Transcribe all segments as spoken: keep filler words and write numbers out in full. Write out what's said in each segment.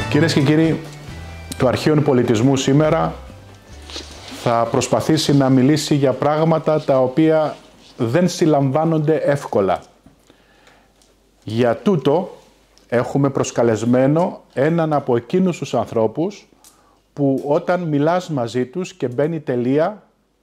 Κυρίες και κύριοι, το Αρχείο Πολιτισμού σήμερα θα προσπαθήσει να μιλήσει για πράγματα τα οποία δεν συλλαμβάνονται εύκολα. Για τούτο έχουμε προσκαλεσμένο έναν από εκείνους τους ανθρώπους που όταν μιλάς μαζί τους και μπαίνει τελεία,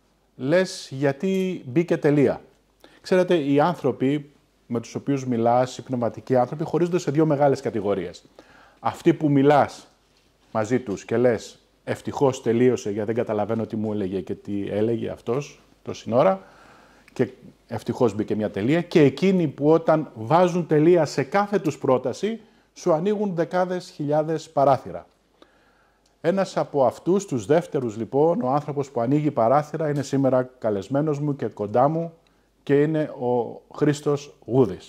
λες γιατί μπήκε τελεία. Ξέρετε, οι άνθρωποι με τους οποίους μιλάς, οι πνευματικοί άνθρωποι, χωρίζονται σε δύο μεγάλες κατηγορίες. Αυτοί που μιλάς μαζί τους και λες ευτυχώς τελείωσε γιατί δεν καταλαβαίνω τι μου έλεγε και τι έλεγε αυτός τόση ώρα και ευτυχώς μπήκε μια τελεία, και εκείνοι που όταν βάζουν τελεία σε κάθε τους πρόταση σου ανοίγουν δεκάδες χιλιάδες παράθυρα. Ένας από αυτούς τους δεύτερους λοιπόν, ο άνθρωπος που ανοίγει παράθυρα, είναι σήμερα καλεσμένος μου και κοντά μου και είναι ο Χρήστος Γούδης.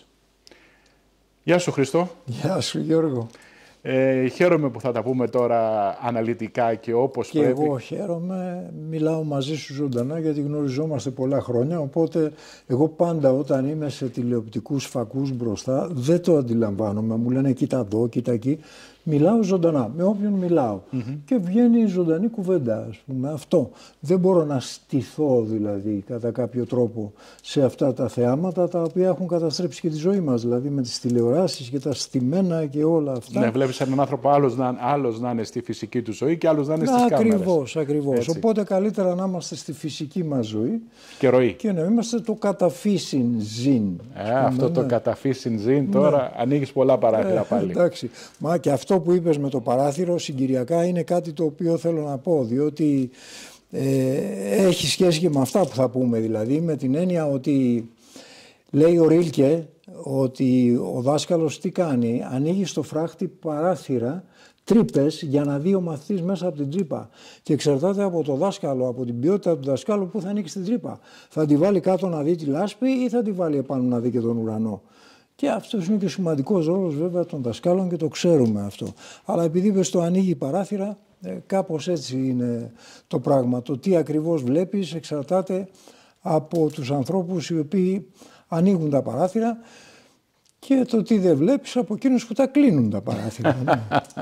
Γεια σου Χρήστο. Γεια σου Γιώργο. Ε, χαίρομαι που θα τα πούμε τώρα αναλυτικά και όπως και πρέπει. Και εγώ χαίρομαι, μιλάω μαζί σου ζωντανά γιατί γνωριζόμαστε πολλά χρόνια, οπότε εγώ πάντα όταν είμαι σε τηλεοπτικούς φακούς μπροστά δεν το αντιλαμβάνομαι, μου λένε κοίτα εδώ, κοίτα εκεί. Μιλάω ζωντανά, με όποιον μιλάω. Mm-hmm. Και βγαίνει ζωντανή κουβέντα, ας πούμε, αυτό. Δεν μπορώ να στηθώ δηλαδή κατά κάποιο τρόπο σε αυτά τα θεάματα τα οποία έχουν καταστρέψει και τη ζωή μας, δηλαδή με τις τηλεοράσεις και τα στημένα και όλα αυτά. Ναι, βλέπεις έναν άνθρωπο άλλος να, άλλος να είναι στη φυσική του ζωή και άλλος να είναι στις ακριβώς, κάμερες. Ακριβώς, ακριβώς. Οπότε καλύτερα να είμαστε στη φυσική μας ζωή και ροή. Και να είμαστε το καταφύσιν ζήν. Ε, αυτό ναι. Το καταφύσιν ζήν τώρα ναι. Ανοίγεις πολλά παράθυρα ε, πάλι. Εντάξει, μα και αυτό που είπες με το παράθυρο συγκυριακά είναι κάτι το οποίο θέλω να πω, διότι ε, έχει σχέση και με αυτά που θα πούμε, δηλαδή με την έννοια ότι λέει ο Ρίλκε ότι ο δάσκαλος τι κάνει, ανοίγει στο φράχτη παράθυρα, τρύπες για να δει ο μαθητής μέσα από την τρύπα, και εξαρτάται από το δάσκαλο, από την ποιότητα του δασκάλου που θα ανοίξει την τρύπα. Θα τη βάλει κάτω να δει τη λάσπη ή θα τη βάλει επάνω να δει και τον ουρανό. Και αυτός είναι και σημαντικός ρόλος βέβαια των δασκάλων και το ξέρουμε αυτό. Αλλά επειδή είπες το ανοίγει παράθυρα, ε, κάπως έτσι είναι το πράγμα. Το τι ακριβώς βλέπεις εξαρτάται από τους ανθρώπους οι οποίοι ανοίγουν τα παράθυρα, και το τι δεν βλέπεις από εκείνους που τα κλείνουν τα παράθυρα. Ναι.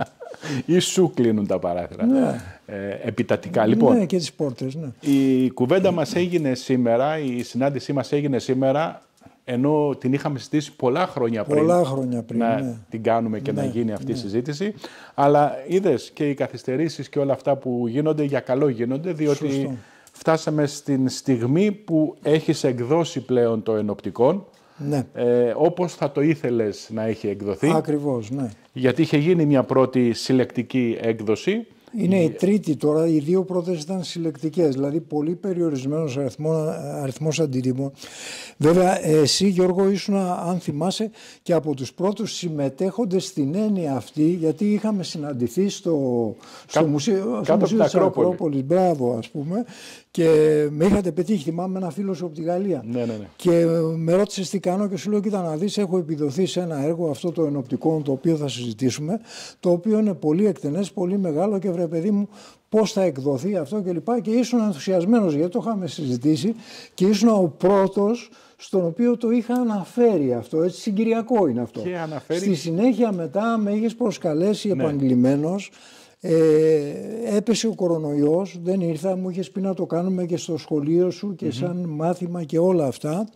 Ή σου κλείνουν τα παράθυρα. Ναι. Ε, επιτατικά. Λοιπόν, ναι, και τις πόρτες. Ναι. Η κουβέντα μας έγινε σήμερα, η συνάντησή μας έγινε σήμερα, ενώ την είχαμε συζητήσει πολλά χρόνια πριν, πολλά χρόνια πριν να ναι. την κάνουμε και ναι, να γίνει αυτή ναι. η συζήτηση. Αλλά είδες και οι καθυστερήσεις και όλα αυτά που γίνονται για καλό γίνονται, διότι Σωστό. Φτάσαμε στην στιγμή που έχεις εκδώσει πλέον το Ενοπτικόν, ναι. ε, όπως θα το ήθελες να έχει εκδοθεί. Ακριβώς, ναι. Γιατί είχε γίνει μια πρώτη συλλεκτική έκδοση. Είναι η τρίτη τώρα, οι δύο πρώτες ήταν συλλεκτικές, δηλαδή πολύ περιορισμένος αριθμό, αριθμός αντιτύπων. Βέβαια, εσύ Γιώργο ήσουν, αν θυμάσαι, και από τους πρώτους συμμετέχοντες στην έννοια αυτή, γιατί είχαμε συναντηθεί στο, Κα... στο Μουσείο, στο μουσείο της Ακρόπολης. Ακρόπολης, μπράβο ας πούμε, και με είχατε πετύχει, θυμάμαι, ένα φίλο σου από τη Γαλλία. Ναι, ναι, ναι. Και με ρώτησες τι κάνω και σου λέω, κοίτα να δεις, έχω επιδοθεί σε ένα έργο, αυτό το Ενοπτικό, το οποίο θα συζητήσουμε, το οποίο είναι πολύ εκτενές, πολύ μεγάλο, και βρε παιδί μου πώς θα εκδοθεί αυτό και λοιπά, και ήσουν ενθουσιασμένος γιατί το είχαμε συζητήσει και ήσουν ο πρώτος στον οποίο το είχα αναφέρει αυτό, έτσι συγκυριακό είναι αυτό. Και αναφέρει... Στη συνέχεια μετά με είχες προσκαλέσει ναι. επαγγελμένος. Ε, έπεσε ο κορονοϊός, δεν ήρθα, μου είχες πει να το κάνουμε και στο σχολείο σου και mm-hmm. σαν μάθημα και όλα αυτά.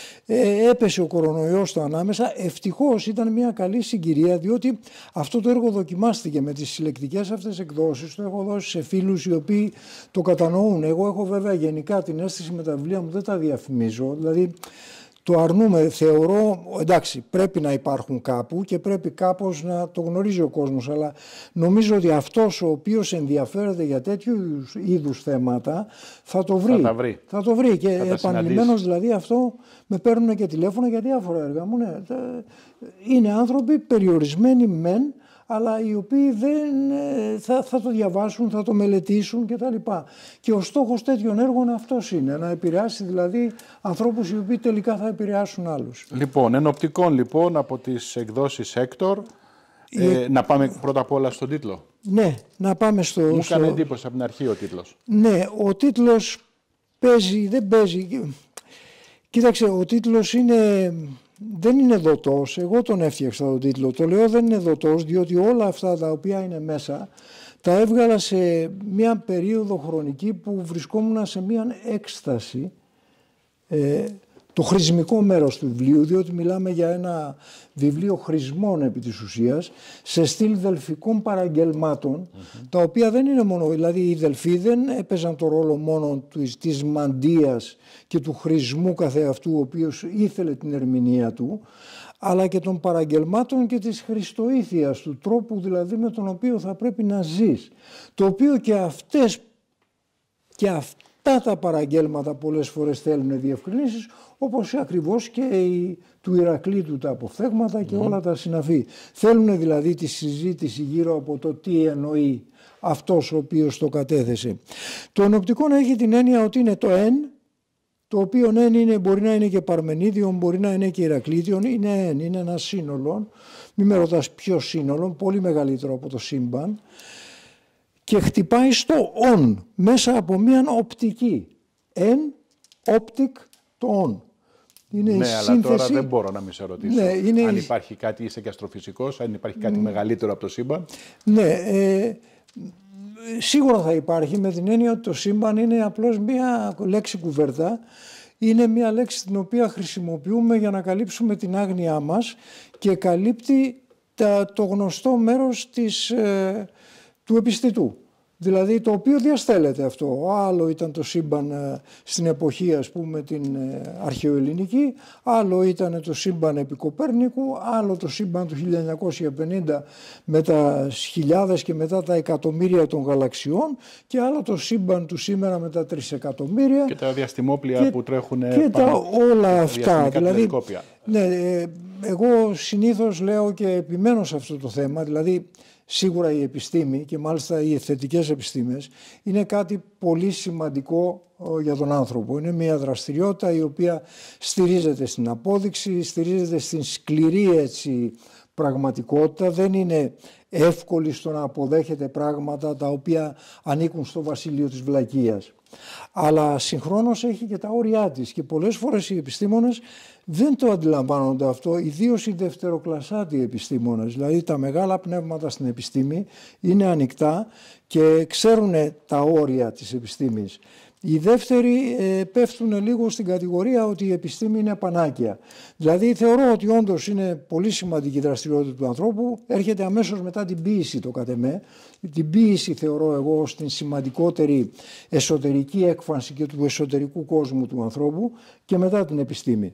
Ε, έπεσε ο κορονοϊός στο ανάμεσα. Ευτυχώς ήταν μια καλή συγκυρία, διότι αυτό το έργο δοκιμάστηκε με τις συλλεκτικές αυτές εκδόσεις. Το έχω δώσει σε φίλους οι οποίοι το κατανοούν. Εγώ έχω βέβαια γενικά την αίσθηση με τα βιβλία μου, δεν τα διαφημίζω, δηλαδή το αρνούμε. Θεωρώ, εντάξει, πρέπει να υπάρχουν κάπου και πρέπει κάπως να το γνωρίζει ο κόσμος, αλλά νομίζω ότι αυτός ο οποίος ενδιαφέρεται για τέτοιου είδους θέματα θα το βρει. Θα, βρει. θα το βρει και επανειλημμένος, δηλαδή αυτό με παίρνουν και τηλέφωνα για διάφορα έργα μου. Ναι. Είναι άνθρωποι περιορισμένοι μεν, αλλά οι οποίοι δεν, θα, θα το διαβάσουν, θα το μελετήσουν κτλ. Και ο στόχος τέτοιων έργων αυτός είναι, να επηρεάσει δηλαδή ανθρώπους οι οποίοι τελικά θα επηρεάσουν άλλους. Λοιπόν, Ενοπτικόν λοιπόν από τις εκδόσεις Έκτορ. Ε, να πάμε πρώτα απ' όλα στον τίτλο. Ναι, να πάμε στο... Μου στο... έκανε εντύπωση από την αρχή ο τίτλος. Ναι, ο τίτλος παίζει, δεν παίζει... Κοίταξε, ο τίτλος είναι, δεν είναι δοτός. Εγώ τον έφτιαξα τον τίτλο. Το λέω δεν είναι δοτός, διότι όλα αυτά τα οποία είναι μέσα τα έβγαλα σε μια περίοδο χρονική που βρισκόμουν σε μια έκσταση. Ε, το χρησμικό μέρος του βιβλίου, διότι μιλάμε για ένα βιβλίο χρησμών επί της ουσίας, σε στυλ δελφικών παραγγελμάτων, mm-hmm. τα οποία δεν είναι μόνο, δηλαδή οι Δελφοί δεν έπαιζαν το ρόλο μόνο της, της μαντείας και του χρησμού καθεαυτού, ο οποίος ήθελε την ερμηνεία του, αλλά και των παραγγελμάτων και της χριστοήθειας, του τρόπου δηλαδή με τον οποίο θα πρέπει να ζεις, το οποίο και αυτές και αυτά τα παραγγέλματα πολλές φορές θέλουν διευκρινήσεις, όπως ακριβώς και οι, του Ηρακλήτου τα αποφθέγματα και mm. όλα τα συναφή. Θέλουν δηλαδή τη συζήτηση γύρω από το τι εννοεί αυτός ο οποίος το κατέθεσε. Το ενοπτικό έχει την έννοια ότι είναι το εν, το οποίο εν είναι, μπορεί να είναι και Παρμενίδιον, μπορεί να είναι και Ηρακλήτιον, είναι εν, είναι ένα σύνολο, μην με ρωτάς ποιο σύνολο, πολύ μεγαλύτερο από το σύμπαν, και χτυπάει στο on μέσα από μια οπτική. Εν, optic, το on. Είναι ναι, η αλλά σύνθεση... τώρα δεν μπορώ να μην σε ρωτήσω. Ναι, είναι αν η... υπάρχει κάτι, είσαι και αστροφυσικός, αν υπάρχει κάτι mm. μεγαλύτερο από το σύμπαν. Ναι, ε, σίγουρα θα υπάρχει, με την έννοια ότι το σύμπαν είναι απλώς μια λέξη κουβέρτα. Είναι μια λέξη την οποία χρησιμοποιούμε για να καλύψουμε την άγνοιά μας και καλύπτει τα, το γνωστό μέρος της... Ε, του επιστητού. Δηλαδή το οποίο διαστέλλεται αυτό. Άλλο ήταν το σύμπαν ε, στην εποχή, ας πούμε, την ε, αρχαιοελληνική, άλλο ήταν το σύμπαν επί Κοπέρνικου, άλλο το σύμπαν του χίλια εννιακόσια πενήντα με τα χιλιάδες και μετά τα εκατομμύρια των γαλαξιών και άλλο το σύμπαν του σήμερα με τα τρισεκατομμύρια. Και τα διαστημόπλια και, που τρέχουν και πάνω, τα όλα αυτά. Δηλαδή, ναι, ε, εγώ συνήθως λέω και επιμένω σε αυτό το θέμα, δηλαδή σίγουρα η επιστήμη και μάλιστα οι θετικές επιστήμες είναι κάτι πολύ σημαντικό για τον άνθρωπο. Είναι μια δραστηριότητα η οποία στηρίζεται στην απόδειξη, στηρίζεται στην σκληρή έτσι, πραγματικότητα. Δεν είναι εύκολη στο να αποδέχεται πράγματα τα οποία ανήκουν στο βασίλειο της βλακείας. Αλλά συγχρόνως έχει και τα όρια της και πολλές φορές οι επιστήμονες δεν το αντιλαμβάνονται αυτό, ιδίως οι δευτεροκλασσάτοι επιστήμονες. Δηλαδή τα μεγάλα πνεύματα στην επιστήμη είναι ανοιχτά και ξέρουν τα όρια της επιστήμης. Οι δεύτεροι ε, πέφτουν λίγο στην κατηγορία ότι η επιστήμη είναι πανάκια. Δηλαδή θεωρώ ότι όντως είναι πολύ σημαντική η δραστηριότητα του ανθρώπου, έρχεται αμέσως μετά την ποίηση το κατ' εμέ. Την ποίηση θεωρώ εγώ ως την σημαντικότερη εσωτερική έκφανση και του εσωτερικού κόσμου του ανθρώπου και μετά την επιστήμη.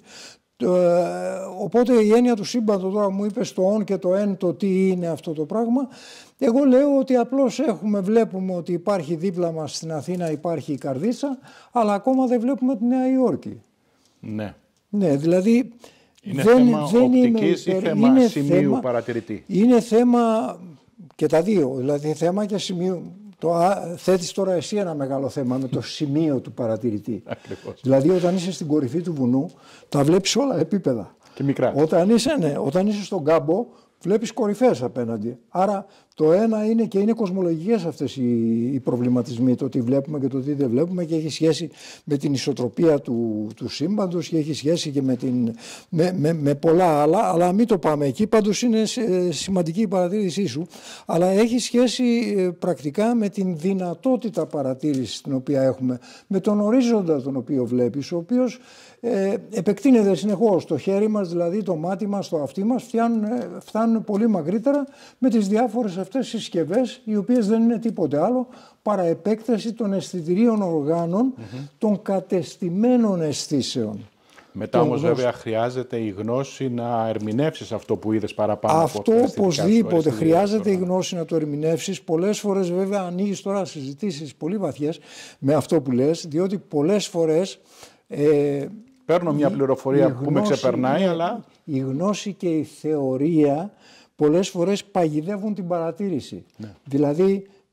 Οπότε η έννοια του σύμπαντος, τώρα μου είπες το on και το εν, το τι είναι αυτό το πράγμα, εγώ λέω ότι απλώς έχουμε, βλέπουμε ότι υπάρχει δίπλα μας στην Αθήνα υπάρχει η Καρδίτσα, αλλά ακόμα δεν βλέπουμε τη Νέα Υόρκη. Ναι. Ναι, δηλαδή είναι δεν, θέμα δεν οπτικής είμαι, ή θέμα είναι σημείου θέμα, παρατηρητή. Είναι θέμα και τα δύο, δηλαδή θέμα και σημείο. Το, α, θέτεις τώρα εσύ ένα μεγάλο θέμα με το σημείο του παρατηρητή. Ακριβώς. Δηλαδή όταν είσαι στην κορυφή του βουνού τα βλέπεις όλα επίπεδα. Και μικρά. Όταν είσαι, ναι, όταν είσαι στον κάμπο βλέπεις κορυφές απέναντι. Άρα το ένα είναι και είναι κοσμολογικές αυτές οι, οι προβληματισμοί, το τι βλέπουμε και το τι δεν βλέπουμε και έχει σχέση με την ισοτροπία του, του σύμπαντος και έχει σχέση και με, την, με, με, με πολλά άλλα, αλλά μην το πάμε εκεί, πάντως είναι σημαντική η παρατήρησή σου, αλλά έχει σχέση ε, πρακτικά με την δυνατότητα παρατήρησης την οποία έχουμε, με τον ορίζοντα τον οποίο βλέπεις, ο οποίος ε, επεκτείνεται συνεχώς. Το χέρι μας, δηλαδή το μάτι μας, το αυτί μας φτάνουν, φτάνουν πολύ μακρύτερα με τις διάφορες αυτές συσκευές, οι οποίες δεν είναι τίποτε άλλο παρά επέκταση των αισθητηρίων οργάνων mm-hmm. των κατεστημένων αισθήσεων. Μετά όμως βέβαια χρειάζεται η γνώση να ερμηνεύσεις αυτό που είδες παραπάνω. Αυτό οπωσδήποτε χρειάζεται η γνώση να το ερμηνεύσεις. Πολλές φορές βέβαια ανοίγεις τώρα συζητήσεις πολύ βαθιές με αυτό που λες, διότι πολλές φορές ε, παίρνω μια πληροφορία η, η που γνώση, με ξεπερνάει, αλλά η γνώση και η θεωρία πολλές φορές παγιδεύουν την παρατήρηση. Ναι. Δηλαδή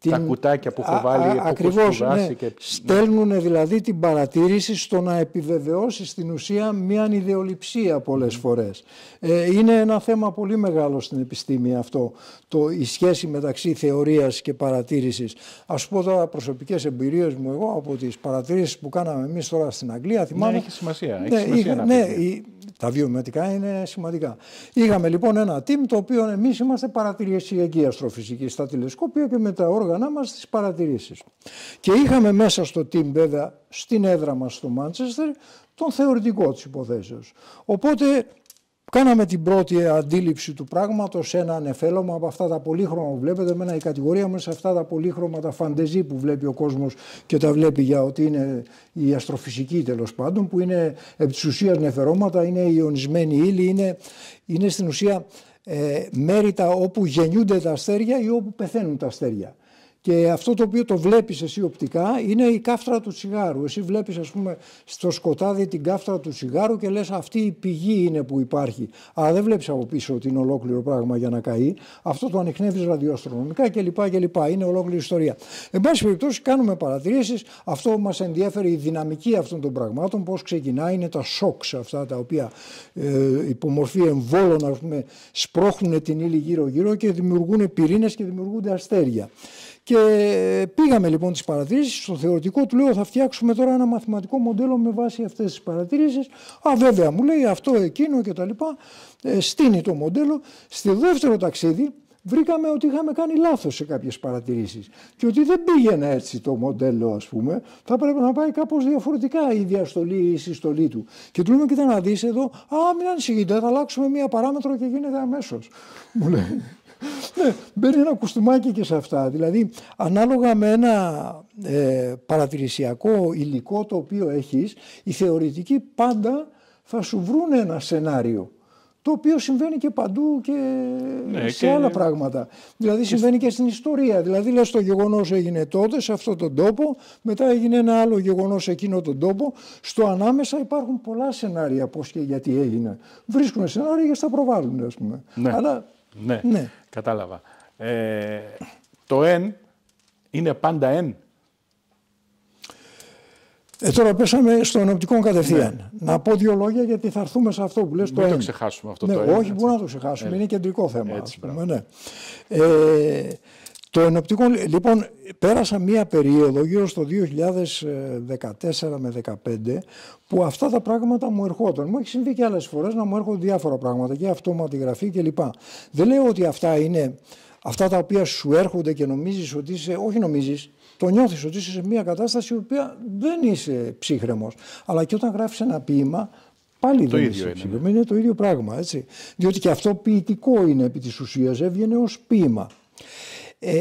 την... τα κουτάκια που έχω βάλει, ακριβώς, ναι. και... στέλνουν δηλαδή την παρατήρηση στο να επιβεβαιώσει στην ουσία μια ιδεολειψία πολλές mm. φορές. Ε, είναι ένα θέμα πολύ μεγάλο στην επιστήμη αυτό, το, η σχέση μεταξύ θεωρίας και παρατήρησης. Ας σου πω τώρα προσωπικές εμπειρίες μου εγώ από τις παρατηρήσεις που κάναμε εμείς τώρα στην Αγγλία. Θυμάμαι, ναι, έχει σημασία. Έχει ναι, σημασία είχα, να ναι, η, τα βιομετρικά είναι σημαντικά. Είχαμε λοιπόν ένα team το οποίο εμείς είμαστε παρατηρησιακοί αστροφυσικοί στα τηλεσκόπια και με τα όργανα μας τις παρατηρήσεις. Και είχαμε μέσα στο team βέβαια στην έδρα μας στο Μάντσεστερ τον θεωρητικό της υποθέσεως. Οπότε κάναμε την πρώτη αντίληψη του πράγματος σε ένα νεφέλωμα από αυτά τα πολύχρωμα που βλέπετε. Εμένα η κατηγορία μου σε αυτά τα πολύχρωμα, τα φαντεζή που βλέπει ο κόσμος και τα βλέπει για ότι είναι η αστροφυσική τέλος πάντων, που είναι επί της ουσίας νεφερώματα, είναι ιονισμένη ύλη, είναι, είναι στην ουσία ε, μέρητα όπου γεννιούνται τα αστέρια ή όπου πεθαίνουν τα αστέρια. Και αυτό το οποίο το βλέπεις εσύ οπτικά είναι η κάφτρα του τσιγάρου. Εσύ βλέπεις ας πούμε στο σκοτάδι την κάφτρα του τσιγάρου και λες αυτή η πηγή είναι που υπάρχει. Αλλά δεν βλέπεις από πίσω ότι είναι ολόκληρο πράγμα για να καεί. Αυτό το ανιχνεύεις ραδιοαστρονομικά κλπ. κλπ. Είναι ολόκληρη ιστορία. Εν πάση περιπτώσει κάνουμε παρατηρήσεις. Αυτό μας ενδιαφέρει η δυναμική αυτών των πραγμάτων. Πώς ξεκινάει, είναι τα σοκς αυτά τα οποία ε, υπομορφή εμβόλων ας πούμε, σπρώχνουν την ύλη γύρω-γύρω και δημιουργούν πυρήνες και δημιουργούνται αστέρια. Και πήγαμε λοιπόν τις παρατηρήσεις, στο θεωρητικό του λέω θα φτιάξουμε τώρα ένα μαθηματικό μοντέλο με βάση αυτές τις παρατηρήσεις. Α βέβαια μου λέει αυτό εκείνο και τα λοιπά, ε, στείνει το μοντέλο. Στο δεύτερο ταξίδι βρήκαμε ότι είχαμε κάνει λάθος σε κάποιες παρατηρήσεις και ότι δεν πήγαινε έτσι το μοντέλο ας πούμε, θα πρέπει να πάει κάπως διαφορετικά η διαστολή ή η συστολή του. Και του λέμε κοίτα να δεις εδώ, α μην ανησυχείτε θα αλλάξουμε μία παράμετρο και γίνεται αμέσως. Μου λέει. Ναι, μπαίνει ένα κουστούμάκι και σε αυτά. Δηλαδή, ανάλογα με ένα ε, παρατηρησιακό υλικό το οποίο έχεις, οι θεωρητικοί πάντα θα σου βρουν ένα σενάριο. Το οποίο συμβαίνει και παντού και ναι, σε και... άλλα πράγματα. Δηλαδή συμβαίνει και στην ιστορία. Δηλαδή λες το γεγονός έγινε τότε σε αυτόν τον τόπο, μετά έγινε ένα άλλο γεγονός σε εκείνο τον τόπο. Στο ανάμεσα υπάρχουν πολλά σενάρια πώς και γιατί έγινε. Βρίσκουν σενάρια και στα προβάλλουν ας πούμε. Ναι. Αλλά, ναι. ναι. Κατάλαβα. Ε, το N είναι πάντα N. Ε, τώρα πέσαμε στο ενοπτικό κατευθείαν. Ναι. Να πω δύο λόγια γιατί θα έρθουμε σε αυτό που λες το N. Μην το ξεχάσουμε αυτό ναι, το N. Όχι, μπορούμε να το ξεχάσουμε. Είναι κεντρικό θέμα. Έτσι, πούμε, ναι. ε, το ενοπτικό, λοιπόν, πέρασα μία περίοδο γύρω στο δύο χιλιάδες δεκατέσσερα με δεκαπέντε που αυτά τα πράγματα μου ερχόταν. Μου έχει συμβεί και άλλες φορές να μου έρχονται διάφορα πράγματα και αυτόματη γραφή κλπ. Δεν λέω ότι αυτά είναι αυτά τα οποία σου έρχονται και νομίζεις ότι είσαι, όχι νομίζεις, το νιώθεις ότι είσαι σε μια κατάσταση η οποία δεν είσαι ψύχρεμος. Αλλά και όταν γράφεις ένα ποίημα, πάλι το δεν ίδιο είσαι είναι, ψύχρεμος. ναι. Είναι το ίδιο πράγμα, έτσι. Διότι και αυτό ποιητικό είναι επί της ουσίας, έβγαινε ως ποίημα. Ε,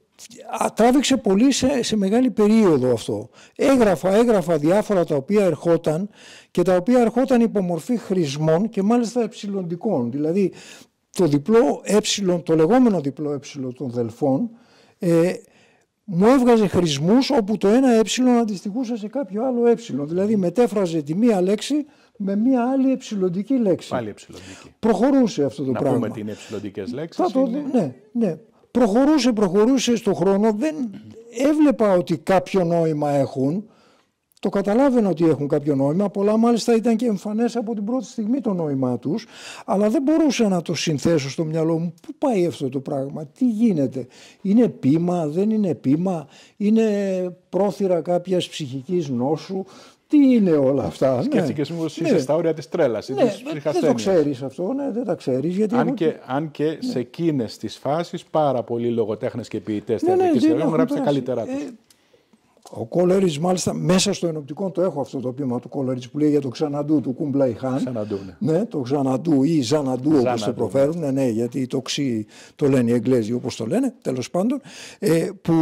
τράβηξε πολύ σε, σε μεγάλη περίοδο αυτό. Έγραφα, έγραφα διάφορα τα οποία ερχόταν και τα οποία ερχόταν υπό μορφή χρησμών και μάλιστα εψιλοντικών. Δηλαδή το διπλό ε, το λεγόμενο διπλό ε των δελφών ε, μου έβγαζε χρησμούς όπου το ένα ε αντιστοιχούσε σε κάποιο άλλο ε. Δηλαδή μετέφραζε τη μία λέξη με μία άλλη εψιλοντική λέξη. Πάλι εψιλοντική. Προχωρούσε αυτό το να πράγμα. Να πούμε τι είναι εψιλοντικές λέξεις. Το, είναι... Ναι, ναι. Προχωρούσε, προχωρούσε στον χρόνο. Δεν έβλεπα ότι κάποιο νόημα έχουν. Το καταλάβαινα ότι έχουν κάποιο νόημα. Πολλά μάλιστα ήταν και εμφανές από την πρώτη στιγμή το νόημά τους. Αλλά δεν μπορούσα να το συνθέσω στο μυαλό μου. Πού πάει αυτό το πράγμα, τι γίνεται. Είναι ποίημα, δεν είναι ποίημα. Είναι πρόθυρα κάποιας ψυχικής νόσου. Τι είναι όλα αυτά. Σκέφτηκες μήπως είσαι ναι. στα όρια της τρέλας ή ναι, της ψυχασθένειας. Δεν το ξέρεις αυτό, ναι, δεν τα ξέρεις. Γιατί αν, εγώ... και, αν και ναι. σε εκείνες τις φάσεις πάρα πολλοί λογοτέχνες και ποιητές ναι, θεατρικής ναι, έχουν γράψει τα καλύτερά τους. Ε, ο Κόλεριτς μάλιστα μέσα στο ενοπτικό το έχω αυτό το ποίημα του Κόλεριτς που λέει για το Ξαναντού του Κουμπλάι Χάν. Ξαναντού, ναι. ναι. Το Ξαναντού ή Ζαναντού όπως το προφέρουν, ναι, ναι, γιατί το ξύ το λένε οι Εγγλέζοι όπως το λένε, τέλος πάντων, ε, που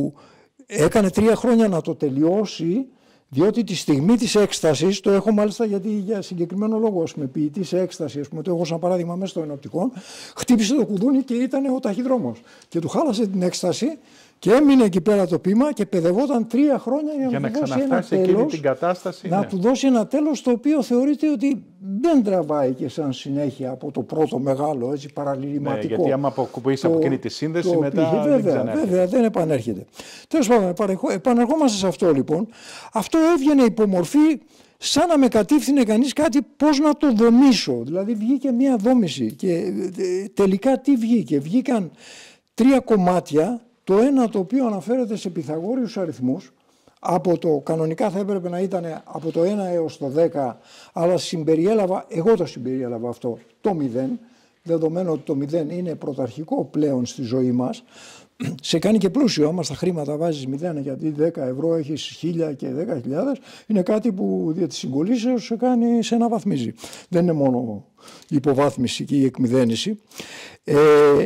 έκανε τρία χρόνια να το τελειώσει. Διότι τη στιγμή της έκστασης, το έχω μάλιστα γιατί για συγκεκριμένο λόγο, ας πούμε, ποιητή σε έκσταση, ας πούμε, το έχω σαν παράδειγμα μέσα στο ενοπτικό, χτύπησε το κουδούνι και ήταν ο ταχυδρόμος. Και του χάλασε την έκσταση Και έμεινε εκεί πέρα το πείμα και παιδευόταν τρία χρόνια για, για να, να του δώσει ένα τέλος, την κατάσταση, να ναι. του δώσει ένα τέλος το οποίο θεωρείται ότι δεν τραβάει και σαν συνέχεια από το πρώτο μεγάλο, έτσι, παραλυρηματικό. Ναι, γιατί άμα αποκοπείς από εκείνη τη σύνδεση το μετά πήγε, βέβαια, δεν ξανάρχεται. Βέβαια, δεν επανέρχεται. Τέλος πάντων, επανερχόμαστε σε αυτό λοιπόν. Αυτό έβγαινε υπομορφή σαν να με κατήφθηνε κανείς κάτι πώς να το δομήσω. Δηλαδή βγήκε μία δόμηση και τελικά τι βγήκε. Βγήκαν τρία κομμάτια, το ένα το οποίο αναφέρεται σε Πυθαγόριους αριθμούς, από το κανονικά θα έπρεπε να ήταν από το ένα έως το δέκα, αλλά συμπεριέλαβα, εγώ το συμπεριέλαβα αυτό, το μηδέν, δεδομένου ότι το μηδέν είναι πρωταρχικό πλέον στη ζωή μας. Σε κάνει και πλούσιο, άμα στα χρήματα βάζεις μηδέν, γιατί δέκα ευρώ έχεις χίλια και δέκα χιλιάδες, είναι κάτι που δια της συγκολήσεως σε κάνει, σε αναβαθμίζει. Δεν είναι μόνο η υποβάθμιση και η εκμηδένιση. Ε,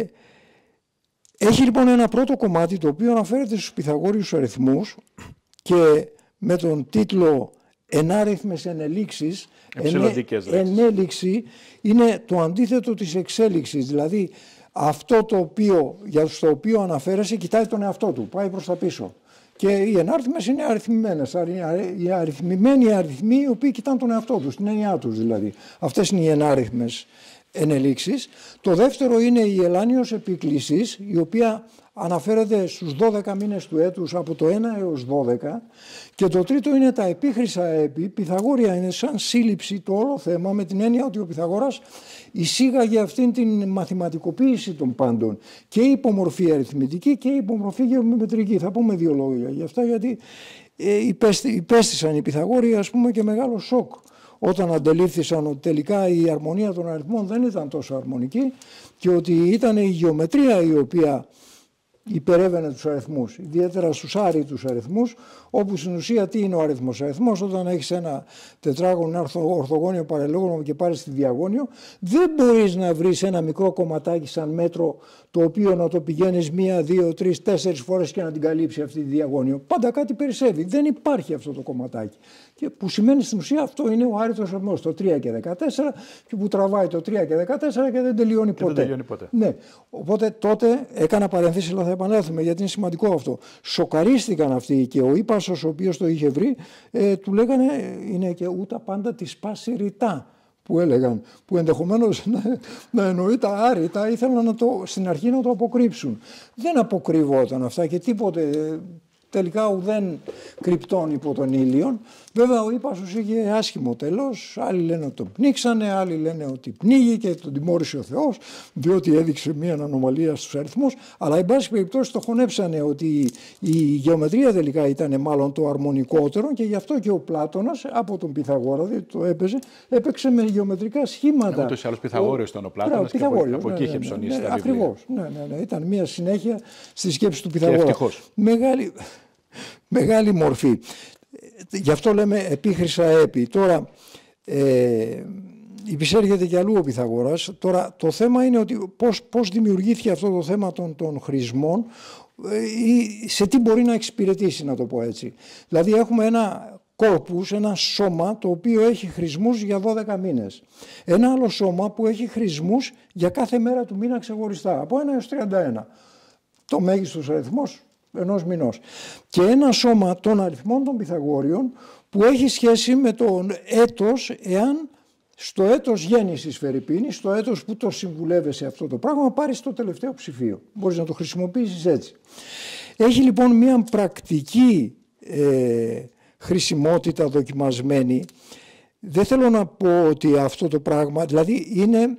έχει λοιπόν ένα πρώτο κομμάτι το οποίο αναφέρεται στους Πυθαγόριους αριθμούς και με τον τίτλο «Ενάριθμες ενελίξεις». Ενέ, ενέλιξη είναι το αντίθετο της εξέλιξης, δηλαδή αυτό το οποίο, για το οποίο αναφέρεσαι κοιτάει τον εαυτό του, πάει προς τα πίσω. Και οι ενάριθμες είναι αριθμημένες, οι αριθμημένοι αριθμοί οι οποίοι κοιτάνε τον εαυτό τους, την έννοιά τους δηλαδή. Αυτές είναι οι ενάριθμες ενελίξεις. Το δεύτερο είναι η ελάνιος επίκλησης, η οποία αναφέρεται στους δώδεκα μήνες του έτους από το ένα έως δώδεκα. Και το τρίτο είναι τα επίχρησα έπι. Πυθαγόρια είναι σαν σύλληψη το όλο θέμα, με την έννοια ότι ο Πυθαγόρας εισήγαγε αυτήν την μαθηματικοποίηση των πάντων, και η υπομορφή αριθμητική και η υπομορφή γεωμετρική. Θα πούμε δύο λόγια γι' αυτά, γιατί ε, υπέστη, υπέστησαν οι Πυθαγόροι, ας πούμε, και μεγάλο σοκ όταν αντελήφθησαν ότι τελικά η αρμονία των αριθμών δεν ήταν τόσο αρμονική και ότι ήταν η γεωμετρία η οποία υπερεύαινε τους αριθμούς, ιδιαίτερα στους άρρητους αριθμούς, όπου στην ουσία τι είναι ο αριθμός. Ο αριθμός, όταν έχεις ένα τετράγωνο, ένα ορθογώνιο παραλληλόγωνο και πάρεις τη διαγώνιο, δεν μπορείς να βρεις ένα μικρό κομματάκι σαν μέτρο το οποίο να το πηγαίνεις μία, δύο, τρεις, τέσσερις φορές και να την καλύψει αυτή τη διαγώνιο. Πάντα κάτι περισσεύει. Δεν υπάρχει αυτό το κομματάκι. Και που σημαίνει στην ουσία αυτό είναι ο άρρητος αριθμός, το τρία και δεκατέσσερα, και που τραβάει το τρία και δεκατέσσερα και δεν τελειώνει ποτέ. Δεν τελειώνει ποτέ. Ναι. Οπότε τότε έκανα παρενθέσεις, αλλά θα επανέλθουμε γιατί είναι σημαντικό αυτό. Σοκαρίστηκαν αυτοί και ο ύπασος ο οποίος το είχε βρει, ε, του λέγανε είναι και ούτε πάντα τη σπάση ρητά, που έλεγαν, που ενδεχομένως να, να εννοεί τα άρρητα, ήθελαν να το, στην αρχή να το αποκρύψουν. Δεν αποκρύβονταν αυτά και τίποτε. Τελικά ουδέν κρυπτών υπό τον ήλιον. Βέβαια ο ύπασος είχε άσχημο τέλος. Άλλοι λένε ότι τον πνίξανε, άλλοι λένε ότι πνίγηκε, τον τιμώρησε ο Θεός, διότι έδειξε μια ανομαλία στους αριθμούς. Αλλά εν πάση περιπτώσει το χωνέψανε ότι η γεωμετρία τελικά ήταν μάλλον το αρμονικότερο, και γι' αυτό και ο Πλάτωνας από τον Πυθαγόρα, διότι το έπαιζε, έπαιξε με γεωμετρικά σχήματα. Ούτως ή άλλως Πυθαγόριος ήταν ο Πλάτωνας, και από, από εκεί είχε ψωνίσει τα βιβλία. Ακριβώς. Ναι, ναι, ναι. Ήταν μια συνέχεια στη σκέψη του Πυθαγόρα. Μεγάλη, μεγάλη μορφή. Γι' αυτό λέμε επίχρησα έπι. Τώρα ε, υπησέρχεται και αλλού ο Πυθαγόρας. Τώρα το θέμα είναι ότι πώς, πώς δημιουργήθηκε αυτό το θέμα των, των χρησμών, ή σε τι μπορεί να εξυπηρετήσει, να το πω έτσι. Δηλαδή έχουμε ένα κόρπους, ένα σώμα το οποίο έχει χρησμούς για δώδεκα μήνες. Ένα άλλο σώμα που έχει χρησμούς για κάθε μέρα του μήνα ξεχωριστά, από ένα έως τριάντα ένα. Το μέγιστος αριθμός ενός μηνός. Και ένα σώμα των αριθμών των Πυθαγόριων που έχει σχέση με τον έτος, εάν στο έτος γέννησης φερειπίνη, στο έτος που το συμβουλεύεσαι αυτό το πράγμα, πάρεις το τελευταίο ψηφίο. Μπορείς να το χρησιμοποιήσεις έτσι. Έχει λοιπόν μια πρακτική ε, χρησιμότητα δοκιμασμένη. Δεν θέλω να πω ότι αυτό το πράγμα, δηλαδή είναι...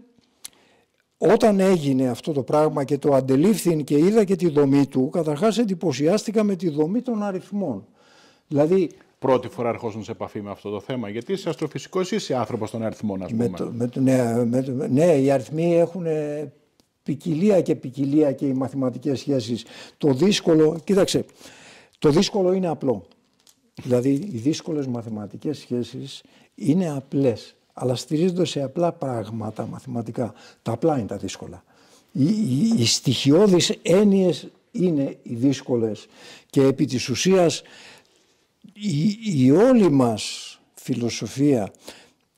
Όταν έγινε αυτό το πράγμα και το αντελήφθην και είδα και τη δομή του, καταρχάς εντυπωσιάστηκα με τη δομή των αριθμών. Δηλαδή, πρώτη φορά ερχόσουν σε επαφή με αυτό το θέμα, γιατί είσαι αστροφυσικός ή είσαι άνθρωπος των αριθμών, ας πούμε. Με το, με το, ναι, με το, ναι, οι αριθμοί έχουν ποικιλία και ποικιλία και οι μαθηματικές σχέσεις. Το δύσκολο, κοίταξε, το δύσκολο είναι απλό. Δηλαδή, οι δύσκολες μαθηματικές σχέσεις είναι απλές, αλλά στηρίζονται σε απλά πράγματα μαθηματικά. Τα απλά είναι τα δύσκολα. Οι, οι, οι στοιχειώδεις έννοιες είναι οι δύσκολες, και επί της ουσίας η, η όλη μας φιλοσοφία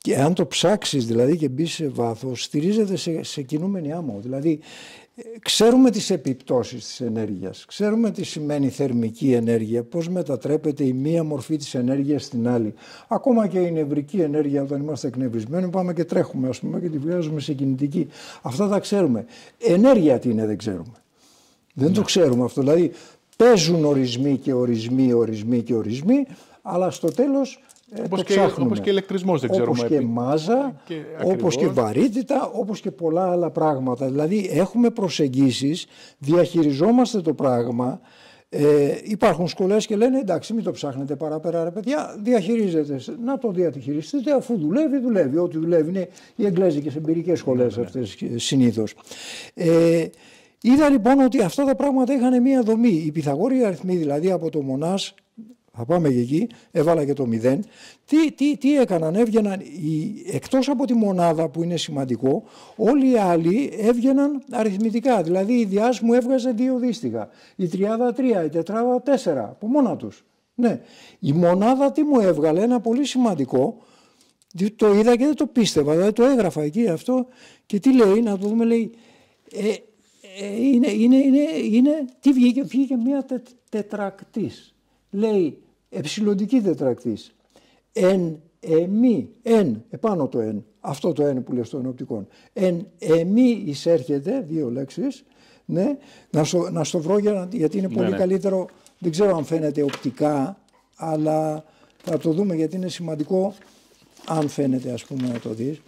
και αν το ψάξεις δηλαδή και μπεις σε βάθος, στηρίζεται σε, σε κινούμενη άμμο. Δηλαδή ξέρουμε τις επιπτώσεις της ενέργειας, ξέρουμε τι σημαίνει θερμική ενέργεια, πώς μετατρέπεται η μία μορφή της ενέργειας στην άλλη. Ακόμα και η νευρική ενέργεια, όταν είμαστε εκνευρισμένοι, πάμε και τρέχουμε, ας πούμε, και τη βγάζουμε σε κινητική. Αυτά τα ξέρουμε. Ενέργεια τι είναι, δεν ξέρουμε. Δεν ναι. το ξέρουμε αυτό. Δηλαδή παίζουν ορισμοί και ορισμοί, ορισμοί και ορισμοί, αλλά στο τέλος ε, όπως το και, ψάχνουμε. Όπως και ηλεκτρισμός δεν ξέρουμε. Όπως και επί... μάζα, και όπως και βαρύτητα, όπως και πολλά άλλα πράγματα. Δηλαδή έχουμε προσεγγίσεις, διαχειριζόμαστε το πράγμα. Ε, υπάρχουν σχολές και λένε εντάξει, μην το ψάχνετε παραπέρα ρε παιδιά, διαχειρίζετε. Να το διαχειριστείτε, αφού δουλεύει, δουλεύει. Ό,τι δουλεύει είναι οι εγγλέζικες εμπειρικές σχολές ναι, αυτές ναι. συνήθως. Ε, είδα λοιπόν ότι αυτά τα πράγματα είχαν μία δομή. Οι Πυθαγόριοι αριθμοί, δηλαδή από το μονάς, θα πάμε και εκεί, έβαλα και το μηδέν. Τι, τι, τι έκαναν, έβγαιναν, οι, εκτός από τη μονάδα που είναι σημαντικό, όλοι οι άλλοι έβγαιναν αριθμητικά. Δηλαδή η διάσμου έβγαζε δύο δίστιχα, η τριάδα τρία, η τετράδα τέσσερα, από μόνα τους. Ναι. Η μονάδα τι μου έβγαλε, ένα πολύ σημαντικό, το είδα και δεν το πίστευα, δηλαδή το έγραφα εκεί αυτό και τι λέει, να το δούμε, λέει, ε, ε, είναι, είναι, είναι, είναι, τι βγήκε, βγήκε μια τε, τετρακτής. Λέει εψιλοντική τετρακτής, εν εμί, εν, επάνω το εν, αυτό το εν που λέει στο ενοπτικό, εν εμί εισέρχεται, δύο λέξεις, ναι, να στο, να στο βρω για, γιατί είναι πολύ ναι, ναι. καλύτερο, δεν ξέρω αν φαίνεται οπτικά, αλλά θα το δούμε γιατί είναι σημαντικό, αν φαίνεται ας πούμε να το δεις.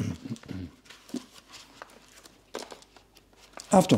Αυτό.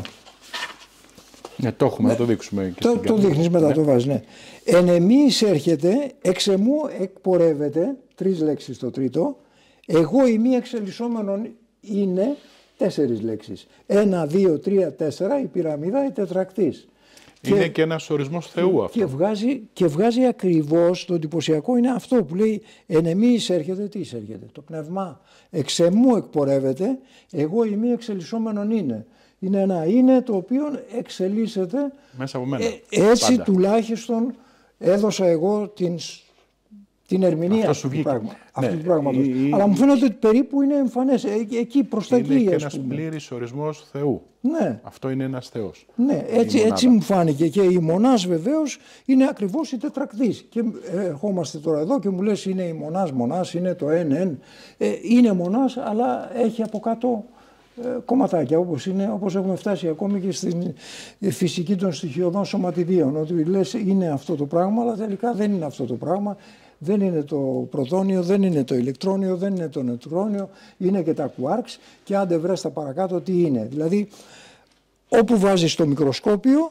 Ναι, το έχουμε, ναι. να το δείξουμε. Και το, το δείχνεις μετά, ναι. το βάζεις, ναι. Εν εμεί εισέρχεται, εξ εμού εκπορεύεται, τρεις λέξεις το τρίτο, εγώ η μη εξελισσόμενον είναι τέσσερις λέξεις. Ένα, δύο, τρία, τέσσερα, η πυραμίδα, η τετρακτής. Είναι και, και ένας ορισμός Θεού αυτό. Και βγάζει, και βγάζει ακριβώς, το εντυπωσιακό είναι αυτό που λέει εν εμεί εισέρχεται, τι εισέρχεται, το πνευμά. Εξ εμού εκπορεύεται, εγώ η μη εξελισσόμενον είναι. Είναι ένα είναι το οποίο εξελίσσεται μέσα από μένα. Ε, έτσι πάντα. Τουλάχιστον έδωσα εγώ την, την ερμηνεία αυτού του πράγμα, ναι, πράγματος. Η, Αλλά μου φαίνεται ότι περίπου είναι εμφανές. Ε, εκεί προς τα εκεί. Είναι και ένας πλήρης ορισμός Θεού. Ναι. Αυτό είναι ένας Θεός. Ναι, έτσι, έτσι μου φάνηκε. Και η μονάς βεβαίως είναι ακριβώς η τετρακτής. Και ερχόμαστε τώρα εδώ και μου λες είναι η μονάς μονάς, είναι το εν εν. Ε, είναι μονάς αλλά έχει από κάτω κομματάκια όπως, είναι, όπως έχουμε φτάσει ακόμη και στην φυσική των στοιχειωδών σωματιδίων, ότι λες είναι αυτό το πράγμα αλλά τελικά δεν είναι αυτό το πράγμα, δεν είναι το πρωτόνιο, δεν είναι το ηλεκτρόνιο, δεν είναι το νετρόνιο, είναι και τα κουάρξ και άντε βρες τα παρακάτω τι είναι. Δηλαδή όπου βάζεις το μικροσκόπιο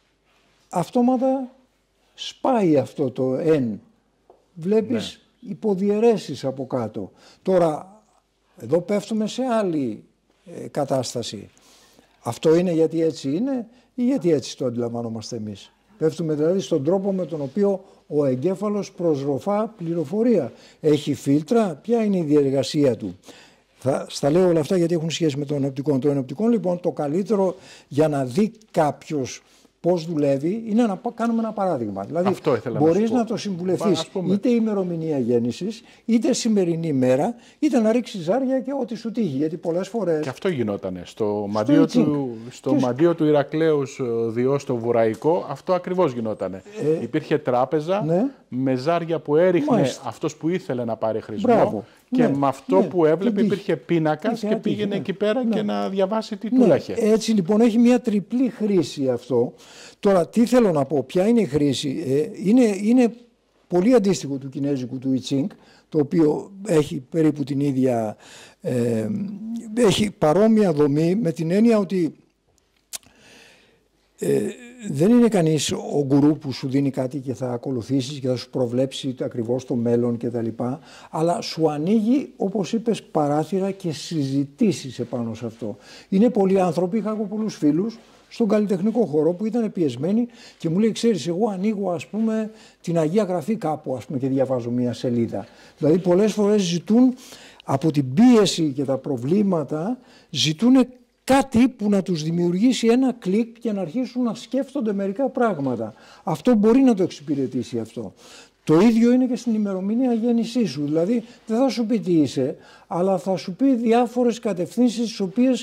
αυτόματα σπάει αυτό το εν, βλέπεις ναι. υποδιαιρέσεις από κάτω. Τώρα εδώ πέφτουμε σε άλλη κατάσταση. Αυτό είναι γιατί έτσι είναι ή γιατί έτσι το αντιλαμβανόμαστε εμείς. Πέφτουμε δηλαδή στον τρόπο με τον οποίο ο εγκέφαλος προσροφά πληροφορία. Έχει φίλτρα, ποια είναι η διεργασία του. Θα στα λέω όλα αυτά γιατί έχουν σχέση με το ενοπτικό. Το ενοπτικό λοιπόν το καλύτερο για να δει κάποιος πώς δουλεύει είναι να κάνουμε ένα παράδειγμα. Δηλαδή μπορείς να, να το συμβουλευτείς είτε ημερομηνία γέννησης, είτε σημερινή μέρα, είτε να ρίξεις ζάρια και ό,τι σου τύχει. Γιατί πολλές φορές... Και αυτό γινότανε. Στο, μαντίο, του, στο και... μαντίο του Ηρακλέους Διό στο Βουραϊκό, αυτό ακριβώς γινότανε. Ε, Υπήρχε τράπεζα ναι. με ζάρια που έριχνε Μάλιστα. αυτός που ήθελε να πάρει χρησμό. Μπράβο. Και ναι, με αυτό ναι, που έβλεπε υπήρχε πίνακας και πήγαινε ναι, εκεί πέρα ναι. και να διαβάσει τι ναι, τούλαχε. Έτσι λοιπόν έχει μια τριπλή χρήση αυτό. Τώρα τι θέλω να πω, ποια είναι η χρήση. Ε, είναι, είναι πολύ αντίστοιχο του κινέζικου του I Ching, το οποίο έχει περίπου την ίδια, ε, έχει παρόμοια δομή με την έννοια ότι ε, δεν είναι κανείς ο γκουρού που σου δίνει κάτι και θα ακολουθήσεις και θα σου προβλέψει ακριβώς το μέλλον κτλ. Αλλά σου ανοίγει, όπως είπες, παράθυρα και συζητήσεις επάνω σε αυτό. Είναι πολλοί άνθρωποι, είχα εγώ πολλούς φίλους στον καλλιτεχνικό χώρο που ήταν πιεσμένοι και μου λέει, ξέρεις, εγώ ανοίγω ας πούμε την Αγία Γραφή κάπου ας πούμε, και διαβάζω μία σελίδα. Δηλαδή πολλές φορές ζητούν από την πίεση και τα προβλήματα, ζητούν κάτι που να τους δημιουργήσει ένα κλικ και να αρχίσουν να σκέφτονται μερικά πράγματα. Αυτό μπορεί να το εξυπηρετήσει αυτό. Το ίδιο είναι και στην ημερομηνία γέννησή σου. Δηλαδή δεν θα σου πει τι είσαι, αλλά θα σου πει διάφορες κατευθύνσεις τις οποίες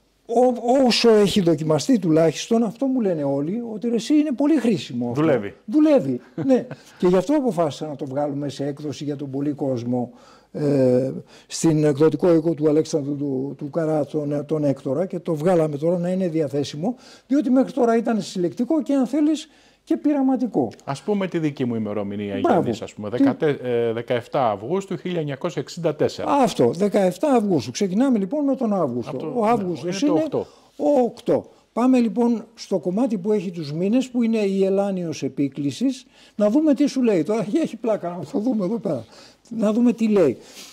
Ό, όσο έχει δοκιμαστεί τουλάχιστον, αυτό μου λένε όλοι, ότι εσύ είναι πολύ χρήσιμο. Αυτό. Δουλεύει. Δουλεύει, ναι. Και γι' αυτό αποφάσισα να το βγάλουμε σε έκδοση για τον πολύ κόσμο ε, στην εκδοτικό οίκο του Αλέξανδρου του, του Καρά, τον, τον Έκτορα, και το βγάλαμε τώρα να είναι διαθέσιμο, διότι μέχρι τώρα ήταν συλλεκτικό και αν θέλεις και πειραματικό. Ας πούμε τη δική μου ημερομηνία γέννησης, ας πούμε, δεκαεπτά Αυγούστου χίλια εννιακόσια εξήντα τέσσερα. Αυτό, δεκαεπτά Αυγούστου. Ξεκινάμε λοιπόν με τον Αύγουστο. Το, ο Αύγουστος είναι, είναι, είναι το ο οκτώ. Πάμε λοιπόν στο κομμάτι που έχει τους μήνες, που είναι η Ελάνιος Επίκλησης, να δούμε τι σου λέει. Τώρα έχει πλάκα να το δούμε εδώ πέρα. Να δούμε τι λέει.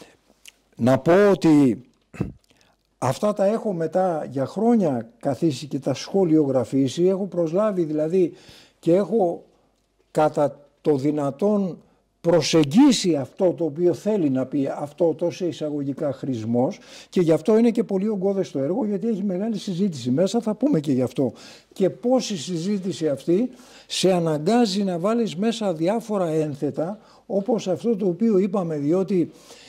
Να πω ότι αυτά τα έχω μετά για χρόνια καθίσει και τα σχολιογραφήσει. Έχω προσλάβει δηλαδή και έχω κατά το δυνατόν προσεγγίσει αυτό το οποίο θέλει να πει αυτό τόσο εισαγωγικά χρησμός, και γι' αυτό είναι και πολύ ογκώδες το έργο, γιατί έχει μεγάλη συζήτηση μέσα, θα πούμε και γι' αυτό. Και πώς η συζήτηση αυτή σε αναγκάζει να βάλεις μέσα διάφορα ένθετα, όπως αυτό το οποίο είπαμε, διότι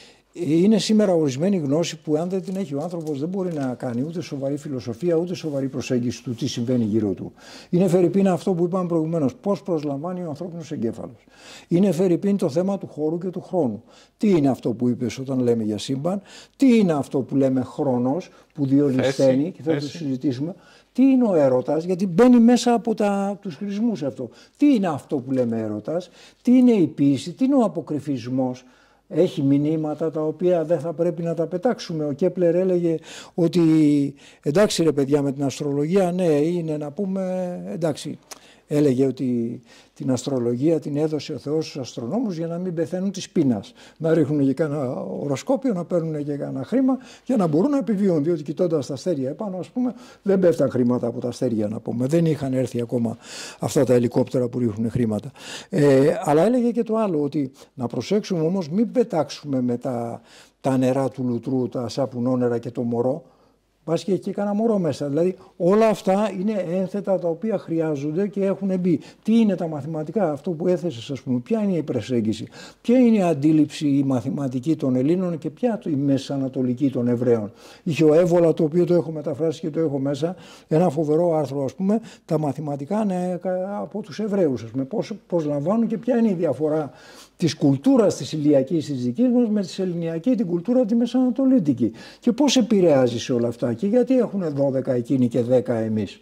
είναι σήμερα ορισμένη γνώση που αν δεν την έχει ο άνθρωπος δεν μπορεί να κάνει ούτε σοβαρή φιλοσοφία ούτε σοβαρή προσέγγιση του τι συμβαίνει γύρω του. Είναι φερειπίν αυτό που είπαμε προηγουμένως, πώς προσλαμβάνει ο ανθρώπινος εγκέφαλος. Είναι φερειπίν το θέμα του χώρου και του χρόνου. Τι είναι αυτό που είπες όταν λέμε για σύμπαν, τι είναι αυτό που λέμε χρόνος που διολυσθένει και θα το συζητήσουμε. Τι είναι ο έρωτας, γιατί μπαίνει μέσα από τα, τους χρησμούς αυτό. Τι είναι αυτό που λέμε έρωτας, τι είναι η ποίηση, τι είναι ο αποκρυφισμός. Έχει μηνύματα τα οποία δεν θα πρέπει να τα πετάξουμε. Ο Κέπλερ έλεγε ότι εντάξει ρε παιδιά με την αστρολογία, ναι είναι να πούμε εντάξει. Έλεγε ότι την αστρολογία την έδωσε ο Θεός στους αστρονόμους για να μην πεθαίνουν της πείνας. Να ρίχνουν και κάνα οροσκόπιο, να παίρνουν και κάνα χρήμα για να μπορούν να επιβιώνουν. Διότι κοιτώντας τα αστέρια επάνω, ας πούμε, δεν πέφταν χρήματα από τα αστέρια, να πούμε. Δεν είχαν έρθει ακόμα αυτά τα ελικόπτερα που ρίχνουν χρήματα. Ε, αλλά έλεγε και το άλλο, ότι να προσέξουμε όμως μην πετάξουμε με τα, τα νερά του λουτρού, τα σαπουνόνερα και το μωρό. Πας και έχει κανένα μωρό μέσα. Δηλαδή όλα αυτά είναι ένθετα τα οποία χρειάζονται και έχουν μπει. Τι είναι τα μαθηματικά, αυτό που έθεσες, ας πούμε, ποια είναι η προσέγγιση, ποια είναι η αντίληψη η μαθηματική των Ελλήνων και ποια η μεσανατολική των Εβραίων. Είχε ο Έβολα, το οποίο το έχω μεταφράσει και το έχω μέσα, ένα φοβερό άρθρο, ας πούμε, τα μαθηματικά ναι, από τους Εβραίους, ας πούμε, πώς προσλαμβάνουν και ποια είναι η διαφορά της κουλτούρας της ηλιακής της δικής μας με τη ελληνιακή την κουλτούρα τη μεσανατολίτικη. Και πώς επηρεάζει σε όλα αυτά και γιατί έχουν δώδεκα εκείνοι και δέκα εμείς.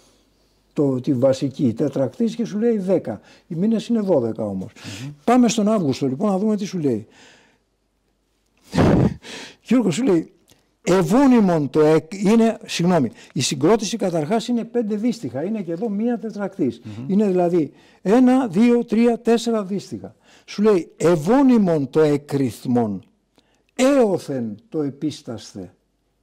Το, τη βασική τετρακτής και σου λέει δέκα. Οι μήνες είναι δώδεκα όμως. Mm-hmm. Πάμε στον Αύγουστο λοιπόν να δούμε τι σου λέει. Γιώργο σου λέει ευώνυμον το εκ, είναι, συγγνώμη, η συγκρότηση καταρχάς είναι πέντε δύστιχα, είναι και εδώ μία τετρακτής. Mm-hmm. Είναι δηλαδή ένα, δύο, τρία, τέσσερα δύστιχα. Σου λέει ευώνυμον το εκρυθμον, έωθεν το επίστασθε,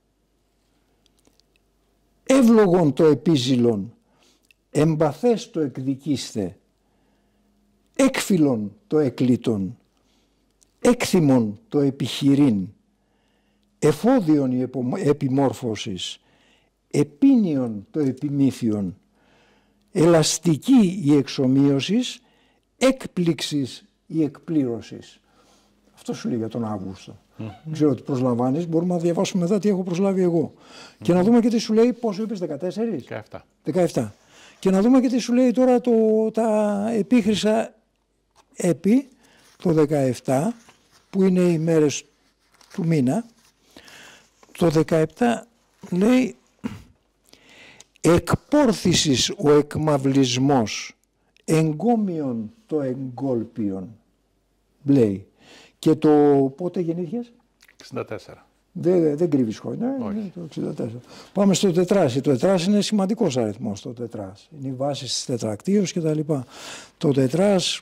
εύλογον το επίζηλον, εμπαθές το εκδικήστε, έκφυλον το εκλήτων, έκθυμον το επιχειρήν, εφόδιον η επιμόρφωσης, επίνιον το επιμήθιον, ελαστική η εξομοίωσης, έκπληξης η εκπλήρωσης. Αυτό σου λέει για τον Αύγουστο. Mm-hmm. Δεν ξέρω τι προσλαμβάνεις, μπορούμε να διαβάσουμε μετά τι έχω προσλάβει εγώ. Mm-hmm. Και να δούμε και τι σου λέει, πόσο είπες, δεκατέσσερα? δεκαεπτά. δεκαεπτά. Και να δούμε και τι σου λέει τώρα το, τα επίχρησα επί, το δεκαεπτά, που είναι οι μέρες του μήνα. Το δεκαεπτά λέει εκπόρθησης ο εκμαυλισμός, εγκόμιον το εγκόλπιον, λέει. Και το πότε γεννήθηκες? εξήντα τέσσερα. Δεν, δεν κρύβεις χρόνια, είναι το εξήντα τέσσερα. Πάμε στο τετράσι. Το τετράσι είναι σημαντικός αριθμός το τετράς. Είναι η βάση της τετρακτίως και τα λοιπά. Το τετράς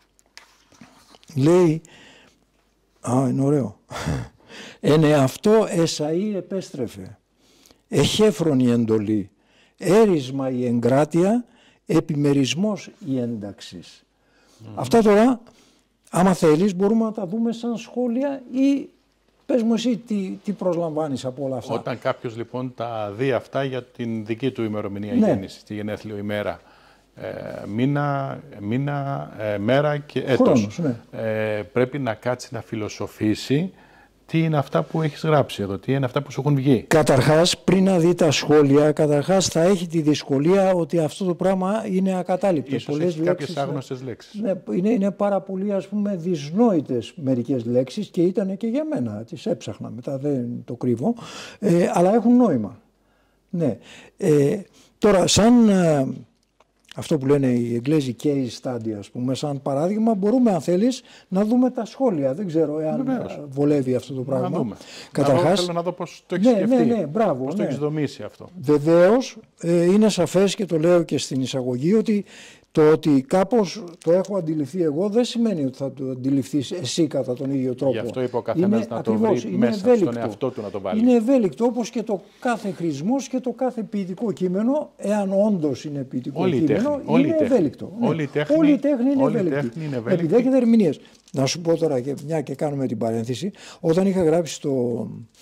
λέει, α, είναι ωραίο. Εν εαυτό εσαΐ επέστρεφε, εχέφρον η εντολή, έρισμα η εγκράτεια, επιμερισμός η ένταξης. Mm. Αυτά τώρα, άμα θέλεις, μπορούμε να τα δούμε σαν σχόλια ή πες μου εσύ τι, τι προσλαμβάνεις από όλα αυτά. Όταν κάποιος λοιπόν τα δει αυτά για την δική του ημερομηνία ναι. γέννησης, τη γενέθλιο ημέρα, ε, μήνα, μήνα ε, μέρα και έτος. Χρόνος, ναι. ε, πρέπει να κάτσει να φιλοσοφήσει τι είναι αυτά που έχεις γράψει εδώ, τι είναι αυτά που σου έχουν βγει. Καταρχάς, πριν να δει τα σχόλια, καταρχάς θα έχει τη δυσκολία ότι αυτό το πράγμα είναι ακατάληπτο. Ίσως πολλές έχει λέξεις, κάποιες άγνωστες λέξεις. Ναι, είναι, είναι πάρα πολύ, ας πούμε, δυσνόητες μερικές λέξεις και ήταν και για μένα. Τις έψαχνα μετά, δεν το κρύβω, ε, αλλά έχουν νόημα. Ναι. Ε, τώρα, σαν ε, αυτό που λένε οι Εγγλέζοι case study, ας πούμε, σαν παράδειγμα, μπορούμε, αν θέλεις, να δούμε τα σχόλια. Δεν ξέρω εάν Βεβαίως. βολεύει αυτό το πράγμα. Να δούμε. Καταρχάς, να δω, θέλω να δω πώς το έχεις ναι, σκεφτεί, ναι, ναι, μπράβο, πώς ναι. το έχεις δομήσει αυτό. Βεβαίως, ε, είναι σαφές και το λέω και στην εισαγωγή ότι το ότι κάπως το έχω αντιληφθεί εγώ δεν σημαίνει ότι θα το αντιληφθείς εσύ κατά τον ίδιο τρόπο. Γι' αυτό είπε ο καθένας να το ακριβώς, βρει είναι μέσα ευέλικτο. στον εαυτό του να το βάλει. Είναι ευέλικτο, όπως και το κάθε χρησμός και το κάθε ποιητικό κείμενο, εάν όντως είναι ποιητικό όλη κείμενο, τέχνη, όλη είναι τέχνη. ευέλικτο. Όλη η τέχνη, όλη η τέχνη είναι όλη ευέλικτη. τέχνη είναι ευέλικτη. Επιδέχεται ερμηνείες. Να σου πω τώρα, και μια και κάνουμε την παρένθεση, όταν είχα γράψει το,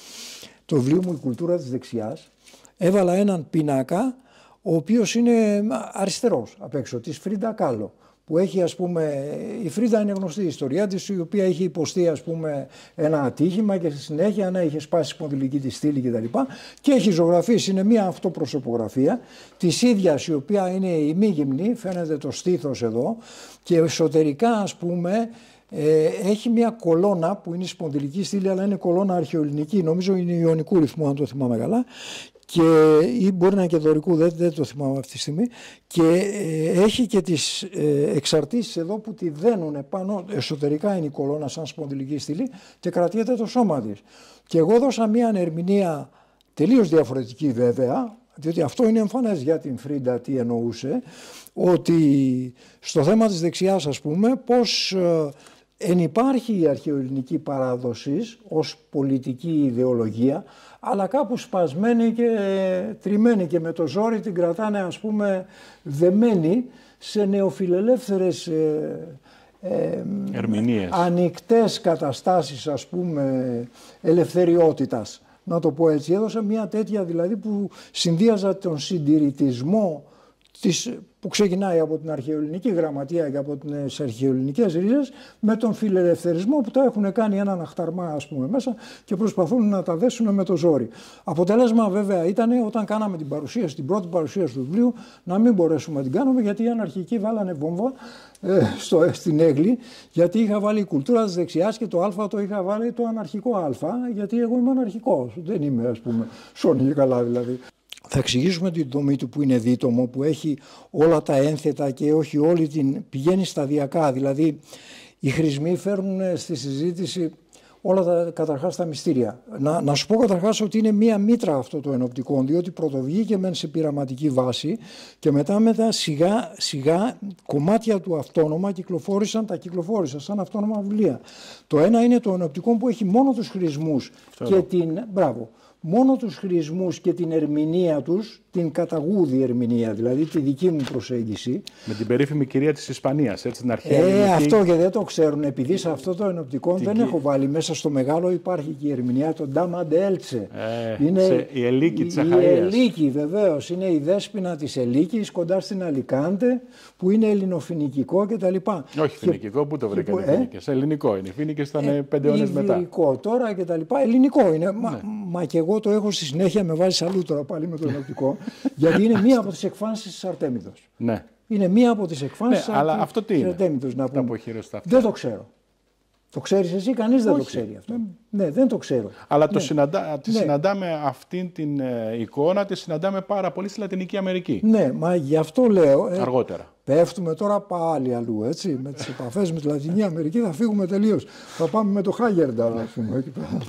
το βιβλίο μου «Η κουλτούρα της δεξιάς», έβαλα έναν πίνακα, ο οποίος είναι αριστερός απ' έξω, της Φρίντα Κάλο, που έχει, ας πούμε, η Φρίντα είναι γνωστή η ιστορία της, η οποία έχει υποστεί, ας πούμε, ένα ατύχημα και στη συνέχεια να είχε σπάσει σπονδυλική της στήλη κτλ. Και έχει ζωγραφίσει, είναι μια αυτοπροσωπογραφία της ίδιας, η οποία είναι ημίγυμνη, φαίνεται το στήθος εδώ, και εσωτερικά, ας πούμε, ε, έχει μια κολόνα που είναι η σπονδυλική στήλη, αλλά είναι κολόνα αρχαιοελληνική, νομίζω είναι ιωνικού ρυθμού, αν το θυμάμαι καλά. Και, ή μπορεί να είναι και δωρικού, δεν, δεν το θυμάμαι αυτή τη στιγμή, και ε, έχει και τις ε, εξαρτήσεις εδώ που τη δένουν πάνω, εσωτερικά είναι η κολόνα σαν σπονδυλική στήλη και κρατιέται το σώμα της. Και εγώ δώσα μια ερμηνεία τελείως διαφορετική βέβαια, διότι αυτό είναι εμφανές για την Φρίντα τι εννοούσε, ότι στο θέμα της δεξιάς, ας πούμε, πως ε, ενυπάρχει η αρχαιοελληνική παράδοση ως πολιτική ιδεολογία, αλλά κάπου σπασμένη και τριμμένη και με το ζόρι την κρατάνε, ας πούμε, δεμένη σε νεοφιλελεύθερες ε, ε, ερμηνείες, ανοιχτές καταστάσεις, ας πούμε, ελευθεριότητας. Να το πω έτσι, έδωσα μια τέτοια δηλαδή που συνδύαζα τον συντηρητισμό της, που ξεκινάει από την αρχαιοελληνική γραμματεία και από τις αρχαιοελληνικές ρίζες, με τον φιλελευθερισμό που τα έχουν κάνει έναν αχταρμά, ας πούμε, μέσα και προσπαθούν να τα δέσουν με το ζόρι. Αποτέλεσμα βέβαια ήταν όταν κάναμε την παρουσίαση, την πρώτη παρουσίαση του βιβλίου, να μην μπορέσουμε να την κάνουμε, γιατί οι αναρχικοί βάλανε βόμβα ε, στο, στην Έγλη, γιατί είχα βάλει η κουλτούρα της δεξιάς και το α το είχα βάλει το αναρχικό α, γιατί εγώ είμαι αναρχικός, δεν είμαι, ας πούμε, σώνει καλά δηλαδή. Θα εξηγήσουμε την δομή του που είναι δίτομο, που έχει όλα τα ένθετα και όχι όλη την, πηγαίνει σταδιακά. Δηλαδή οι χρησμοί φέρνουν στη συζήτηση όλα τα, καταρχάς τα μυστήρια. Να, να σου πω καταρχάς ότι είναι μία μήτρα αυτό το ενοπτικό, διότι πρωτοβγήκε μεν σε πειραματική βάση και μετά μετά σιγά σιγά κομμάτια του αυτόνομα κυκλοφόρησαν, τα κυκλοφόρησαν σαν αυτόνομα βιβλία. Το ένα είναι το ενοπτικό που έχει μόνο τους χρησμούς και την... Μπράβο. Μόνο τους χρησμούς και την ερμηνεία τους, την καταγούδη ερμηνεία, δηλαδή τη δική μου προσέγγιση. Με την περίφημη κυρία της Ισπανίας, έτσι, την αρχαία Ε, ελληνική... αυτό και δεν το ξέρουν, επειδή σε αυτό το ενοπτικό την... δεν έχω βάλει μέσα στο μεγάλο, υπάρχει και η ερμηνεία των Ντάμα Ντέλτσε. Ε, είναι σε, η Ελίκη της Αχαΐας. Η Ελίκη βεβαίως, είναι η δέσποινα της Ελίκης κοντά στην Αλικάντε, που είναι ελληνοφοινικικό κτλ. Όχι φοινικικό, πού το βρήκαν οι Φοίνικες. Ελληνικό είναι. Οι Φοίνικες ήταν ε, πέντε αιώνες μετά. Ιβηρικό τώρα κτλ. Ελληνικό είναι. Ναι. Μα, μα και εγώ το έχω στη συνέχεια, με βάζει αλλού τώρα πάλι με το ενοπτικό, γιατί είναι μία από τις εκφάνσεις της Αρτέμιδος. Ναι. Είναι μία από τις εκφάνσεις ναι, της αλλά αυτό τι είναι, Αρτέμιδος. Να πούμε. Δεν το ξέρω. Το ξέρεις εσύ, κανείς δεν Όχι. το ξέρει αυτό. Ναι, δεν το ξέρω. Αλλά ναι. το συναντά, τη ναι. συναντάμε αυτήν την ε, εικόνα, τη συναντάμε πάρα πολύ στη Λατινική Αμερική. Ναι, μα γι' αυτό λέω. Ε, Αργότερα. Πέφτουμε τώρα πάλι αλλού, έτσι. Με τις επαφές με τη Λατινική Αμερική θα φύγουμε τελείως. Θα πάμε με το Χάγερνταλ, ας πούμε.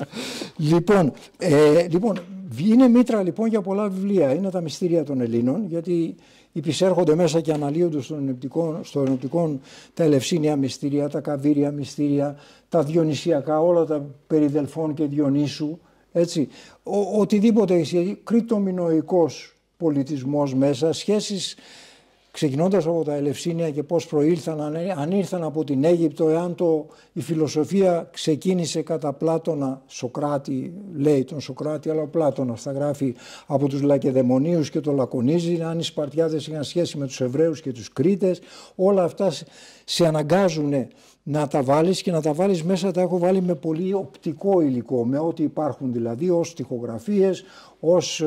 λοιπόν, ε, λοιπόν, είναι μήτρα λοιπόν για πολλά βιβλία. Είναι τα μυστήρια των Ελλήνων, γιατί υπησέρχονται μέσα και αναλύονται στο ενοπτικό, στο ενοπτικό τα Ελευσίνια μυστήρια, τα Καβύρια μυστήρια, τα Διονυσιακά, όλα τα περί Δελφών και Διονύσου, έτσι. Ο, οτιδήποτε έχει, κριτομινοϊκός πολιτισμός μέσα, σχέσεις ξεκινώντας από τα Ελευσίνια και πώς προήλθαν, αν ήρθαν από την Αίγυπτο, εάν το, η φιλοσοφία ξεκίνησε κατά Πλάτωνα, Σοκράτη, λέει τον Σοκράτη, αλλά ο Πλάτωνας τα γράφει από τους Λακεδαιμονίους και το λακωνίζει, αν οι Σπαρτιάδες είχαν σχέση με τους Εβραίους και τους Κρήτες, όλα αυτά σε αναγκάζουν να τα βάλεις και να τα βάλεις μέσα, τα έχω βάλει με πολύ οπτικό υλικό, με ό,τι υπάρχουν δηλαδή ως τοιχογραφίες, ως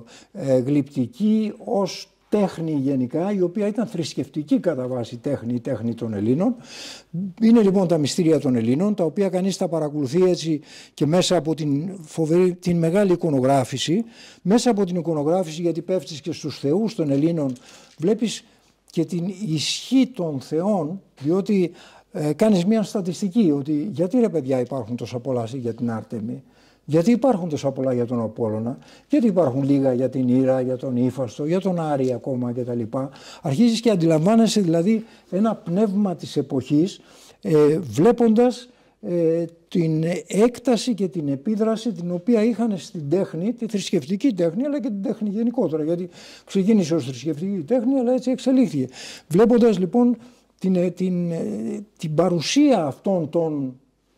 ε, ε, γλυπτική, ως τέχνη γενικά, η οποία ήταν θρησκευτική κατά βάση τέχνη, η τέχνη των Ελλήνων. Είναι λοιπόν τα μυστήρια των Ελλήνων, τα οποία κανείς τα παρακολουθεί έτσι και μέσα από την, φοβερή, την μεγάλη εικονογράφηση, μέσα από την εικονογράφηση, γιατί πέφτεις και στους θεούς των Ελλήνων, βλέπεις και την ισχύ των θεών, διότι ε, κάνεις μια στατιστική, ότι γιατί ρε παιδιά υπάρχουν τόσα πολλά για την Άρτεμη, γιατί υπάρχουν τόσα πολλά για τον Απόλλωνα, γιατί υπάρχουν λίγα για την Ήρα, για τον Ήφαστο, για τον Άρη ακόμα κτλ. Αρχίζεις και αντιλαμβάνεσαι δηλαδή ένα πνεύμα της εποχής, ε, βλέποντας ε, την έκταση και την επίδραση την οποία είχαν στην τέχνη, τη θρησκευτική τέχνη, αλλά και την τέχνη γενικότερα, γιατί ξεκίνησε ως θρησκευτική τέχνη, αλλά έτσι εξελίχθηκε. Βλέποντας λοιπόν την, την, την παρουσία αυτών των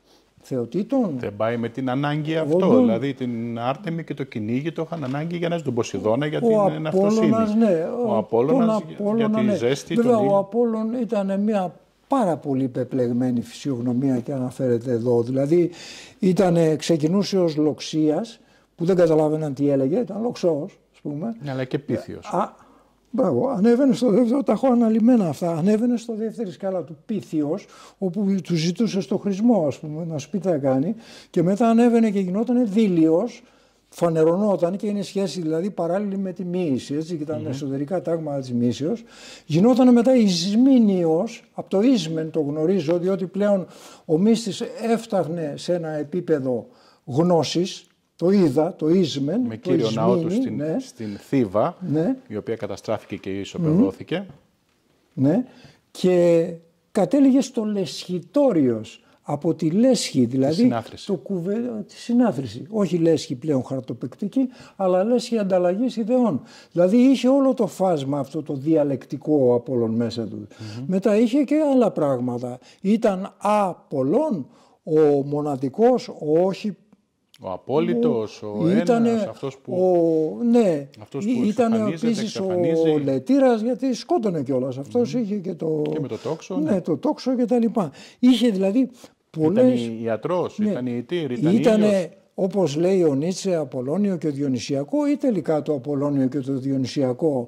θεοτήτων. Δεν πάει με την ανάγκη αυτό. Όντων. Δηλαδή την Άρτεμη και το κυνήγι το είχαν ανάγκη για να ζουν τον Ποσειδώνα για την ναυτοσύνη. Ναι. Ο Απόλλωνας για τη ναι. ζέστη. Βέβαια, τον... ο Απόλλων ήταν μια πάρα πολύ πεπλεγμένη φυσιογνωμία και αναφέρεται εδώ. Δηλαδή ήταν, ξεκινούσε ως λοξίας που δεν καταλάβαιναν τι έλεγε, ήταν λοξός, ας πούμε. Αλλά και πίθιος. Α, μπράβο, ανέβαινε στο δεύτερο, τα έχω αναλυμμένα αυτά, ανέβαινε στο δεύτερη σκάλα του πίθιος, όπου του ζητούσε στο χρησμό, ας πούμε, να σου πει τι θα κάνει, και μετά ανέβαινε και γινόταν δίλιος, φανερωνόταν και είναι σχέση δηλαδή παράλληλη με τη μοίηση, έτσι, και τα mm-hmm. εσωτερικά τάγματα της μοίησεως. Γινόταν μετά Ισμήνιος, από το Ίσμεν το γνωρίζω, διότι πλέον ο μύστης έφταχνε σε ένα επίπεδο γνώσης. Το είδα, το Ίσμεν. Με κύριο το ναό του στην, ναι. στην Θήβα, ναι. η οποία καταστράφηκε και ισοπεδώθηκε. Mm. Ναι, και κατέληγε στο Λεσχητόριος, από τη Λέσχη, δηλαδή τη συνάθρηση. Το κουβε... τη συνάθρηση. Όχι Λέσχη πλέον χαρτοπαικτική, αλλά Λέσχη ανταλλαγής ιδεών. Δηλαδή είχε όλο το φάσμα αυτό το διαλεκτικό ο Απόλλων μέσα του. Mm-hmm. Μετά είχε και άλλα πράγματα. Ήταν Απόλλων, ο μοναδικός, ο όχι ο απόλυτος, ο ήτανε, ένας, αυτός που, ο, ναι, αυτός που ήταν επίσης ο Λετήρας, γιατί σκότωνε κιόλας. Αυτός mm. είχε και το... Και με το τόξο. Ναι, ναι. το τόξο και τα λοιπά. Είχε δηλαδή πολλές... Ήταν ιατρός, ναι, ήταν ιητήρ, ήταν ήτανε, ήλιος. Όπως λέει ο Νίτσε, Απολλώνιο και Διονυσιακό, ή τελικά το Απολλώνιο και το Διονυσιακό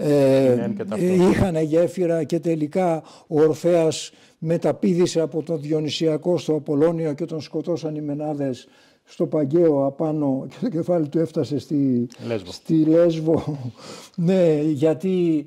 ε, είχαν γέφυρα και τελικά ο Ορφέας μεταπήδησε από το Διονυσιακό στο Απολλώνιο και τον σκοτώσαν οι Μενάδες στο Παγκαίο απάνω και το κεφάλι του έφτασε στη Λέσβο. Στη Λέσβο. Ναι, γιατί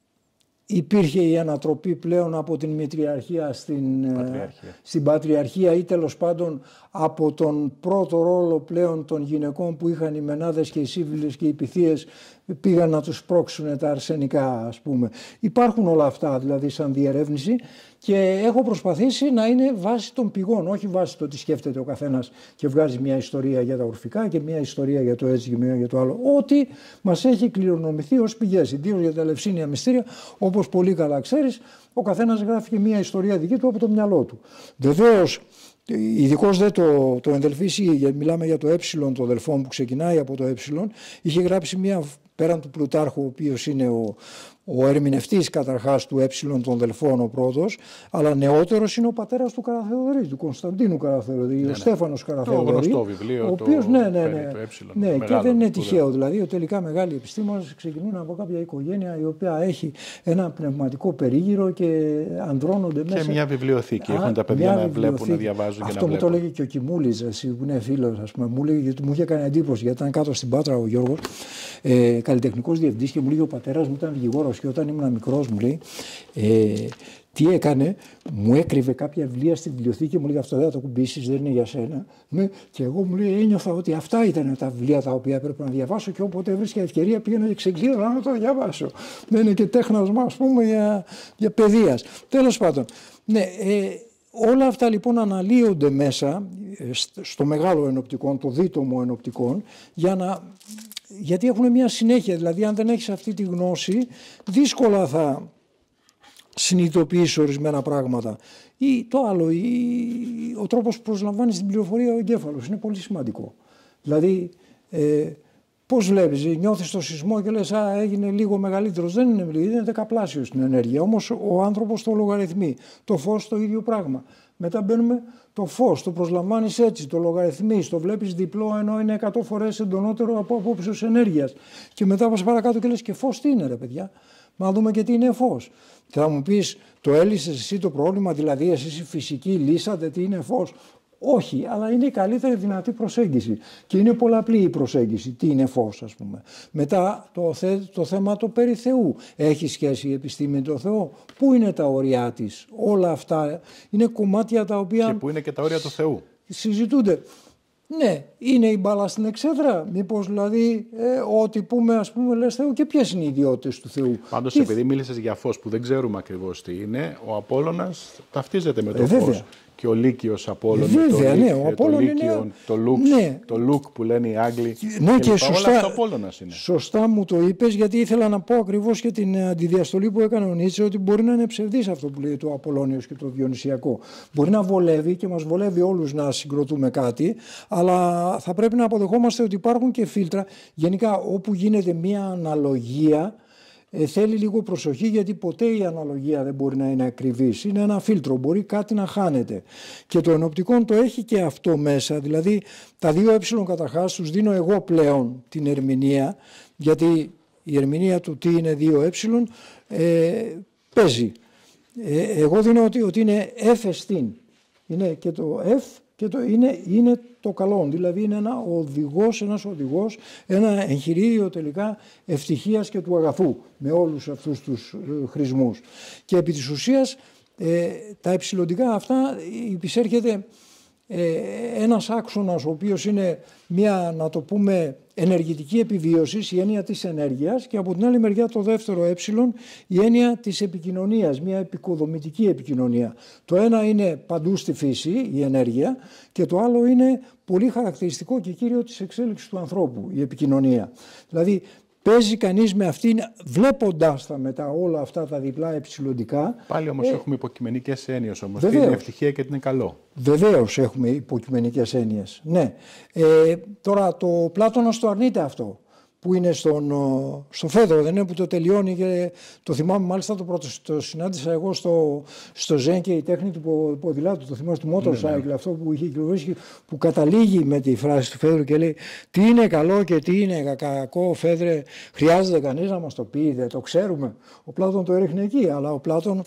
υπήρχε η ανατροπή πλέον από την Μητριαρχία στην Πατριαρχία, στην Πατριαρχία ή τέλος πάντων από τον πρώτο ρόλο πλέον των γυναικών που είχαν οι Μενάδες και οι Σύβυλες και οι Πυθίες, πήγαν να τους πρόξουν τα αρσενικά, ας πούμε. Υπάρχουν όλα αυτά δηλαδή σαν διερεύνηση και έχω προσπαθήσει να είναι βάση των πηγών, όχι βάση το τι σκέφτεται ο καθένας και βγάζει μια ιστορία για τα ορφικά και μια ιστορία για το έτσι και μια για το άλλο. Ό,τι μας έχει κληρονομηθεί ως πηγές, ιδίως για τα Ελευσίνια μυστήρια, όπως πολύ καλά ξέρεις, ο καθένας γράφει και μια ιστορία δική του από το μυαλό του. Βεβαίως, ειδικώς δε το, το Ενδελφίσι, μιλάμε για το ε, το Δελφόν που ξεκινάει από το ε, είχε γράψει μια, πέραν του Πλουτάρχου, ο οποίος είναι ο, ο ερμηνευτής καταρχάς του ε των Δελφών ο πρώτος, αλλά νεότερος είναι ο πατέρας του Καραθεοδωρή, του Κωνσταντίνου Καραθεοδωρή, ναι, ο ναι. Στέφανος Καραθεοδωρή. Το γνωστό βιβλίο, ο οποίος, το, ναι, ναι, ναι, το ε, ναι, και δεν είναι τυχαίο, δηλαδή τελικά μεγάλοι επιστήμονες ξεκινούν από κάποια οικογένεια η οποία έχει ένα πνευματικό περίγυρο και ανδρώνονται μέσα. Και μια βιβλιοθήκη, έχουν τα παιδιά να βλέπουν, να διαβάζουν και να βλέπουν. Αυτό μου το έλεγε και ο Κιμούλης, που είναι φίλος, ας πούμε, μου, λέγε, γιατί μου είχε κάνει εντύπωση, γιατί ήταν κάτω στην Πάτρα ο Γιώργος, ε, καλλιτεχνικός διευθυντής, και μου λέγε ο πατέρας μου ήταν δικηγόρος και όταν ήμουν μικρός μου λέει, ε, τι έκανε, μου έκρυβε κάποια βιβλία στη βιβλιοθήκη και μου λέει αυτό δεν θα το κουμπίσεις, δεν είναι για σένα. Ναι, και εγώ μου λέει ένιωθα ότι αυτά ήταν τα βιβλία τα οποία έπρεπε να διαβάσω και όποτε έβρισκα ευκαιρία πήγαινα και ξεκλείδωνα να το διαβάσω. Δεν είναι και τέχνασμα, ας πούμε, για, για παιδείας. Τέλος πάντων, ναι, ε, όλα αυτά λοιπόν αναλύονται μέσα στο μεγάλο ενοπτικόν, το δίτομο ενοπτικόν, για να, γιατί έχουν μια συνέχεια. Δηλαδή αν δεν έχεις αυτή τη γνώση, δύσκολα θα συνειδητοποιήσεις ορισμένα πράγματα. Ή το άλλο, η, ο τρόπος που προσλαμβάνεις την πληροφορία ο εγκέφαλος είναι πολύ σημαντικό. Δηλαδή, ε, πώς βλέπεις, νιώθεις το σεισμό και λες «Α, έγινε λίγο μεγαλύτερος». Δεν είναι λίγο, είναι δεκαπλάσιο στην ενέργεια. Όμως ο άνθρωπος το λογαριθμεί. Το φως το ίδιο πράγμα. Μετά μπαίνουμε το φως, το προσλαμβάνεις έτσι, το λογαριθμείς, το βλέπεις διπλό ενώ είναι εκατό φορές εντονότερο από απόψεως ενέργειας. Και μετά πας παρακάτω και λες «Και φως τι είναι ρε παιδιά». Μα δούμε και τι είναι φως. Και θα μου πεις, το έλυσες εσύ το πρόβλημα, δηλαδή εσείς οι φυσικοί λύσατε τι είναι φως. Όχι, αλλά είναι η καλύτερη δυνατή προσέγγιση. Και είναι πολλαπλή η προσέγγιση. Τι είναι φως, ας πούμε. Μετά το, θε, το θέμα το περί Θεού. Έχει σχέση η επιστήμη με το Θεό. Πού είναι τα όρια της. Όλα αυτά είναι κομμάτια τα οποία. Και πού είναι και τα όρια του Θεού. Συζητούνται. Ναι, είναι η μπάλα στην εξέδρα. Μήπως δηλαδή ε, ό,τι πούμε, ας πούμε, λες Θεού, και ποιες είναι οι ιδιότητες του Θεού. Πάντως, τι... επειδή μίλησες για φως που δεν ξέρουμε ακριβώς τι είναι, ο Απόλλωνας ταυτίζεται με το ε, φως. Βέβαια. Και ο Λύκειος Απόλλων, βέβαια, το, ναι, ο το Λύκειο, είναι... το Λουξ, ναι. το Λουκ που λένε οι Άγγλοι. Ναι, και, και σωστά, όλα αυτά Απόλλωνας είναι. Σωστά μου το είπες, γιατί ήθελα να πω ακριβώς και την αντιδιαστολή που έκανε ο Νίτσε, ότι μπορεί να είναι ψευδής αυτό που λέει το Απολλώνιος και το Διονυσιακό. Μπορεί να βολεύει και μας βολεύει όλους να συγκροτούμε κάτι, αλλά θα πρέπει να αποδεχόμαστε ότι υπάρχουν και φίλτρα. Γενικά, όπου γίνεται μία αναλογία, Ε, θέλει λίγο προσοχή, γιατί ποτέ η αναλογία δεν μπορεί να είναι ακριβής. Είναι ένα φίλτρο, μπορεί κάτι να χάνεται. Και το ενοπτικό το έχει και αυτό μέσα. Δηλαδή τα δύο ε καταρχάς τους δίνω εγώ πλέον την ερμηνεία, γιατί η ερμηνεία του τι είναι δύο ε, ε παίζει. Ε, εγώ δίνω ότι, ότι είναι F εστίν. Είναι και το F και το είναι, είναι το καλό, δηλαδή είναι ένα οδηγός, ένας οδηγός, ένα εγχειρίδιο τελικά ευτυχίας και του αγαθού με όλους αυτούς τους ε, χρησμούς. Και επί της ουσίας ε, τα εψιλοντικά αυτά υπησέρχεται ε, ένας άξονας ο οποίος είναι μια, να το πούμε, ενεργητική επιβίωση, η έννοια της ενέργειας, και από την άλλη μεριά το δεύτερο ε, η έννοια της επικοινωνίας, μια επικοδομητική επικοινωνία. Το ένα είναι παντού στη φύση, η ενέργεια, και το άλλο είναι πολύ χαρακτηριστικό και κύριο της εξέλιξης του ανθρώπου, η επικοινωνία. Δηλαδή παίζει κανείς με αυτήν, βλέποντας τα μετά όλα αυτά τα διπλά εψιλοντικά. Πάλι όμως ε, έχουμε υποκειμενικές έννοιες όμως. Τι είναι ευτυχία και τι είναι καλό. Βεβαίως έχουμε υποκειμενικές έννοιες. Ναι. Ε, τώρα το Πλάτωνας το αρνείται αυτό, που είναι στον, στο Φέδρο, δεν είναι, που το τελειώνει, και το θυμάμαι μάλιστα, το πρώτο το συνάντησα εγώ στο, στο Ζεν, και η τέχνη του ποδηλάτου, το θυμάμαι του motorcycle, ναι, αυτό που είχε κυκλοφορήσει, που καταλήγει με τη φράση του Φέδρου και λέει τι είναι καλό και τι είναι κακό, Φέδρε, χρειάζεται κανείς να μας το πει, δεν το ξέρουμε. Ο Πλάτων το έριχνε εκεί, αλλά ο Πλάτων,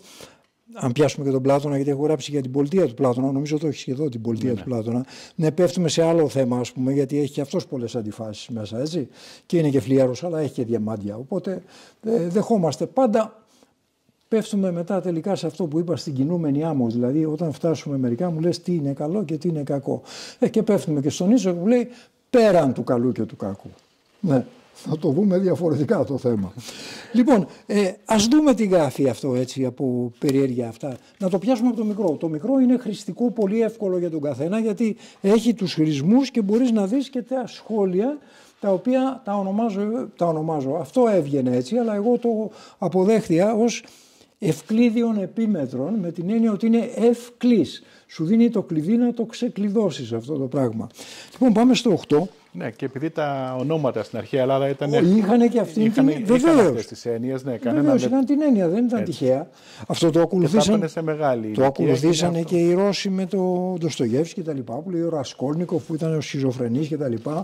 αν πιάσουμε και τον Πλάτωνα, γιατί έχω γράψει για την πολιτεία του Πλάτωνα, νομίζω το έχει σχεδόν την πολιτεία ναι, του Πλάτωνα, ναι, πέφτουμε σε άλλο θέμα, ας πούμε, γιατί έχει και αυτός πολλές αντιφάσεις μέσα, έτσι, και είναι και φλίαρος, αλλά έχει και διαμάντια, οπότε ε, δεχόμαστε πάντα. Πέφτουμε μετά τελικά σε αυτό που είπα, στην κινούμενη άμμος, δηλαδή όταν φτάσουμε μερικά μου λες τι είναι καλό και τι είναι κακό. Ε, και πέφτουμε και στον Νίτσε που λέει πέραν του καλού και του κακού. Ναι. Θα το δούμε διαφορετικά το θέμα. Λοιπόν, ε, ας δούμε τι γράφει αυτό, έτσι, από περιέργεια αυτά. Να το πιάσουμε από το μικρό. Το μικρό είναι χρηστικό, πολύ εύκολο για τον καθένα, γιατί έχει τους χρησμούς και μπορείς να δεις και τα σχόλια, τα οποία τα ονομάζω, τα ονομάζω. Αυτό έβγαινε έτσι, αλλά εγώ το αποδέχτηκα ως ευκλείδιον επίμετρων, με την έννοια ότι είναι ευκλής. Σου δίνει το κλειδί να το ξεκλειδώσεις αυτό το πράγμα. Λοιπόν, πάμε στο οκτώ. Ναι, και επειδή τα ονόματα στην αρχαία Ελλάδα ήταν. Είχαν και αυτήν είχαν, την. Βεβαίως. Τις έννοιες, ναι, Βεβαίως, είχαν την έννοια, δεν ήταν έτσι τυχαία. Αυτό το ακολουθήσαν. Σε μεγάλη το ακολουθήσαν και, και οι Ρώσοι με το Ντοστογεύσκι και τα λοιπά, που λέει ο Ρασκόλνικοφ που ήταν ο σχιζοφρενής και τα λοιπά.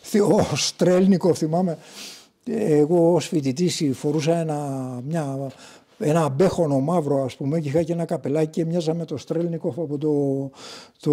Ο Στρέλνικοφ, θυμάμαι. Εγώ ως φοιτητής φορούσα ένα, μια. Ένα αμπέχονο μαύρο, ας πούμε, και είχα και ένα καπελάκι και μοιάζα με το Στρέλνικοφ από το, το,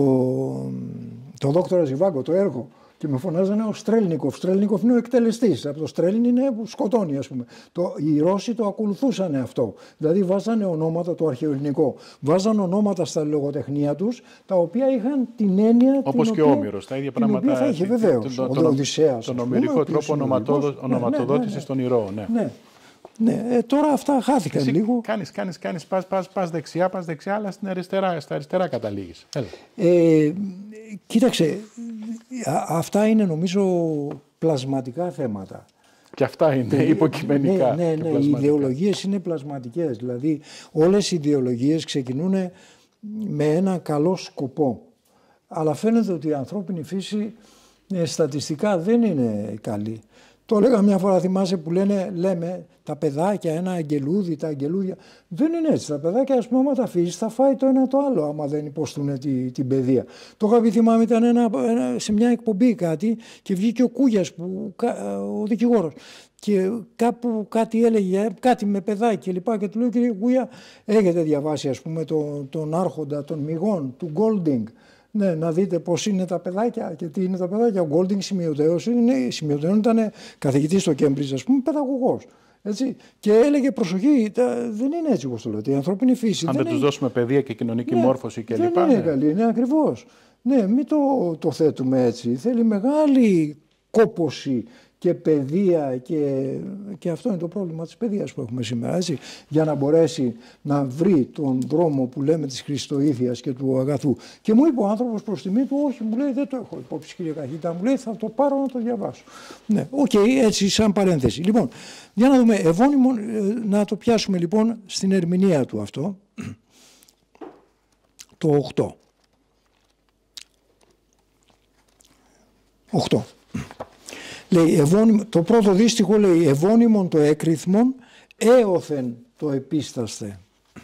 το δόκτωρα Ζιβάγκο, το έργο. Και με φωνάζανε ο Στρέλνικοφ. Στρέλνικοφ είναι ο εκτελεστής. Από το Στρέλιν είναι που σκοτώνει, ας πούμε. Το, οι Ρώσοι το ακολουθούσαν αυτό. Δηλαδή βάζανε ονόματα, το αρχαιοελληνικό. Βάζανε ονόματα στα λογοτεχνία τους, τα οποία είχαν την έννοια. Όπως και ο Όμηρος, τα ίδια πράγματα. Θα είχε βεβαίως. Τον, ο τον, Οδυσσέας, τον ομηρικό τρόπο ονοματοδότησης ναι, ναι, ναι, των ηρώων. Ναι. Ναι. Ναι, ε, τώρα αυτά χάθηκαν εσύ λίγο. Κάνεις, κάνεις, κάνεις, πας, πας, πας δεξιά, πας δεξιά, αλλά στην αριστερά, στα αριστερά καταλήγεις. Ε, κοίταξε, α, αυτά είναι νομίζω πλασματικά θέματα. Και αυτά είναι υποκειμενικά. Ναι, ναι, ναι. Οι ιδεολογίες είναι πλασματικές. Δηλαδή όλες οι ιδεολογίες ξεκινούν με ένα καλό σκοπό. Αλλά φαίνεται ότι η ανθρώπινη φύση ε, στατιστικά δεν είναι καλή. Το έλεγα μια φορά, θυμάσαι, που λένε, λέμε τα παιδάκια, ένα αγγελούδι, τα αγγελούδια. Δεν είναι έτσι. Τα παιδάκια, ας πούμε, άμα τα αφήσεις, θα φάει το ένα το άλλο, άμα δεν υποστούν τη, την παιδεία. Το είχα πει, θυμάμαι, ήταν ένα, ένα, σε μια εκπομπή κάτι και βγήκε ο Κούγιας, που, ο δικηγόρος. Και κάπου κάτι έλεγε, κάτι με παιδάκι και λοιπά. Και του λέω, κύριε Κούγια, έχετε διαβάσει, ας πούμε, τον, τον άρχοντα των μυγών, του Golding. Ναι, να δείτε πώς είναι τα παιδάκια και τι είναι τα παιδάκια. Ο Golding σημειωτέος είναι, σημειωτέων ήταν καθηγητής στο Cambridge, ας πούμε, παιδαγωγός. Έτσι. Και έλεγε προσοχή, τα, δεν είναι έτσι όπως το λέτε. Η ανθρώπινη φύση. Αν δεν, δεν τους δώσουμε παιδεία και κοινωνική ναι, μόρφωση κλπ. Δεν είναι ναι. καλή, είναι ακριβώς. Ναι, μην το, το θέτουμε έτσι. Θέλει μεγάλη κόπωση και παιδεία και, και αυτό είναι το πρόβλημα της παιδείας που έχουμε σήμερα, έτσι, για να μπορέσει να βρει τον δρόμο που λέμε της Χριστοήθειας και του αγαθού. Και μου είπε ο άνθρωπος προς τιμή του, όχι, μου λέει, δεν το έχω υπόψη κύριε καθηγητά, μου λέει, θα το πάρω να το διαβάσω. Ναι, οκ, okay, έτσι σαν παρένθεση. Λοιπόν, για να δούμε, ευώνυμο, να το πιάσουμε λοιπόν στην ερμηνεία του αυτό, το οκτώ. οκτώ. Λέει, ευώνυμο, το πρώτο δίστιχο λέει ευώνυμον το έκρηθμον, έωθεν το επίσταστε.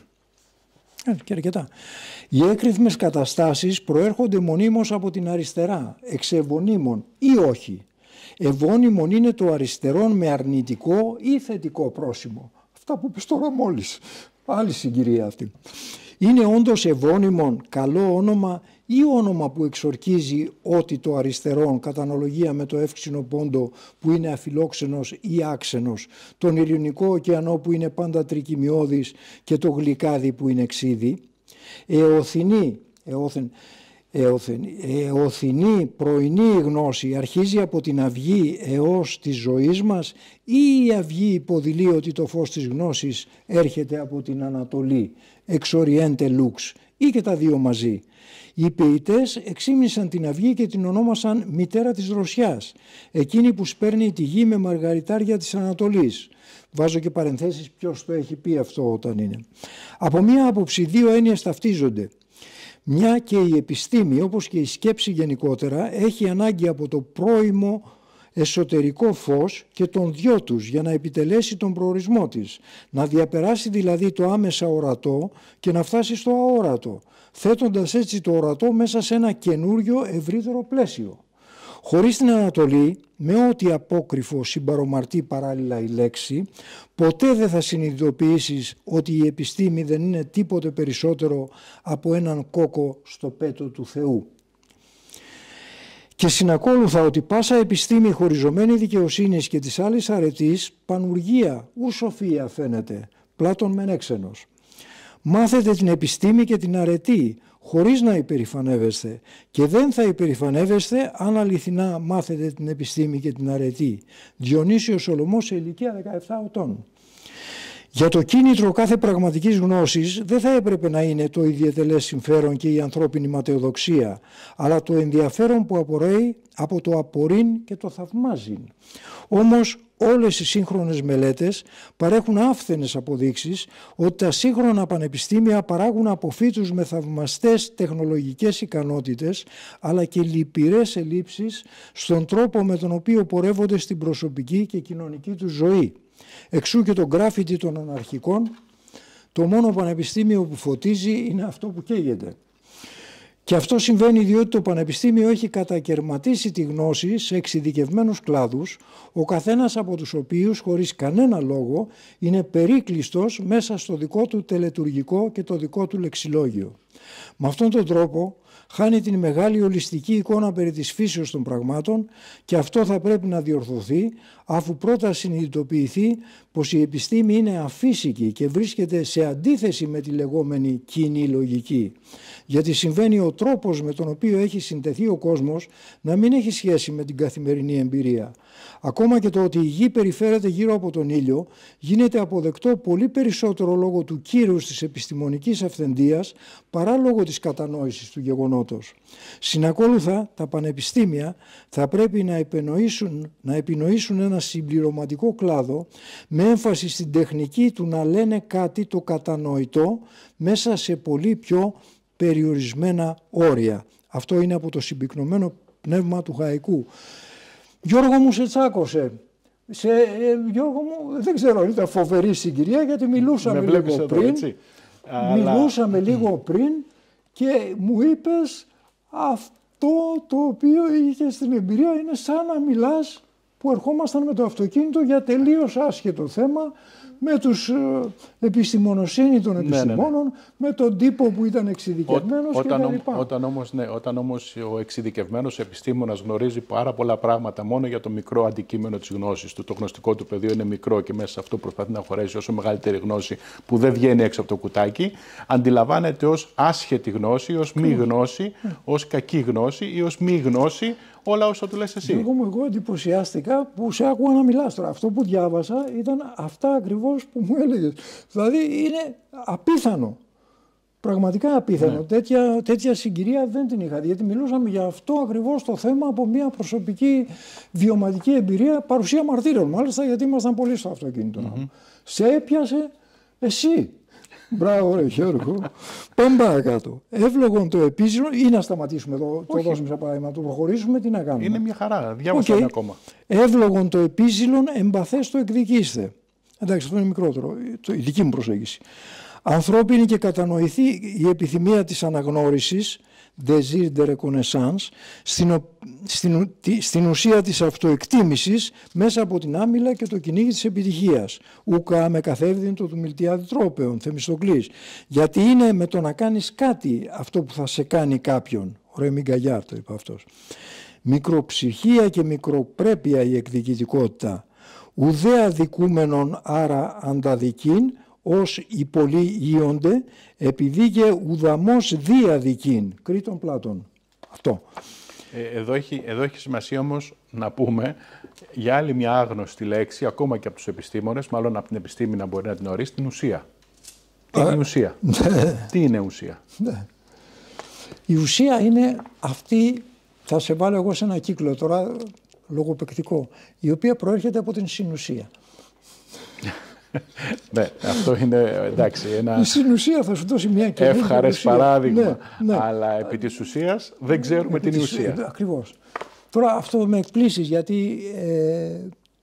Ε, και αρκετά. Οι έκρηθμες καταστάσεις προέρχονται μονίμως από την αριστερά, εξ ευωνύμων ή όχι. Ευώνυμον είναι το αριστερόν με αρνητικό ή θετικό πρόσημο. Αυτά που είπες τώρα μόλις. Άλλη συγκυρία αυτή. Είναι όντως ευώνυμον καλό όνομα ή όνομα που εξορκίζει ότι το αριστερόν κατά αναλογία με το εύξηνο πόντο που είναι αφιλόξενος ή άξενος, τον ειρηνικό ωκεανό που είναι πάντα τρικυμιώδης και το γλυκάδι που είναι ξύδι, εωθινή, εώθεν, εώθεν, εωθινή πρωινή γνώση αρχίζει από την αυγή έως της ζωής μας ή η αυγή υποδηλεί ότι το φως της γνώσης έρχεται από την Ανατολή, εξ οριέντε λουξ, ή και τα δύο μαζί. Οι ποιητές εξήμνησαν την αυγή και την ονόμασαν μητέρα της δροσιάς, εκείνη που σπέρνει τη γη με μαργαριτάρια της Ανατολής. Βάζω και παρενθέσεις ποιος το έχει πει αυτό όταν είναι. Από μία άποψη δύο έννοιες ταυτίζονται. Μια και η επιστήμη, όπως και η σκέψη γενικότερα, έχει ανάγκη από το πρώιμο εσωτερικό φως και των δυο τους για να επιτελέσει τον προορισμό της, να διαπεράσει δηλαδή το άμεσα ορατό και να φτάσει στο αόρατο, θέτοντας έτσι το ορατό μέσα σε ένα καινούριο ευρύτερο πλαίσιο. Χωρίς την Ανατολή, με ό,τι απόκριφο συμπαρομαρτεί παράλληλα η λέξη, ποτέ δεν θα συνειδητοποιήσεις ότι η επιστήμη δεν είναι τίποτε περισσότερο από έναν κόκο στο πέτο του Θεού. Και συνακόλουθα ότι πάσα επιστήμη χωριζωμένη δικαιοσύνης και της άλλης αρετής, πανουργία, ου σοφία φαίνεται, Πλάτων μεν έξενος. Μάθετε την επιστήμη και την αρετή, χωρίς να υπερηφανεύεστε, και δεν θα υπερηφανεύεστε αν αληθινά μάθετε την επιστήμη και την αρετή. Διονύσιος Σολωμός σε ηλικία δεκαεπτά ετών. Για το κίνητρο κάθε πραγματικής γνώσης δεν θα έπρεπε να είναι το ιδιαιτελές συμφέρον και η ανθρώπινη ματαιοδοξία, αλλά το ενδιαφέρον που απορρέει από το απορρίν και το θαυμάζειν. Όμως όλες οι σύγχρονες μελέτες παρέχουν άφθενες αποδείξεις ότι τα σύγχρονα πανεπιστήμια παράγουν αποφύτους με θαυμαστές τεχνολογικές ικανότητες, αλλά και λυπηρές ελλείψεις στον τρόπο με τον οποίο πορεύονται στην προσωπική και κοινωνική τους ζωή. Εξού και το γκράφιτι των αναρχικών, το μόνο πανεπιστήμιο που φωτίζει είναι αυτό που καίγεται. Και αυτό συμβαίνει διότι το πανεπιστήμιο έχει κατακερματίσει τη γνώση σε εξειδικευμένους κλάδους, ο καθένας από τους οποίους χωρίς κανένα λόγο είναι περίκλειστος μέσα στο δικό του τελετουργικό και το δικό του λεξιλόγιο. Με αυτόν τον τρόπο χάνει την μεγάλη ολιστική εικόνα περί της φύσεως των πραγμάτων και αυτό θα πρέπει να διορθωθεί αφού πρώτα συνειδητοποιηθεί πως η επιστήμη είναι αφύσικη και βρίσκεται σε αντίθεση με τη λεγόμενη κοινή λογική. Γιατί συμβαίνει ο τρόπος με τον οποίο έχει συντεθεί ο κόσμος να μην έχει σχέση με την καθημερινή εμπειρία. Ακόμα και το ότι η γη περιφέρεται γύρω από τον ήλιο γίνεται αποδεκτό πολύ περισσότερο λόγω του κύρους της επιστημονικής αυθεντίας παρά παρά λόγω της κατανόησης του γεγονότος. Συνακόλουθα, τα πανεπιστήμια θα πρέπει να επινοήσουν, να επινοήσουν ένα συμπληρωματικό κλάδο με έμφαση στην τεχνική του να λένε κάτι το κατανοητό μέσα σε πολύ πιο περιορισμένα όρια. Αυτό είναι από το συμπυκνωμένο πνεύμα του χαϊκού. Γιώργο μου, σε τσάκωσε. Σε, ε, Γιώργο μου, δεν ξέρω, ήταν φοβερή συγκυρία γιατί μιλούσαμε με λίγο εδώ, πριν. Έτσι. Μιλούσαμε Αλλά... λίγο πριν και μου είπες αυτό το οποίο είχε στην εμπειρία είναι σαν να μιλάς που ερχόμασταν με το αυτοκίνητο για τελείως άσχετο θέμα, με τους ε, επιστημονοσύνη των επιστημόνων, ναι, ναι, ναι. με τον τύπο που ήταν εξειδικευμένος όταν, κλπ. Όταν όμως, ναι, όταν όμως ο εξειδικευμένος επιστήμονας γνωρίζει πάρα πολλά πράγματα μόνο για το μικρό αντικείμενο της γνώσης του, το γνωστικό του πεδίο είναι μικρό και μέσα σε αυτό προσπαθεί να χωρέσει όσο μεγαλύτερη γνώση που δεν βγαίνει έξω από το κουτάκι, αντιλαμβάνεται ως άσχετη γνώση, ως μη γνώση, ως κακή γνώση ή ως μη γνώση, όλα όσα του λες εσύ. Εγώ, εγώ εντυπωσιάστηκα που σε άκουγα να μιλάς τώρα. Αυτό που διάβασα ήταν αυτά ακριβώς που μου έλεγες. Δηλαδή είναι απίθανο. Πραγματικά απίθανο. Ναι. Τέτοια, τέτοια συγκυρία δεν την είχα δει. Γιατί μιλούσαμε για αυτό ακριβώς το θέμα από μια προσωπική βιωματική εμπειρία, παρουσία μαρτύρων μάλιστα, γιατί ήμασταν πολύ στο αυτοκίνητο. Mm-hmm. Σε έπιασε εσύ. Μπράβο, ρε Γιώργο. Πάμε παρακάτω. Εύλογον το επίζηλον, ή να σταματήσουμε εδώ, το δώσουμε σαν παράδειγμα, το προχωρήσουμε, τι να κάνουμε. Είναι μια χαρά, διάβασα okay. ακόμα. Εύλογον το επίζηλον, εμπαθές το εκδικήστε. Εντάξει, αυτό είναι μικρότερο, η δική μου προσέγγιση. Ανθρώπινη και κατανοηθεί η επιθυμία της αναγνώρισης, désir de reconnaissance, στην, στην, στην ουσία της αυτοεκτίμησης μέσα από την άμυλα και το κυνήγι της επιτυχίας. Ούκα με καθεύδιν το του Μιλτιάδη τρόπεων, Θεμιστοκλής. Γιατί είναι με το να κάνεις κάτι αυτό που θα σε κάνει κάποιον. Ο Ρέμι Γκαγιάρ το είπε αυτός. Μικροψυχία και μικροπρέπεια η εκδικητικότητα. Ουδέα δικούμενον άρα ανταδικήν, ως οι πολλοί ίονται, επειδή και ουδαμός διαδικήν. Κρήτον Πλάτων. Αυτό. Ε, εδώ, έχει, εδώ έχει σημασία όμως να πούμε για άλλη μια άγνωστη λέξη, ακόμα και από τους επιστήμονες, μάλλον από την επιστήμη να μπορεί να την ορίσει, την ουσία. Τι είναι η ουσία? Τι είναι ουσία? Ναι. Η ουσία είναι αυτή, θα σε βάλω εγώ σε ένα κύκλο τώρα, λογοπαικτικό, η οποία προέρχεται από την συνουσία. Ναι, αυτό είναι εντάξει, ένα η συνουσία θα σου δώσει μια καινούργια εύχαρες παράδειγμα, ναι, ναι. αλλά επί της ουσίας δεν ξέρουμε την ουσία. Ακριβώς. Τώρα αυτό με εκπλήσεις γιατί ε,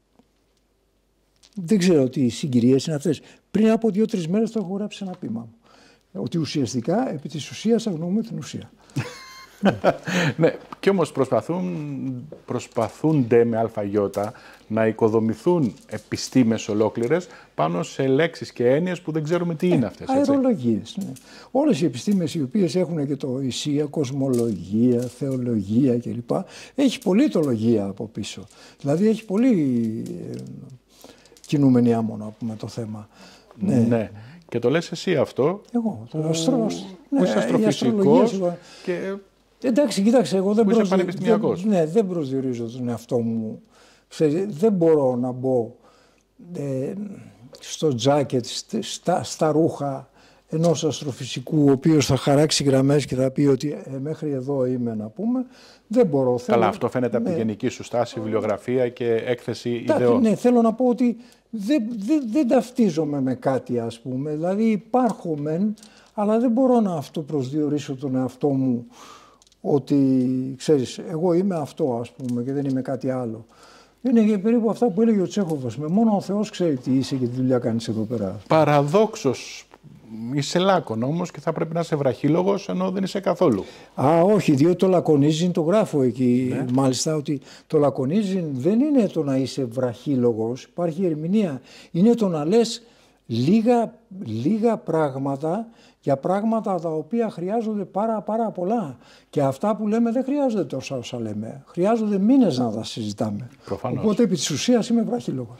δεν ξέρω τι συγκυρίες είναι αυτές. Πριν από δύο-τρεις μέρες το έχω γράψει ένα ποίημα μου. Ότι ουσιαστικά επί της ουσίας αγνοούμε την ουσία. Ναι, και όμως προσπαθούν, προσπαθούνται με αλφαγιώτα να οικοδομηθούν επιστήμες ολόκληρες πάνω σε λέξεις και έννοιες που δεν ξέρουμε τι είναι αυτές. Αερολογίες. Ναι. Όλες οι επιστήμες οι οποίες έχουν και το ισία, κοσμολογία, θεολογία κλπ. Έχει πολυτολογία από πίσω. Δηλαδή έχει πολύ ε, κινούμενη άμμονα με το θέμα. Ναι. Ναι. Και το λες εσύ αυτό. Εγώ, το αστρός. Που είσαι αστροφυσικός και... Εντάξει, κοίταξε, εγώ δεν, προσδι... δεν, ναι, δεν προσδιορίζω τον εαυτό μου. Ξέρετε, δεν μπορώ να μπω ε, στο τζάκετ, στα, στα ρούχα ενός αστροφυσικού, ο οποίος θα χαράξει γραμμές και θα πει ότι ε, μέχρι εδώ είμαι, να πούμε. Δεν μπορώ. Καλά, θέλω... αυτό φαίνεται ναι. από τη γενική σου στάση, βιβλιογραφία και έκθεση Τα, ιδεών. Ναι, θέλω να πω ότι δεν, δεν, δεν ταυτίζομαι με κάτι, ας πούμε. Δηλαδή υπάρχω μεν, αλλά δεν μπορώ να αυτοπροσδιορίσω τον εαυτό μου ότι, ξέρεις, εγώ είμαι αυτό, ας πούμε, και δεν είμαι κάτι άλλο. Είναι και περίπου αυτά που έλεγε ο Τσέχοβος. Με μόνο ο Θεός ξέρει τι είσαι και τι δουλειά κάνεις εδώ πέρα. Παραδόξως είσαι λάκων όμως και θα πρέπει να είσαι βραχύλογος ενώ δεν είσαι καθόλου. Α, όχι, διότι το λακωνίζιν το γράφω εκεί. Ναι. Μάλιστα ότι το λακωνίζιν δεν είναι το να είσαι βραχύλογος. Υπάρχει ερμηνεία. Είναι το να λες λίγα, λίγα πράγματα για πράγματα τα οποία χρειάζονται πάρα πάρα πολλά. Και αυτά που λέμε δεν χρειάζονται τόσα όσα λέμε. Χρειάζονται μήνες να τα συζητάμε. Προφανώς. Οπότε επί της ουσίας είμαι βραχύλογος.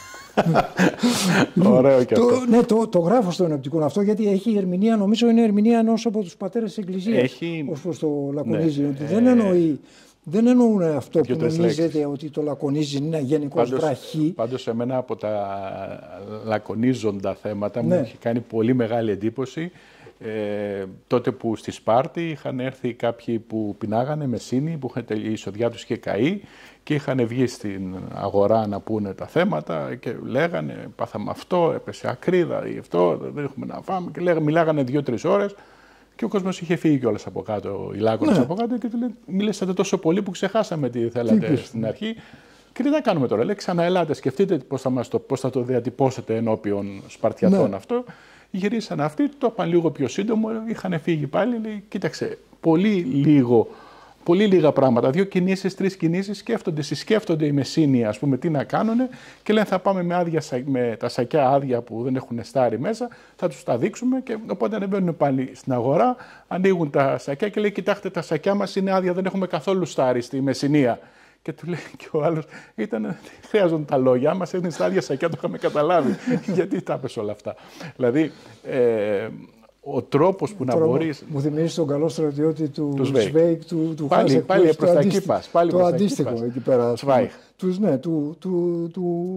Ωραίο και αυτό. Το, ναι, το, το γράφω στο ενοπτικό αυτό γιατί έχει ερμηνεία, νομίζω είναι ερμηνεία ενός από τους πατέρες της Εκκλησίας. Έχει... ως προς το λακωνίζει. Ναι, ότι ε... δεν εννοεί. Δεν εννοούν αυτό που νομίζετε λέξεις. Ότι το λακωνίζει είναι γενικώς βραχή. Πάντως εμένα από τα λακωνίζοντα θέματα ναι. μου έχει κάνει πολύ μεγάλη εντύπωση Ε, τότε που στη Σπάρτη είχαν έρθει κάποιοι που πεινάγανε με σύνη, που είχαν, η εισοδιά τους είχε καεί και είχαν βγει στην αγορά να πούνε τα θέματα και λέγανε πάθαμε αυτό, έπεσε ακρίδα ή αυτό, δεν έχουμε να φάμε και λέγανε, μιλάγανε δύο-τρεις ώρες και ο κόσμος είχε φύγει κιόλας από κάτω, οι λάκωνες ναι. από κάτω και του λέει μιλήσατε τόσο πολύ που ξεχάσαμε τι θέλατε τι στην αρχή και τι θα κάνουμε τώρα, λέει ξαναελάτε, σκεφτείτε πώς θα, μας το, πώς θα το διατυπώσετε ενώπιον Σπαρτιατών ναι. αυτό. Γυρίσαν αυτοί, το είπαν λίγο πιο σύντομο, είχαν φύγει πάλι, λέει, κοίταξε, πολύ λίγο, πολύ λίγα πράγματα, δύο κινήσεις, τρεις κινήσεις, σκέφτονται, συσκέφτονται οι Μεσσίνοι, ας πούμε, τι να κάνουν και λένε θα πάμε με, άδεια, με τα σακιά άδεια που δεν έχουν στάρι μέσα, θα τους τα δείξουμε και οπότε ανεβαίνουν πάλι στην αγορά, ανοίγουν τα σακιά και λέει, κοιτάξτε, τα σακιά μας είναι άδεια, δεν έχουμε καθόλου στάρι στη Μεσσηνία. Και του λέει και ο άλλος, ήταν, χρειάζονταν τα λόγια μας, έδινε στα άδεια σακιά, το είχαμε καταλάβει. Γιατί τα έπες όλα αυτά. Δηλαδή, ε, ο τρόπος που Τώρα να μπορείς... Μου θυμίζει τον καλό στρατιώτη του, του Σβέικ, του, του πάλι, Χάσεκ. Πάλι προς τα εκεί πας. Το αντίστοιχο εκεί πέρα. Σβάιχ. Τους, ναι, του, του, του,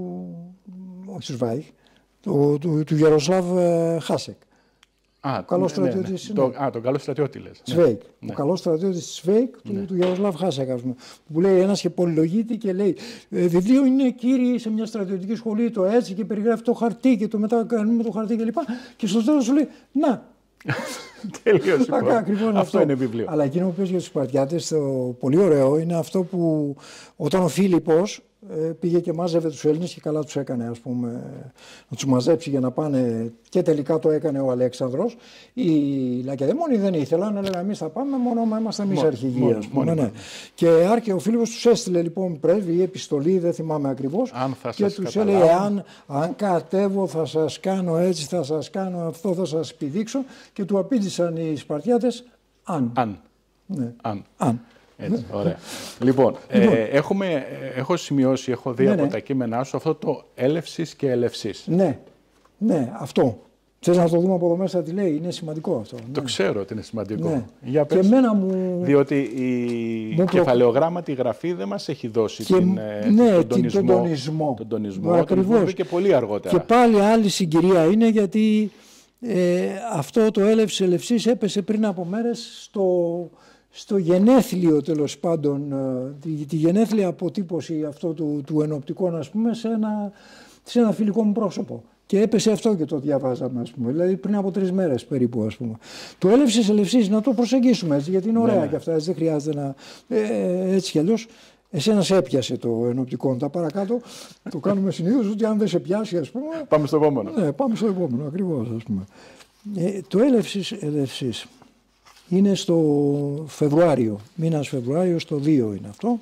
όχι του Σβάιχ, του, του, του Γεροσλάβ Χάσεκ. Α, ο καλός ναι, ναι, στρατιώτης. ναι. Το, α, τον καλό στρατιώτη λες. Σβέικ. Ναι. Ο καλός στρατιώτης της Σβέικ, ναι. του, του Γεροσλάβ Χάσεκ, ας πούμε. Που λέει ένας και πολυλογείται και λέει ε, βιβλίο είναι κύριοι σε μια στρατιωτική σχολή, το έτσι και περιγράφει το χαρτί και το μετά κάνουμε το χαρτί κλπ. Και, και στο τέλος σου λέει να. Τελείως. Αυτό, αυτό είναι βιβλίο. Αλλά εκείνο που πες για τους Σπαρτιάτες, το πολύ ωραίο είναι αυτό που όταν ο Φίλιππος πήγε και μάζευε τους Έλληνες και καλά τους έκανε, ας πούμε, να τους μαζέψει για να πάνε και τελικά το έκανε ο Αλέξανδρος. Οι Λακεδαίμονοι δεν ήθελαν, έλεγαν εμείς θα πάμε μόνο μα είμαστε εμείς αρχηγοί, ας πούμε. Ναι. Και άρχισε ο Φίλιππος, τους έστειλε λοιπόν πρέσβη ή επιστολή, δεν θυμάμαι ακριβώς, και τους έλεγε αν, αν κατέβω θα σας κάνω έτσι, θα σας κάνω αυτό, θα σας πηδήξω, και του απήντησαν οι Σπαρτιάτες αν. Αν. Ναι. αν. αν. Έτσι, ωραία. Λοιπόν, λοιπόν. Ε, έχουμε, έχω σημειώσει, έχω δει ναι, από ναι. τα κείμενά σου αυτό το έλευσης και ελευσής. Ναι, ναι, αυτό. Θες να το δούμε από εδώ μέσα τι λέει, είναι σημαντικό αυτό. Το ναι. ξέρω ότι είναι σημαντικό. Ναι. Για πες. Και εμένα μου... Διότι η μου κεφαλαιογράμματη γραφή δεν μας έχει δώσει και... την, ναι, τον, τονισμό, τον τονισμό. Τον τονισμό, τον τονισμό και πολύ αργότερα. Και πάλι άλλη συγκυρία είναι γιατί ε, αυτό το έλευση ελευσής έπεσε πριν από μέρες στο... στο γενέθλιο, τέλος πάντων, τη, τη γενέθλια αποτύπωση αυτό του, του ενοπτικών, ας πούμε, σε ένα, σε ένα φιλικό μου πρόσωπο. Και έπεσε αυτό και το διαβάζαμε, ας πούμε, δηλαδή πριν από τρεις μέρες περίπου, ας πούμε. Το έλευσης ελευσής, να το προσεγγίσουμε έτσι, γιατί είναι ωραία ναι, ναι. και αυτά, έτσι, δεν χρειάζεται να... Ε, έτσι κι αλλιώς, εσένα σε έπιασε το ενοπτικό, τα παρακάτω το κάνουμε συνήθως, ότι αν δεν σε πιάσει, ας πούμε... Πάμε στο επόμενο. Ναι, πάμε στο επόμενο, ακριβώς, ας πούμε. Ε, το έλευσης ελευσής είναι στο Φεβρουάριο, μήνας Φεβρουάριο, στο δύο είναι αυτό.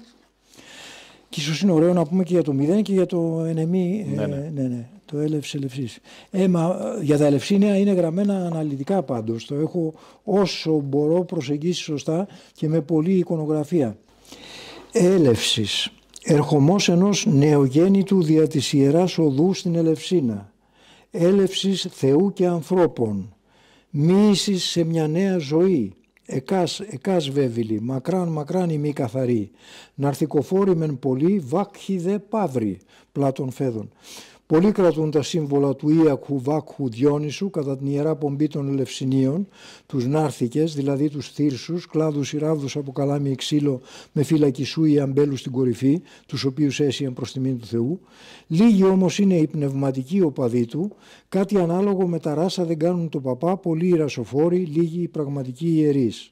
Και ίσως είναι ωραίο να πούμε και για το μηδέν και για το ενεμή, ναι, ναι. Ε, ναι, ναι, το έλευση ελευσής. Ε, μα, για τα ελευσίνια είναι γραμμένα αναλυτικά πάντως. Το έχω όσο μπορώ προσεγγίσει σωστά και με πολλή εικονογραφία. Έλευσης. Ερχομός ενός νεογέννητου δια της Ιεράς Οδού στην Ελευσίνα. Έλευσης Θεού και ανθρώπων. Μοίησης σε μια νέα ζωή. Εκάς, εκάς βέβηλη, μακράν μακράν ημί καθαρή. Ναρθικοφόρη μεν πολύ, βάκχη δε παύρη. Πλάτων Φέδων. Πολλοί κρατούν τα σύμβολα του Ιακου Βάκχου Διόνυσου κατά την Ιερά Πομπή των Ελευσινίων, τους νάρθικες, δηλαδή τους θύρσους, κλάδους ηράβδους από καλάμι ξύλο με φύλακι σου ή αμπέλου στην κορυφή, τους οποίους έσυαν προς τιμήν του Θεού. Λίγοι όμως είναι οι πνευματικοί οπαδοί του, κάτι ανάλογο με τα ράσα δεν κάνουν το παπά, πολλοί οι ρασοφόροι, λίγοι οι πραγματικοί ιερείς.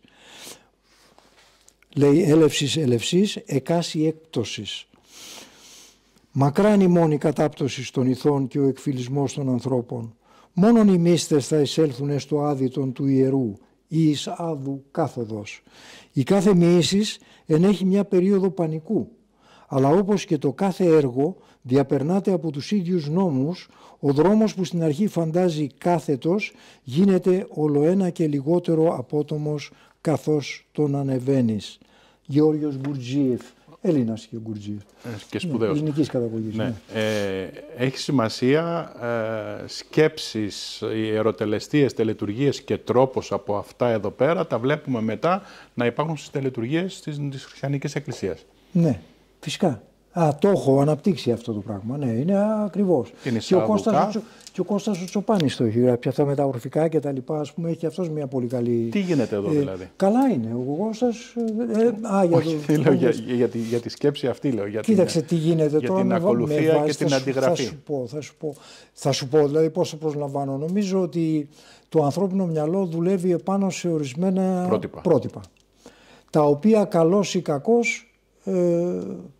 Λέει έλευσης ελευσής, εκάση έκπτωσης. Μακράν η μόνη κατάπτωση των ηθών και ο εκφυλισμός των ανθρώπων. Μόνον οι μύστες θα εισέλθουν στο άδειτον του ιερού ή εις άδου κάθοδος. Η κάθε μοίησης ενέχει μια περίοδο πανικού, αλλά όπως και το κάθε έργο διαπερνάται από τους ίδιους νόμους, ο δρόμος που στην αρχή φαντάζει κάθετος γίνεται ολοένα και λιγότερο απότομος καθώς τον ανεβαίνεις. Γεώργιος Γκουρτζίεφ. Έλληνας και ο Γκουρτζίεφ. Και σπουδαίος. Ναι, ελληνικής καταγωγής. Ναι. Ναι. Ε, έχει σημασία ε, σκέψεις, ιεροτελεστίες, τελετουργίες και τρόπος από αυτά εδώ πέρα τα βλέπουμε μετά να υπάρχουν στις τελετουργίες της, της Χριστιανικής Εκκλησίας. Ναι, φυσικά. Α, το έχω αναπτύξει αυτό το πράγμα. Ναι, είναι ακριβώς. Και ο Κώστας Και ο Κώστας ο Τσοπάνης το έχει γράψει, αυτά με τα ορφικά και τα λοιπά, ας πούμε, έχει και αυτός μια πολύ καλή... Τι γίνεται εδώ ε, δηλαδή? Καλά είναι, ο Κώστας... Ε, α, για Όχι, το, λέω, για, για, τη, για τη σκέψη αυτή λέω. Για κοίταξε την, τι γίνεται για τώρα. την με, ακολουθία με και την αντιγραφή. Θα σου πω, θα σου πω, θα σου πω δηλαδή πώς το προσλαμβάνω. Νομίζω ότι το ανθρώπινο μυαλό δουλεύει επάνω σε ορισμένα πρότυπα, πρότυπα τα οποία καλώς ή κακώς ε,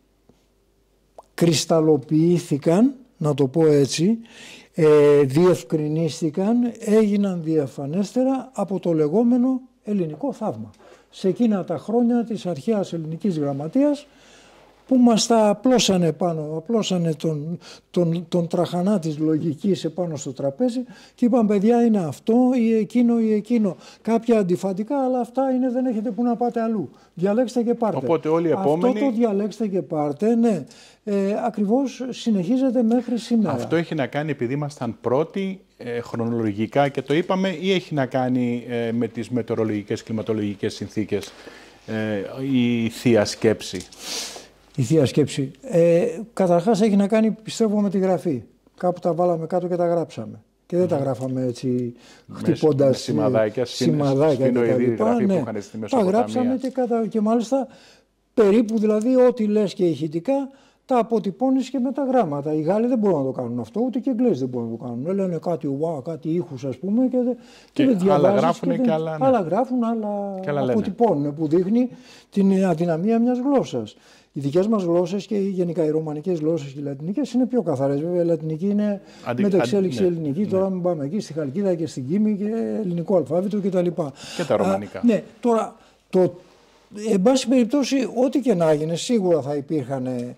κρυσταλλοποιήθηκαν, να το πω έτσι, ε, διευκρινίστηκαν, έγιναν διαφανέστερα από το λεγόμενο ελληνικό θαύμα. Σε εκείνα τα χρόνια της αρχαίας ελληνικής γραμματείας που μας τα απλώσανε πάνω, απλώσανε τον, τον, τον τραχανά της λογικής επάνω στο τραπέζι και είπαν παιδιά είναι αυτό ή εκείνο ή εκείνο. Κάποια αντιφατικά, αλλά αυτά είναι, δεν έχετε που να πάτε αλλού. Διαλέξτε και πάρτε. Οπότε όλοι οι επόμενοι... Αυτό το διαλέξτε και πάρτε, ναι. Ε, ακριβώς συνεχίζεται μέχρι σήμερα. Αυτό έχει να κάνει επειδή ήμασταν πρώτοι ε, χρονολογικά και το είπαμε, ή έχει να κάνει ε, με τις μετεωρολογικές, κλιματολογικές συνθήκες, ε, η θεία σκέψη? Η θεία σκέψη. Ε, καταρχάς έχει να κάνει, πιστεύω, με τη γραφή. Κάπου τα βάλαμε κάτω και τα γράψαμε. Και δεν mm. τα γράφαμε έτσι χτυπώντας με σημαδάκια, σημαδάκια και τα λοιπά. Ναι, που είχαν στη Μεσοποταμία. Τα γράψαμε και, κατα... και μάλιστα περίπου δηλαδή ό,τι λες και ηχητικά τα αποτυπώνεις και με τα γράμματα. Οι Γάλλοι δεν μπορούν να το κάνουν αυτό, ούτε και οι Εγγλέζοι δεν μπορούν να το κάνουν. Λένε κάτι ουά, κάτι ήχους ας πούμε και, και, και δεν διαβάζεις. Άλλα γράφουν και, και, και άλλα, ναι. άλλα γράφουν, άλλα, άλλα αποτυπώνουν, που δείχνει την αδυναμία μιας γλώσσας. Οι δικές μας γλώσσες και γενικά οι ρωμανικές γλώσσες και οι λατινικές είναι πιο καθαρές. Βέβαια η λατινική είναι Αντι... μεταξέλιξη ναι, ελληνική. Ναι. Τώρα μην πάμε εκεί στη Χαλκίδα και στην Κίμη και ελληνικό αλφάβητο κτλ. Και, και τα ρωμανικά. Α, ναι, τώρα, το, εν πάση περιπτώσει, ό,τι και να γίνει, σίγουρα θα υπήρχαν ε,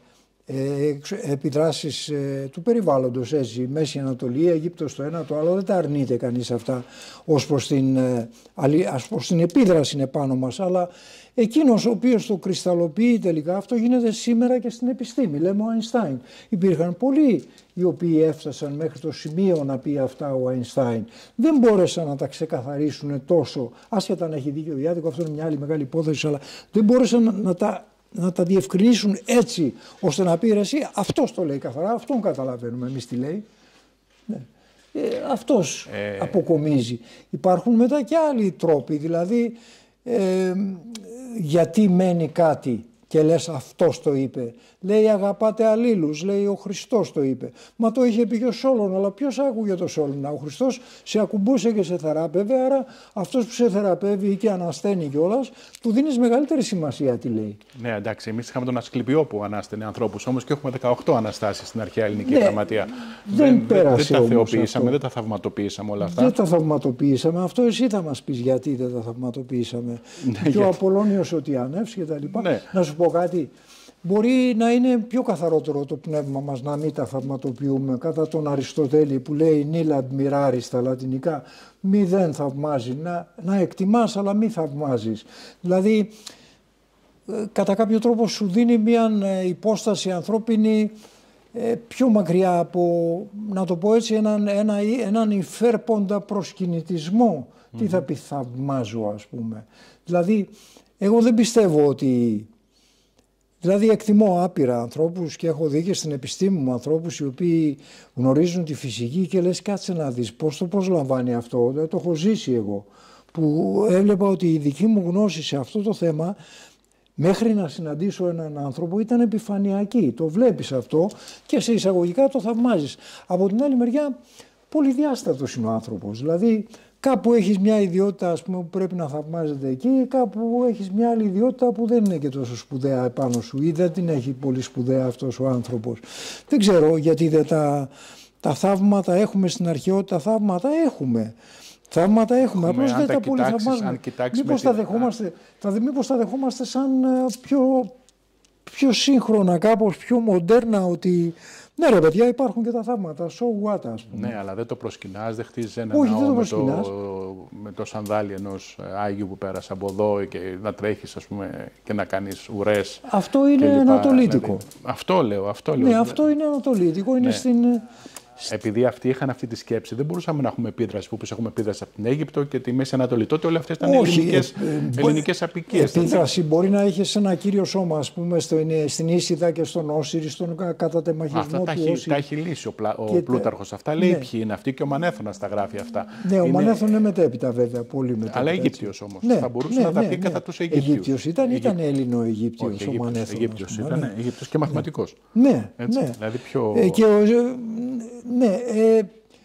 επιδράσεις ε, του περιβάλλοντος, έτσι, Μέση Ανατολή, Αίγυπτος το ένα το άλλο, δεν τα αρνείται κανείς αυτά ως προς την, ε, ας προς την επίδραση είναι πάνω μας, αλλά εκείνος ο οποίος το κρυσταλλοποιεί τελικά, αυτό γίνεται σήμερα και στην επιστήμη. Λέμε ο Αϊνστάιν. Υπήρχαν πολλοί οι οποίοι έφτασαν μέχρι το σημείο να πει αυτά ο Αϊνστάιν. Δεν μπόρεσαν να τα ξεκαθαρίσουν τόσο, άσχετα αν έχει δίκιο ή άδικο, αυτό είναι μια άλλη μεγάλη υπόθεση, αλλά δεν μπόρεσαν να τα, να τα διευκρινίσουν έτσι, ώστε να πει εσύ, αυτός το λέει καθαρά, αυτόν καταλαβαίνουμε εμείς τι λέει. Ναι. Ε, αυτός ε... αποκομίζει. Υπάρχουν μετά και άλλοι τρόποι, δηλαδή ε, γιατί μένει κάτι και λες αυτός το είπε. Λέει αγαπάτε αλλήλους, λέει ο Χριστός το είπε. Μα το είχε πει και ο Σόλων, αλλά ποιος άκουγε το Σόλων? Ο Χριστός σε ακουμπούσε και σε θεράπευε, άρα αυτός που σε θεραπεύει ή και ανασταίνει κιόλας, του δίνεις μεγαλύτερη σημασία τι λέει. Ναι, εντάξει, εμείς είχαμε τον Ασκληπιό που ανάστενε ανθρώπους, όμως και έχουμε δεκαοκτώ αναστάσεις στην αρχαία ελληνική ναι, γραμματεία. Δεν, δεν πέρασε δεν τα θεοποιήσαμε, δεν τα θαυματοποιήσαμε όλα αυτά. Δεν τα θαυματοποιήσαμε, αυτό εσύ θα μας πεις γιατί δεν τα θαυματοποιήσαμε. Ναι, και ο Απολλώνιος ότι ανεύσει και τα λοιπά. Ναι. Να σου πω κάτι. Μπορεί να είναι πιο καθαρότερο το πνεύμα μας να μην τα θαυματοποιούμε, κατά τον Αριστοτέλη που λέει «νίλ admirari» στα λατινικά, μη δεν θαυμάζει, να, να εκτιμάς αλλά μη θαυμάζεις. Δηλαδή κατά κάποιο τρόπο σου δίνει μια υπόσταση ανθρώπινη πιο μακριά από, να το πω έτσι, έναν, ένα, έναν υφέρποντα προσκυνητισμό. Mm-hmm. Τι θα πει θαυμάζω ας πούμε. Δηλαδή εγώ δεν πιστεύω ότι... Δηλαδή εκτιμώ άπειρα ανθρώπους και έχω δει και στην επιστήμη μου ανθρώπους οι οποίοι γνωρίζουν τη φυσική και λες κάτσε να δεις πώς το προσλαμβάνει αυτό, δεν το έχω ζήσει εγώ, που έβλεπα ότι η δική μου γνώση σε αυτό το θέμα μέχρι να συναντήσω έναν άνθρωπο ήταν επιφανειακή. Το βλέπεις αυτό και σε εισαγωγικά το θαυμάζεις. Από την άλλη μεριά πολυδιάστατος είναι ο άνθρωπος, δηλαδή κάπου έχεις μια ιδιότητα ας πούμε, που πρέπει να θαυμάζεται εκεί, κάπου έχεις μια άλλη ιδιότητα που δεν είναι και τόσο σπουδαία επάνω σου ή δεν την έχει πολύ σπουδαία αυτός ο άνθρωπος. Δεν ξέρω γιατί δεν τα, τα θαύματα έχουμε στην αρχαιότητα, θαύματα έχουμε. Θαύματα έχουμε, έχουμε απλώς δεν τα, τα πολύ θαυμάζουμε. Μήπως τα, δεχόμαστε, τα, μήπως τα δεχόμαστε σαν πιο, πιο σύγχρονα, κάπως πιο μοντέρνα, ότι ναι ρε παιδιά υπάρχουν και τα θαύματα, so what ας πούμε. Ναι, αλλά δεν το προσκυνάς, δεν χτίζεις ένα Όχι, ναό το με, το, με το σανδάλι ενός Άγιου που πέρασε από εδώ και να τρέχεις ας πούμε και να κάνεις ουρές. Αυτό είναι ανατολίτικο. Δηλαδή, αυτό λέω, αυτό λέω. Ναι, αυτό είναι ανατολίτικο, είναι ναι. στην, Επειδή αυτοί είχαν αυτή τη σκέψη, δεν μπορούσαμε να έχουμε επίδραση που έχουμε επίδραση από την Αίγυπτο και τη Μέση Ανατολή. Τότε όλα αυτές ήταν ελληνικές, ε, ελληνικές απικίες. Επίδραση μπορεί να είχε σε ένα κύριο σώμα, ας πούμε, στην Ίσιδα και στον Όσυρη, στον κατατεμαχισμό αυτά του τα έχει, Όσυρη. Τα έχει λύσει ο, πλα, ο Πλούταρχος. Αυτά λέει, ναι, ποιοι είναι αυτοί και ο Μανέθωνας τα γράφει αυτά. Ναι, ο είναι... Μανέθων είναι μετέπειτα βέβαια, πολύ μετέπειτα. Αλλά Αιγύπτιος όμως. Ναι, θα μπορούσε ναι, να τα ναι, πει ναι. κατά τους Αιγύπτιους. Αιγύπτιος ήταν, ήταν Έλληνο-Αιγύπτιος ο Μανέθωνας. Αιγύπτιος ήταν, ναι. Αιγύπτιος και μαθηματικός. Ναι, έτσι, ναι. Δηλαδή πιο... Ε, και ο, ναι, ε,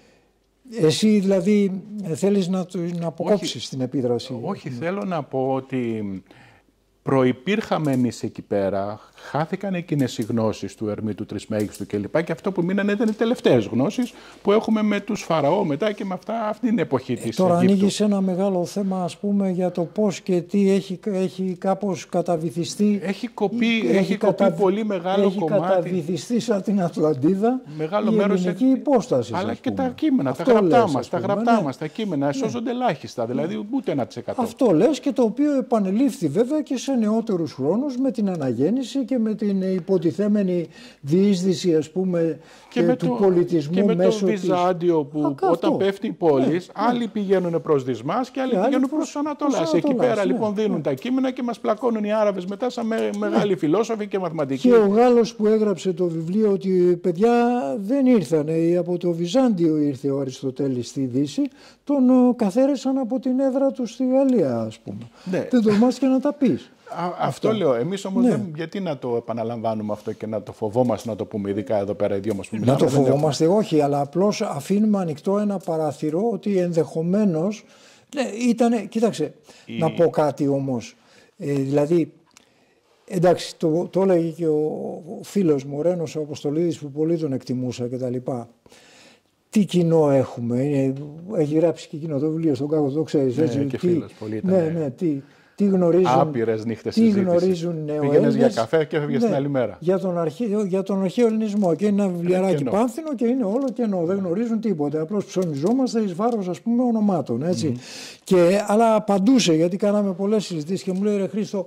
εσύ δηλαδή θέλεις να, να αποκόψεις την επίδραση. Όχι, θέλω να πω ότι προϋπήρχαμε εμείς εκεί πέρα, χάθηκαν εκείνες οι γνώσεις του Ερμήτου Τρισμέγιστου κλπ. Και αυτό που μείνανε ήταν οι τελευταίες γνώσεις που έχουμε με τους Φαραώ μετά και με αυτά, αυτή την εποχή ε, της Τώρα Αιγύπτου. ανοίγεις ένα μεγάλο θέμα, ας πούμε, για το πώς και τι έχει, έχει κάπως καταβυθιστεί. Έχει κοπεί, έχει, έχει κοπεί κατα... πολύ μεγάλο έχει κομμάτι. Έχει καταβυθιστεί σαν την Ατλαντίδα μεγάλο η μέρος ελληνική έχει... υπόσταση. Αλλά και τα κείμενα, αυτό τα γραπτά λες, μας, τα πούμε, γραπτά ναι. μας, τα κείμενα, σώζονται ναι. ελάχιστα, δηλαδή ούτε ένα τοις εκατό. Αυτό λες και το οποίο επανελήφθη βέβαια και σε νεότερους χρόνους με την αναγέννηση και με την υποτιθέμενη διείσδυση, ας πούμε, και με του το, πολιτισμού και με μέσω το Βυζάντιο που Α, όταν αυτό. πέφτει η πόλη, ναι, άλλοι ναι. πηγαίνουν προς Δυσμάς και άλλοι και πηγαίνουν προς, προς Ανατολάς. Εκεί πέρα ναι, λοιπόν δίνουν ναι. τα κείμενα και μας πλακώνουν οι Άραβες μετά σαν με, μεγάλοι ναι. φιλόσοφοι και μαθηματικοί. Και ο Γάλλος που έγραψε το βιβλίο ότι παιδιά δεν ήρθανε, από το Βυζάντιο ήρθε ο Αριστοτέλης στη Δύση, τον καθαίρεσαν από την έδρα του στη Γαλλία, ας πούμε. Ναι. Δεν τολμάς να τα πεις. Α, αυτό, αυτό λέω. Εμείς όμως ναι. δεν, γιατί να το επαναλαμβάνουμε αυτό και να το φοβόμαστε να το πούμε, ειδικά εδώ πέρα οι δυο μας που μιλάμε. Να το φοβόμαστε, έχουμε... όχι, αλλά απλώς αφήνουμε ανοιχτό ένα παράθυρο ότι ενδεχομένως. Ναι, ήτανε, κοίταξε, η... να πω κάτι όμως. Ε, δηλαδή, εντάξει, το, το έλεγε και ο, ο φίλος μου, ο Ρένος ο Αποστολίδης, που πολύ τον εκτιμούσα κτλ. Τι κοινό έχουμε, είναι, έχει γράψει και εκείνο το βιβλίο στον Κάκο, το ξέρεις. Ναι, έτσι, και τι, φίλος, πολύ ήταν. Ναι, ναι, τι, τι γνωρίζουν, άπειρες νύχτες τι συζήτησης. γνωρίζουν Πήγαινες για καφέ και έφευγες ναι, την άλλη μέρα. Για τον, αρχαίο, για τον αρχαίο ελληνισμό. Και είναι ένα βιβλιαράκι πάνθινο και είναι όλο κενό. Δεν γνωρίζουν τίποτα. Απλώς ψωνιζόμαστε εις βάρος, ας πούμε, ονομάτων. Έτσι. Mm. Και, αλλά απαντούσε, γιατί κάναμε πολλές συζητήσεις και μου λέει, ρε Χρήστο,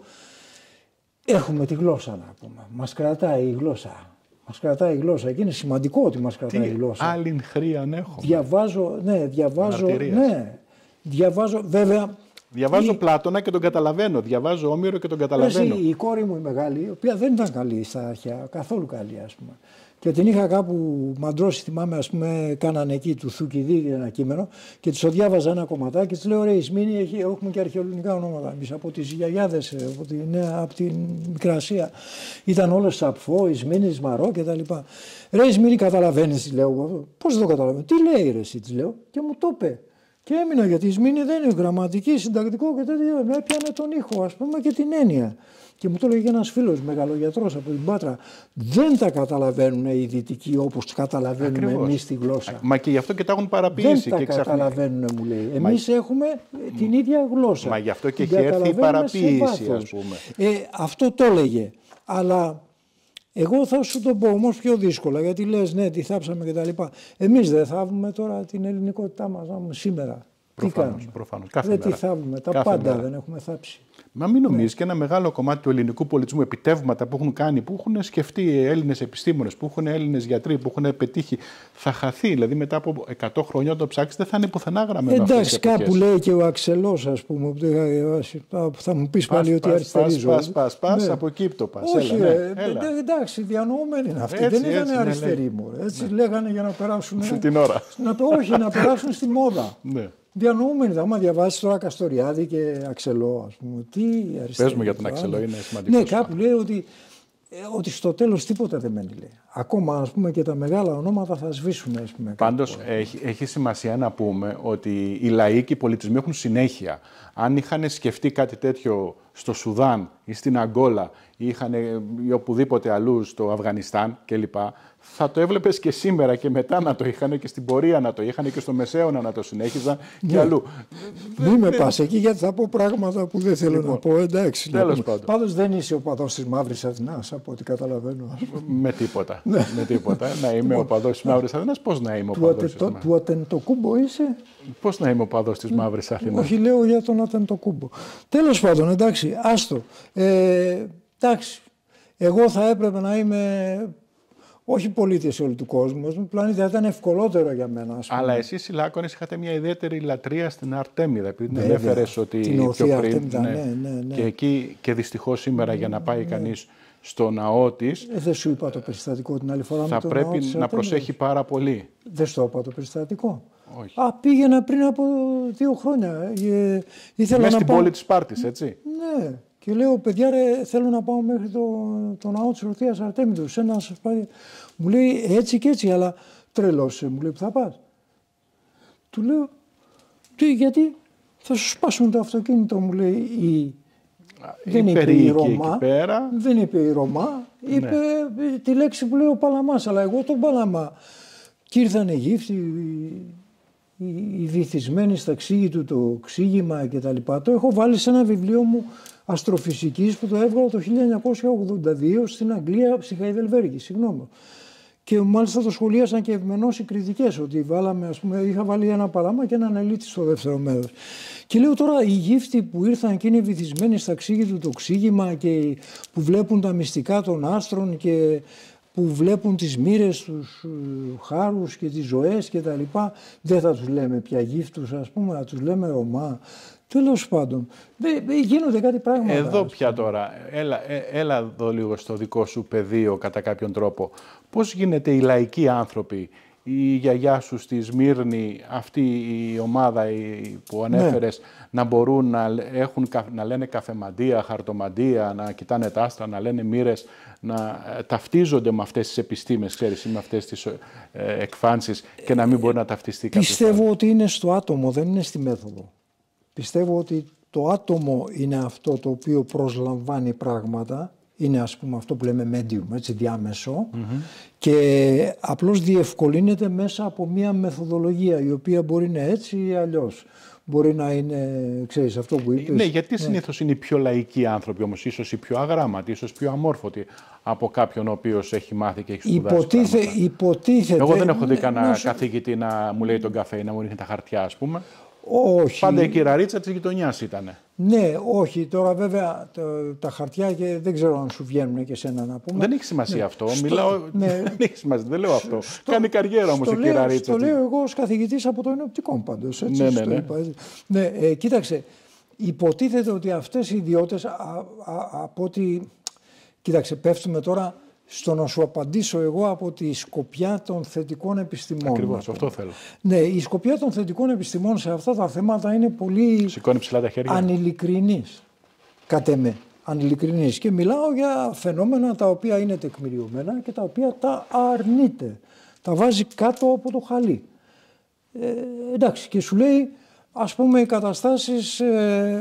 έχουμε τη γλώσσα να πούμε. Μας κρατάει η γλώσσα. Μας κρατάει η γλώσσα και είναι σημαντικό ότι μας κρατάει Τι η γλώσσα. άλλη χρήαν έχω. Διαβάζω, ναι, διαβάζω, ναι, διαβάζω, βέβαια. Διαβάζω η... Πλάτωνα και τον καταλαβαίνω. Διαβάζω Όμηρο και τον καταλαβαίνω. Εσύ, η κόρη μου η μεγάλη, η οποία δεν ήταν καλή στα αρχαία, καθόλου καλή ας πούμε. Και την είχα κάπου μαντρώσει, θυμάμαι, ας πούμε, κάνανε εκεί του Θουκυδίδη ένα κείμενο και της το διάβαζα ένα κομματάκι και της λέω: ρε, η Σμήνη έχει, έχουμε και αρχαιολογικά ονόματα. Εμείς από τις γιαγιάδες, από την, από την Μικρασία. Ήταν όλες Σαπφό, η Σμήνη, Σμαρό κτλ. Ρε, η Σμήνη, καταλαβαίνεις, της λέω. Πώς δεν το καταλαβαίνω. Τι λέει, ρε, εσύ, της λέω. Και μου το είπε. Και έμεινα γιατί η Σμήνη δεν είναι γραμματική, συντακτικό και τέτοια. Έπιανε τον ήχο, ας πούμε, και την έννοια. Και μου το έλεγε ένας φίλος μεγαλογιατρός από την Πάτρα. Δεν τα καταλαβαίνουν οι δυτικοί όπως καταλαβαίνουμε εμείς τη γλώσσα. Μα και γι' αυτό και τα έχουν παραποίησει. Δεν και τα ξαφνικά... καταλαβαίνουν, μου λέει. Εμείς Μα... έχουμε την ίδια γλώσσα. Μα γι' αυτό και έχει έρθει η παραποίηση, ας πούμε. Ε, αυτό το έλεγε. Αλλά εγώ θα σου το πω όμως πιο δύσκολα, γιατί λες ναι, τι θάψαμε και τα λοιπά. Εμείς δεν θαύουμε τώρα την ελληνικότητά μας σήμερα. Προφανώς, τι προφανώς. Κάθε δεν μέρα. τη θαύουμε. Τα Κάθε πάντα μέρα. δεν έχουμε θάψει. Μα μην νομίζεις, και ένα μεγάλο κομμάτι του ελληνικού πολιτισμού, επιτεύγματα που έχουν κάνει, που έχουν σκεφτεί οι Έλληνες επιστήμονες, που έχουν Έλληνες γιατροί, που έχουν πετύχει, θα χαθεί. Δηλαδή μετά από εκατό χρόνια όταν το ψάξεις δεν θα είναι πουθενά γραμμένο. Εντάξει, κάπου λέει και ο Αξελός, ας πούμε, που θα μου πεις πάλι ότι αριστερίζω. Πας, πας, πας, ναι. Από εκεί το πας. Όχι, έλα, ναι, ε, έλα. Ε, εντάξει, διανοούμενοι είναι αυτοί. Έτσι, δεν ήταν έτσι, αριστεροί ναι, μου. Έτσι ναι. λέγανε για να περάσουν. Σε την ώρα. Να, όχι, να περάσουν στη μόδα. Ναι. Διανοούμενοι, άμα διαβάσει τώρα Καστοριάδη και Αξελό, ας πούμε. Τι αριστερή. Πες μου για τον Αξελό, είναι σημαντικό. Ναι, κάπου λέει ότι, ότι στο τέλος τίποτα δεν μένει. Λέει. Ακόμα, ας πούμε, και τα μεγάλα ονόματα θα σβήσουν. Ας πούμε, πάντως, έχει, έχει σημασία να πούμε ότι οι λαοί και οι πολιτισμοί έχουν συνέχεια. Αν είχαν σκεφτεί κάτι τέτοιο στο Σουδάν ή στην Αγκόλα ή, είχαν, ή οπουδήποτε αλλού στο Αφγανιστάν κλπ. Θα το έβλεπες και σήμερα και μετά να το είχαν και στην πορεία να το είχαν και στο Μεσαίωνα να το συνέχιζαν και ναι. αλλού. Μην με πας εκεί γιατί θα πω πράγματα που δεν θέλω λοιπόν, να πω. Εντάξει. Τέλος πάντων. Πάντως δεν είσαι ο παδός της Μαύρης Αθηνάς από ό,τι καταλαβαίνω. Με τίποτα. με τίποτα. Να είμαι ο παδός της Μαύρης Αθηνάς. Πώς να είμαι ο παδός της Μαύρης Αθηνάς. Του Ατεντοκούμπο είσαι. Πώς να είμαι ο παδός της Μαύρης Αθηνάς. Όχι, λέω για τον Ατεντοκούμπο. Τέλος πάντων, εντάξει, άστο. Ε, εντάξει. Εγώ θα έπρεπε να είμαι όχι πολίτες όλου του κόσμου, ο πλανήτη θα ήταν ευκολότερο για μένα. Ας πούμε. Αλλά εσείς οι Λάκωνες είχατε μια ιδιαίτερη λατρεία στην Αρτέμιδα, επειδή την ανέφερες ότι την πιο πριν. Αρτέμιδα, ναι. Ναι, ναι, ναι. Και εκεί και δυστυχώς σήμερα για να πάει ναι. κανείς στο ναό της. Ε, δεν σου είπα το περιστατικό την άλλη φορά θα με το πρέπει ναό της να προσέχει πάρα πολύ. Δεν στο είπα το περιστατικό. Όχι. Α, πήγαινα πριν από δύο χρόνια. Ε, ήθελα Μες να στην πάω... πόλη της Σπάρτης, έτσι. Ναι. Και λέω, παιδιά, ρε, θέλω να πάω μέχρι το, το ναό της Ορθίας Αρτέμιδος. Ένας πάει... Μου λέει έτσι και έτσι, αλλά τρελός, μου λέει, που θα πας. Του λέω, τι, γιατί θα σου σπάσουν το αυτοκίνητο, μου λέει η... Δεν είπε η Ρωμά, δεν είπε η Ρωμά, είπε ναι. τη λέξη που λέει ο Παλαμάς, αλλά εγώ τον Παλαμά. Και ήρθανε γύφτοι, οι, οι βυθισμένοι στα ξύγη του, το ξύγημα κτλ. Το έχω βάλει σε ένα βιβλίο μου αστροφυσικής που το έβγαλα το χίλια εννιακόσια ογδόντα δύο στην Αγγλία, στη Χαϊδελβέργη, συγγνώμη. Και μάλιστα το σχολίασαν και ευμενώς οι κριτικές, ότι βάλαμε, ας πούμε, είχα βάλει ένα Παλαμά και έναν Ελίτη στο δεύτερο μέρος. Και λέω τώρα, οι γύφτοι που ήρθαν και είναι βυθισμένοι στα ξύγη του το ξύγημα και που βλέπουν τα μυστικά των άστρων και που βλέπουν τις μοίρες, τους χάρους και τις ζωές και τα λοιπά, δεν θα τους λέμε πια γύφτους, ας πούμε, θα τους λέμε Ρωμά. Τέλος πάντων, γίνονται κάτι πράγματα. Εδώ πια τώρα, έλα, έλα εδώ λίγο στο δικό σου πεδίο κατά κάποιον τρόπο. Πώς γίνεται οι λαϊκοί άνθρωποι, η γιαγιά σου στη Σμύρνη, αυτή η ομάδα που ανέφερες, ναι. να μπορούν να, έχουν, να λένε καφεμαντία, χαρτομαντία, να κοιτάνε τα άστρα, να λένε μοίρες, να ταυτίζονται με αυτές τις επιστήμες, ξέρεις, με αυτές τις ε, εκφάνσεις και να μην μπορεί να ταυτιστεί κάποιος. Πιστεύω άλλο. Ότι είναι στο άτομο, δεν είναι στη μέθοδο. Πιστεύω ότι το άτομο είναι αυτό το οποίο προσλαμβάνει πράγματα. Είναι, ας πούμε, αυτό που λέμε medium, έτσι, διάμεσο, mm-hmm. και απλώς διευκολύνεται μέσα από μια μεθοδολογία η οποία μπορεί να είναι έτσι ή αλλιώς. Μπορεί να είναι, ξέρεις, αυτό που είπες. Ναι, γιατί συνήθως ναι. είναι οι πιο λαϊκοί άνθρωποι όμως, ίσως οι πιο αγράμματοι, ίσως πιο αμόρφωτοι από κάποιον ο οποίος έχει μάθει και έχει σπουδάσει Υποτίθε, υποτίθεται... Εγώ δεν έχω δει κανένα νόσο... καθηγητή να μου λέει τον καφέ ή να μου ρίχνει τα χαρτιά, ας πούμε. Όχι. Πάντα η κυραρίτσα της γειτονιάς ήτανε. Ναι, όχι. Τώρα βέβαια το, τα χαρτιά και δεν ξέρω αν σου βγαίνουν και σένα να πούμε. Δεν έχει σημασία ναι. αυτό. Στο, Μιλάω... ναι. δεν έχει σημασία. Δεν λέω αυτό. Στο, Κάνει καριέρα όμως η κυραρίτσα. Το λέω εγώ ως καθηγητής από το ενοπτικό πάντως. Έτσι, ναι, ναι, ναι. Είπα, ναι ε, κοίταξε, υποτίθεται ότι αυτές οι ιδιώτες α, α, α, από ότι... Κοίταξε, πέφτουμε τώρα στο να σου απαντήσω εγώ από τη σκοπιά των θετικών επιστημών. Ακριβώς, αυτό θέλω. Ναι, η σκοπιά των θετικών επιστημών σε αυτά τα θέματα είναι πολύ ανηλικρινής, κατ' εμέ. Ανηλικρινής. Και μιλάω για φαινόμενα τα οποία είναι τεκμηριωμένα και τα οποία τα αρνείται. Τα βάζει κάτω από το χαλί. Ε, εντάξει, και σου λέει, ας πούμε, οι καταστάσεις ε,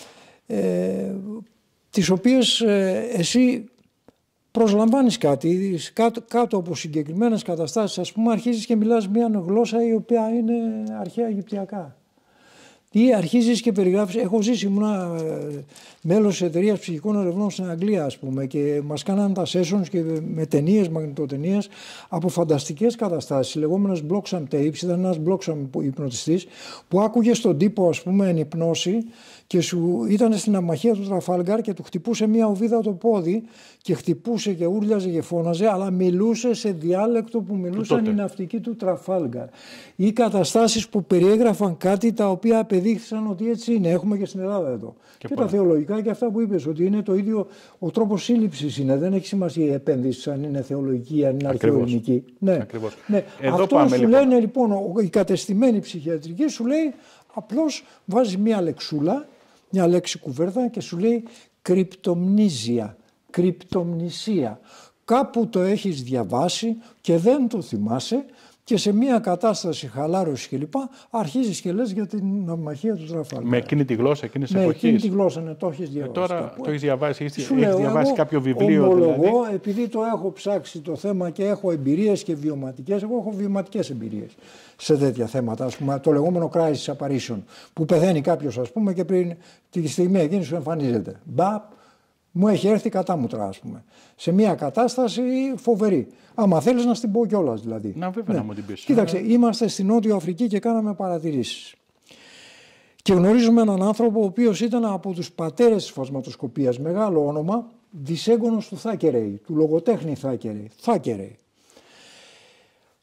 ε, τις οποίες ε, εσύ προσλαμβάνεις κάτι, κάτω, κάτω από συγκεκριμένες καταστάσεις, ας πούμε, αρχίζεις και μιλάς μια γλώσσα η οποία είναι αρχαία Αιγυπτιακά. Ή αρχίζεις και περιγράφεις, έχω ζήσει, ήμουνα μέλος της εταιρείας ψυχικών ερευνών στην Αγγλία, ας πούμε, και μας κάνανε τα sessions και με ταινίες, μαγνητοτενίες από φανταστικές καταστάσεις, λεγόμενες Bloxham tapes. Ήταν ένας Bloxham υπνοτιστής που άκουγε στον τύπο, ας πούμε, εν υπνώση και σου ήταν στην αμαχία του Τραφάλγκαρ και του χτυπούσε μια οβίδα το πόδι και χτυπούσε και ούρλιαζε και φώναζε, αλλά μιλούσε σε διάλεκτο που μιλούσαν οι ναυτικοί του Τραφάλγκαρ. Ή καταστάσεις που περιέγραφαν κάτι τα οποία απεδείχθησαν ότι έτσι είναι. Έχουμε και στην Ελλάδα εδώ. Και, και τα θεολογικά και αυτά που είπες, ότι είναι το ίδιο, ο τρόπος σύλληψης είναι. Δεν έχει σημασία η επένδυση αν είναι θεολογική, αν είναι αρχαιοελληνική. Ναι. Ναι. Εδώ Αυτό πάμε, σου λοιπόν. λένε λοιπόν, η κατεστημένη ψυχιατρική σου λέει, απλώς βάζει μια λεξούλα, μια λέξη κουβέρτα και σου λέει κρυπτομνίζια, κρυπτομνησία. Κάπου το έχεις διαβάσει και δεν το θυμάσαι και σε μια κατάσταση χαλάρωση κλπ. Αρχίζεις και λες για την ναυμαχία του Τραφάλγκαρ. Με εκείνη τη γλώσσα, εκείνη τη εποχή. Με εκείνη τη εποχής. γλώσσα, ναι, το έχεις διαβάσει. Ε, τώρα κάπου. το έχεις διαβάσει, έχεις, Σου έχεις λέω, διαβάσει εγώ, κάποιο βιβλίο. Ομολογώ, δηλαδή. επειδή το έχω ψάξει το θέμα και έχω εμπειρίες και βιωματικές, εγώ έχω βιωματικές εμπειρίες σε τέτοια θέματα. Ας πούμε, το λεγόμενο crisis apparition, που πεθαίνει κάποιος, ας πούμε, και πριν τη στιγμή εκείνη σου εμφανίζεται. Μπαπ, μου έχει έρθει κατάμουτρα, ας πούμε. Σε μια κατάσταση φοβερή. Άμα θέλεις να στην πω κιόλας, δηλαδή. Να, βέβαια, ναι. να μου την πεις. Κοίταξε, ε... είμαστε στη Νότιο Αφρική και κάναμε παρατηρήσεις. Και γνωρίζουμε έναν άνθρωπο ο οποίος ήταν από τους πατέρες της φασματοσκοπίας, μεγάλο όνομα, δισέγγονος του Θάκερεϊ, του λογοτέχνη Θάκερεϊ. Θάκερεϊ.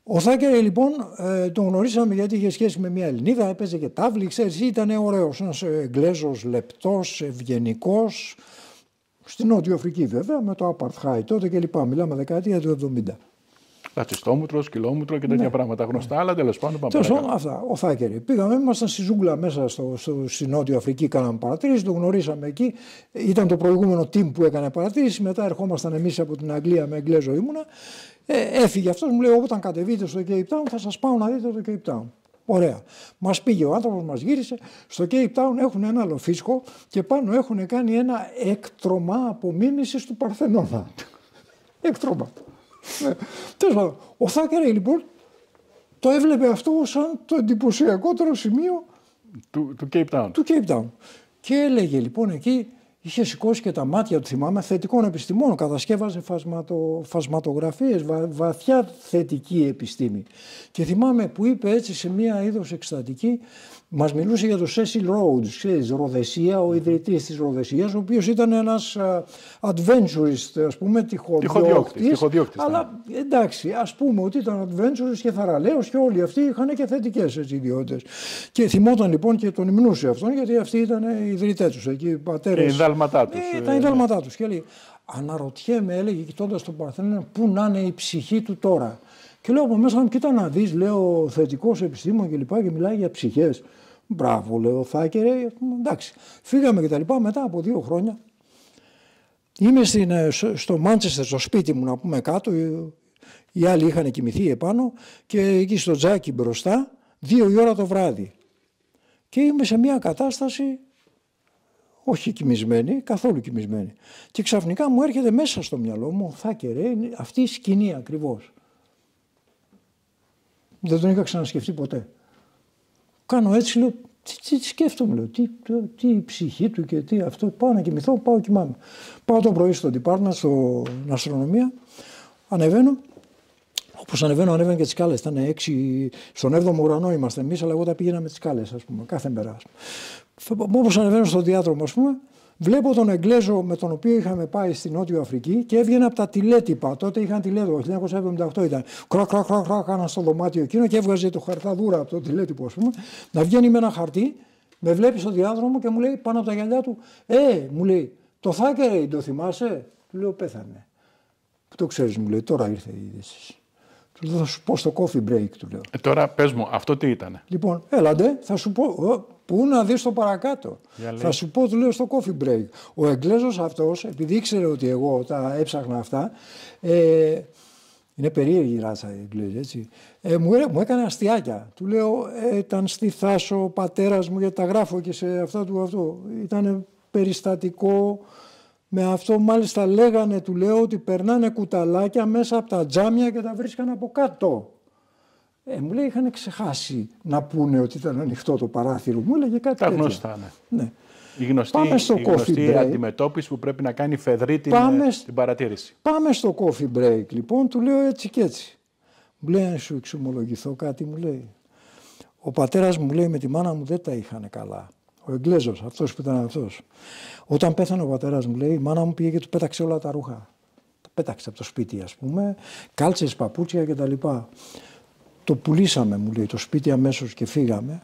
Ο Θάκερη λοιπόν ε, τον γνωρίσαμε γιατί είχε σχέση με μια Ελληνίδα, έπαιζε και τάβλη, ξέρεις, ήταν ωραίος, ένας Εγγλέζος, λεπτός, ευγενικός, στην Νότιο Αφρική βέβαια, με το Apartheid τότε και λοιπά, μιλάμε δεκαετία του εβδομήντα. Λατσιστόμουτρο, κιλόμουτρο και τέτοια ναι. πράγματα γνωστά, ναι. αλλά τέλος πάντων πάμε παρακάτω. Αυτά, ο Θάκερη. Πήγαμε, ήμασταν στη ζούγκλα μέσα στο, στο, στη Νότιο Αφρική, κάναμε παρατήρηση, το γνωρίσαμε εκεί. Ήταν το προηγούμενο team που έκανε παρατήρηση, μετά ερχόμασταν εμείς από την Αγγλία, με Εγγλέζο ήμουνα. Ε, έφυγε αυτός, μου λέει: όταν κατεβείτε στο Cape Town, θα σας πάω να δείτε το Cape Town. Ωραία. Μας πήγε ο άνθρωπος, μας γύρισε. Στο Cape Town έχουν ένα λοφίσκο και πάνω έχουν κάνει ένα έκτρωμα απομίμησης του Παρθενώνα. Έκτρωμα. Τέλος πάντων, ο Θάκερη λοιπόν το έβλεπε αυτό σαν το εντυπωσιακότερο σημείο του, του, Cape Town. του Cape Town. Και έλεγε λοιπόν εκεί, είχε σηκώσει και τα μάτια του, θυμάμαι, θετικών επιστημών, κατασκεύαζε φασματο, φασματογραφίες, βα, βαθιά θετική επιστήμη. Και θυμάμαι που είπε έτσι σε μία είδος εκστατική, μας μιλούσε για το Cecil Rhodes, ξέρεις, Ροδεσία, ο ιδρυτής της Ροδεσίας, ο οποίος ήταν ένας uh, adventurist, ας πούμε, τυχοδιώκτης. Αλλά εντάξει, ας πούμε ότι ήταν adventurist και θαραλέος και όλοι αυτοί είχαν και θετικές έτσι, ιδιότητες. Και θυμόταν λοιπόν και τον υμνούσε αυτόν, γιατί αυτοί ήταν οι ιδρυτές τους, εκεί, οι πατέρες. Και οι δάλματά τους. Ε, τα ιδάλματά τους. Και λέει, αναρωτιέμαι, έλεγε κοιτώντας τον Παρθένωνα, πού να είναι η ψυχή του τώρα. Και λέω από μέσα μου, κοίτα να δεις, λέω, θετικός επιστήμον και λοιπά και μιλάει για ψυχές. Μπράβο, λέω, Θάκερη, εντάξει. Φύγαμε και τα λοιπά μετά από δύο χρόνια. Είμαι στην, στο Μάντσεστερ, στο σπίτι μου να πούμε κάτω, οι άλλοι είχαν κοιμηθεί επάνω και εκεί στο τζάκι μπροστά, δύο η ώρα το βράδυ. Και είμαι σε μια κατάσταση, όχι κοιμισμένη, καθόλου κοιμισμένη. Και ξαφνικά μου έρχεται μέσα στο μυαλό μου, Θάκερη, αυτή η σκηνή ακριβώς. Δεν τον είχα ξανασκεφτεί ποτέ. Κάνω έτσι, λέω, τι, τι, τι σκέφτομαι, λέω, τι, τι η ψυχή του και τι αυτό. Πάω να κοιμηθώ, πάω κοιμάμαι. Πάω το πρωί στο department, στην αστρονομία, ανεβαίνω. Όπως ανεβαίνω, ανέβαινε και τις σκάλες. Ήταν έξι, στον έβδομο ουρανό είμαστε εμείς, αλλά εγώ τα πήγαινα με τις σκάλες, ας πούμε, κάθε μέρα. Όπως ανεβαίνω στο διάδρομο, ας πούμε, βλέπω τον Εγγλέζο με τον οποίο είχαμε πάει στη Νότιο Αφρική και έβγαινε από τα τηλέτυπα. Τότε είχαν τηλέτυπο, χίλια εννιακόσια εβδομήντα οκτώ ήταν. Κρακ, κρακ, κρακ, κρακ, κάνα στο δωμάτιο εκείνο και έβγαζε το χαρταδούρα από το τηλέτυπο, ας πούμε, να βγαίνει με ένα χαρτί, με βλέπει στο διάδρομο και μου λέει πάνω από τα γυαλιά του, Ε, μου λέει, το Θάκερη, το θυμάσαι? Του λέω, πέθανε. Που το ξέρεις, μου λέει, τώρα ήρθε η είδηση. Του λέω, θα σου πω στο coffee break, του λέω. Ε, τώρα πες μου, αυτό τι ήτανε? Λοιπόν, έλαντε, θα σου πω. Πού να δεις το παρακάτω. Θα σου πω, του λέω, στο coffee break. Ο Εγγλέζος αυτός, επειδή ήξερε ότι εγώ τα έψαχνα αυτά, ε, είναι περίεργη η ράτσα η Εγγλέζη, έτσι. Ε, μου, μου έκανε αστιάκια. Του λέω, ε, ήταν στη Θάσο ο πατέρας μου, γιατί τα γράφω και σε αυτά του αυτό. Ήταν περιστατικό. Με αυτό μάλιστα λέγανε, του λέω, ότι περνάνε κουταλάκια μέσα από τα τζάμια και τα βρίσκαν από κάτω. Ε, μου λέει, είχαν ξεχάσει να πούνε ότι ήταν ανοιχτό το παράθυρο. Μου έλεγε κάτι τέτοιο. Τα γνωστά, ναι. ναι. Η γνωστή, πάμε στο η γνωστή coffee break. Αντιμετώπιση που πρέπει να κάνει φεδρή την, πάμε, την παρατήρηση. Πάμε στο coffee break, λοιπόν, του λέω έτσι και έτσι. Μου λέει, αν σου εξομολογηθώ κάτι, μου λέει. Ο πατέρας μου λέει, με τη μάνα μου δεν τα είχαν καλά. Ο Εγγλέζος, αυτός που ήταν αυτός. Όταν πέθανε ο πατέρας μου, λέει, η μάνα μου πήγε και του πέταξε όλα τα ρούχα. Τα πέταξε από το σπίτι, ας πούμε, κάλτσες, παπούτσια κτλ. Το πουλήσαμε, μου λέει, το σπίτι αμέσως και φύγαμε.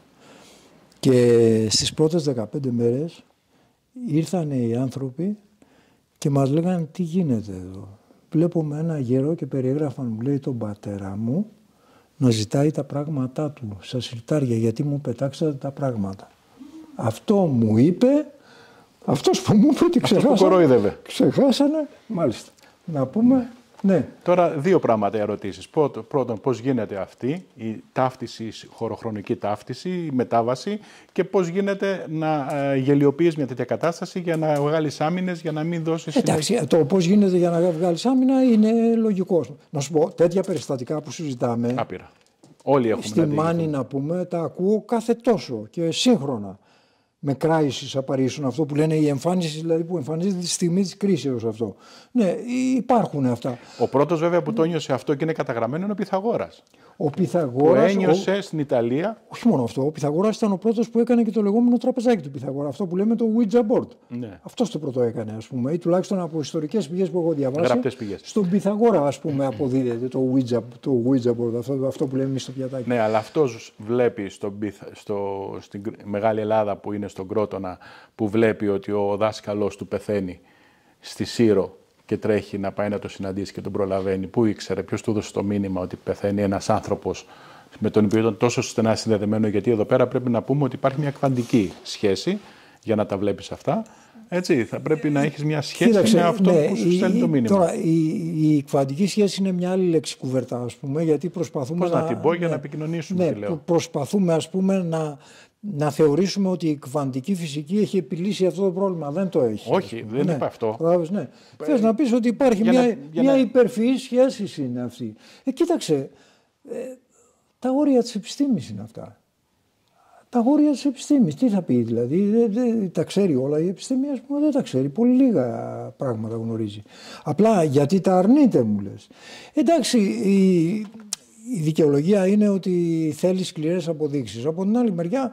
Και στις πρώτες δεκαπέντε μέρες ήρθαν οι άνθρωποι και μας λέγανε τι γίνεται εδώ. Βλέπουμε ένα γέρο και περιέγραφαν, μου λέει, τον πατέρα μου να ζητάει τα πράγματά του στα συρτάρια, γιατί μου πετάξατε τα πράγματα. Αυτό μου είπε, αυτός που μου είπε ότι ξεχάσανε, ξεχάσανε, μάλιστα. Να πούμε, ναι. Τώρα δύο πράγματα ερωτήσεις. Πρώτον, πρώτον πώς γίνεται αυτή η ταύτιση, η χωροχρονική ταύτιση, η μετάβαση και πώς γίνεται να ε, γελιοποιείς μια τέτοια κατάσταση για να βγάλεις άμυνες, για να μην δώσεις... Εντάξει, το πώς γίνεται για να βγάλεις άμυνα είναι λογικό. Να σου πω, τέτοια περιστατικά που συζητάμε... Άπειρα. Όλοι έχουμε στη Μάνη, να πούμε, τα ακούω κάθε τόσο και σύγχρονα. Με crisis απαρίσουν, αυτό που λένε η εμφάνιση, δηλαδή που εμφανίζεται τη στιγμή της κρίσεως αυτό. Ναι, υπάρχουν αυτά. Ο πρώτος βέβαια που το νιώσε αυτό και είναι καταγραμμένο είναι ο Πυθαγόρας. Ο Πυθαγόρας. Που ένιωσε ο... στην Ιταλία. Όχι μόνο αυτό. Ο Πυθαγόρας ήταν ο πρώτος που έκανε και το λεγόμενο τραπεζάκι του Πυθαγόρα. Αυτό που λέμε το Ouija board. Ναι. Αυτός το πρώτο έκανε, ας πούμε. Ή τουλάχιστον από ιστορικές πηγές που έχω διαβάσει. Γραπτές πηγές. Στον Πυθαγόρα, ας πούμε, αποδίδεται το Ouija, το Ouija board. Αυτό, αυτό που λέμε εμείς στο πιατάκι. Ναι, αλλά αυτός βλέπει στο, στο, στην Μεγάλη Ελλάδα που είναι στον Κρότονα, που βλέπει ότι ο δάσκαλος του πεθαίνει στη Σύρο και τρέχει να πάει να το συναντήσει και τον προλαβαίνει. Πού ήξερε, ποιος του έδωσε το μήνυμα ότι πεθαίνει ένας άνθρωπος με τον οποίο ήταν τόσο στενά συνδεδεμένο, γιατί εδώ πέρα πρέπει να πούμε ότι υπάρχει μια κβαντική σχέση για να τα βλέπεις αυτά. Έτσι, θα πρέπει να έχεις μια σχέση. Κοίταξε, με αυτό ναι, που σου στέλνει το μήνυμα. Τώρα, η, η κβαντική σχέση είναι μια άλλη λέξη κουβέρτα, ας πούμε, γιατί προσπαθούμε Πώς να... να την πω ναι, για να επικοινωνήσουμε, ναι, τι λέω. Προσπαθούμε, ας πούμε, να... να θεωρήσουμε ότι η κβαντική φυσική έχει επιλύσει αυτό το πρόβλημα. Δεν το έχει. Όχι, δεν ναι. είπα αυτό. Ναι. Ε, Θες να πεις ότι υπάρχει για μια, να, για μια να... υπερφυή σχέση είναι αυτή. Ε, κοίταξε, ε, τα όρια της επιστήμης είναι αυτά. Τα όρια της επιστήμης. Τι θα πει δηλαδή, δεν, δεν τα ξέρει όλα η επιστήμη, ας πούμε, δεν τα ξέρει. Πολύ λίγα πράγματα γνωρίζει. Απλά γιατί τα αρνείται, μου λες. Εντάξει, η, η δικαιολογία είναι ότι θέλει σκληρές αποδείξεις. Από την άλλη μεριά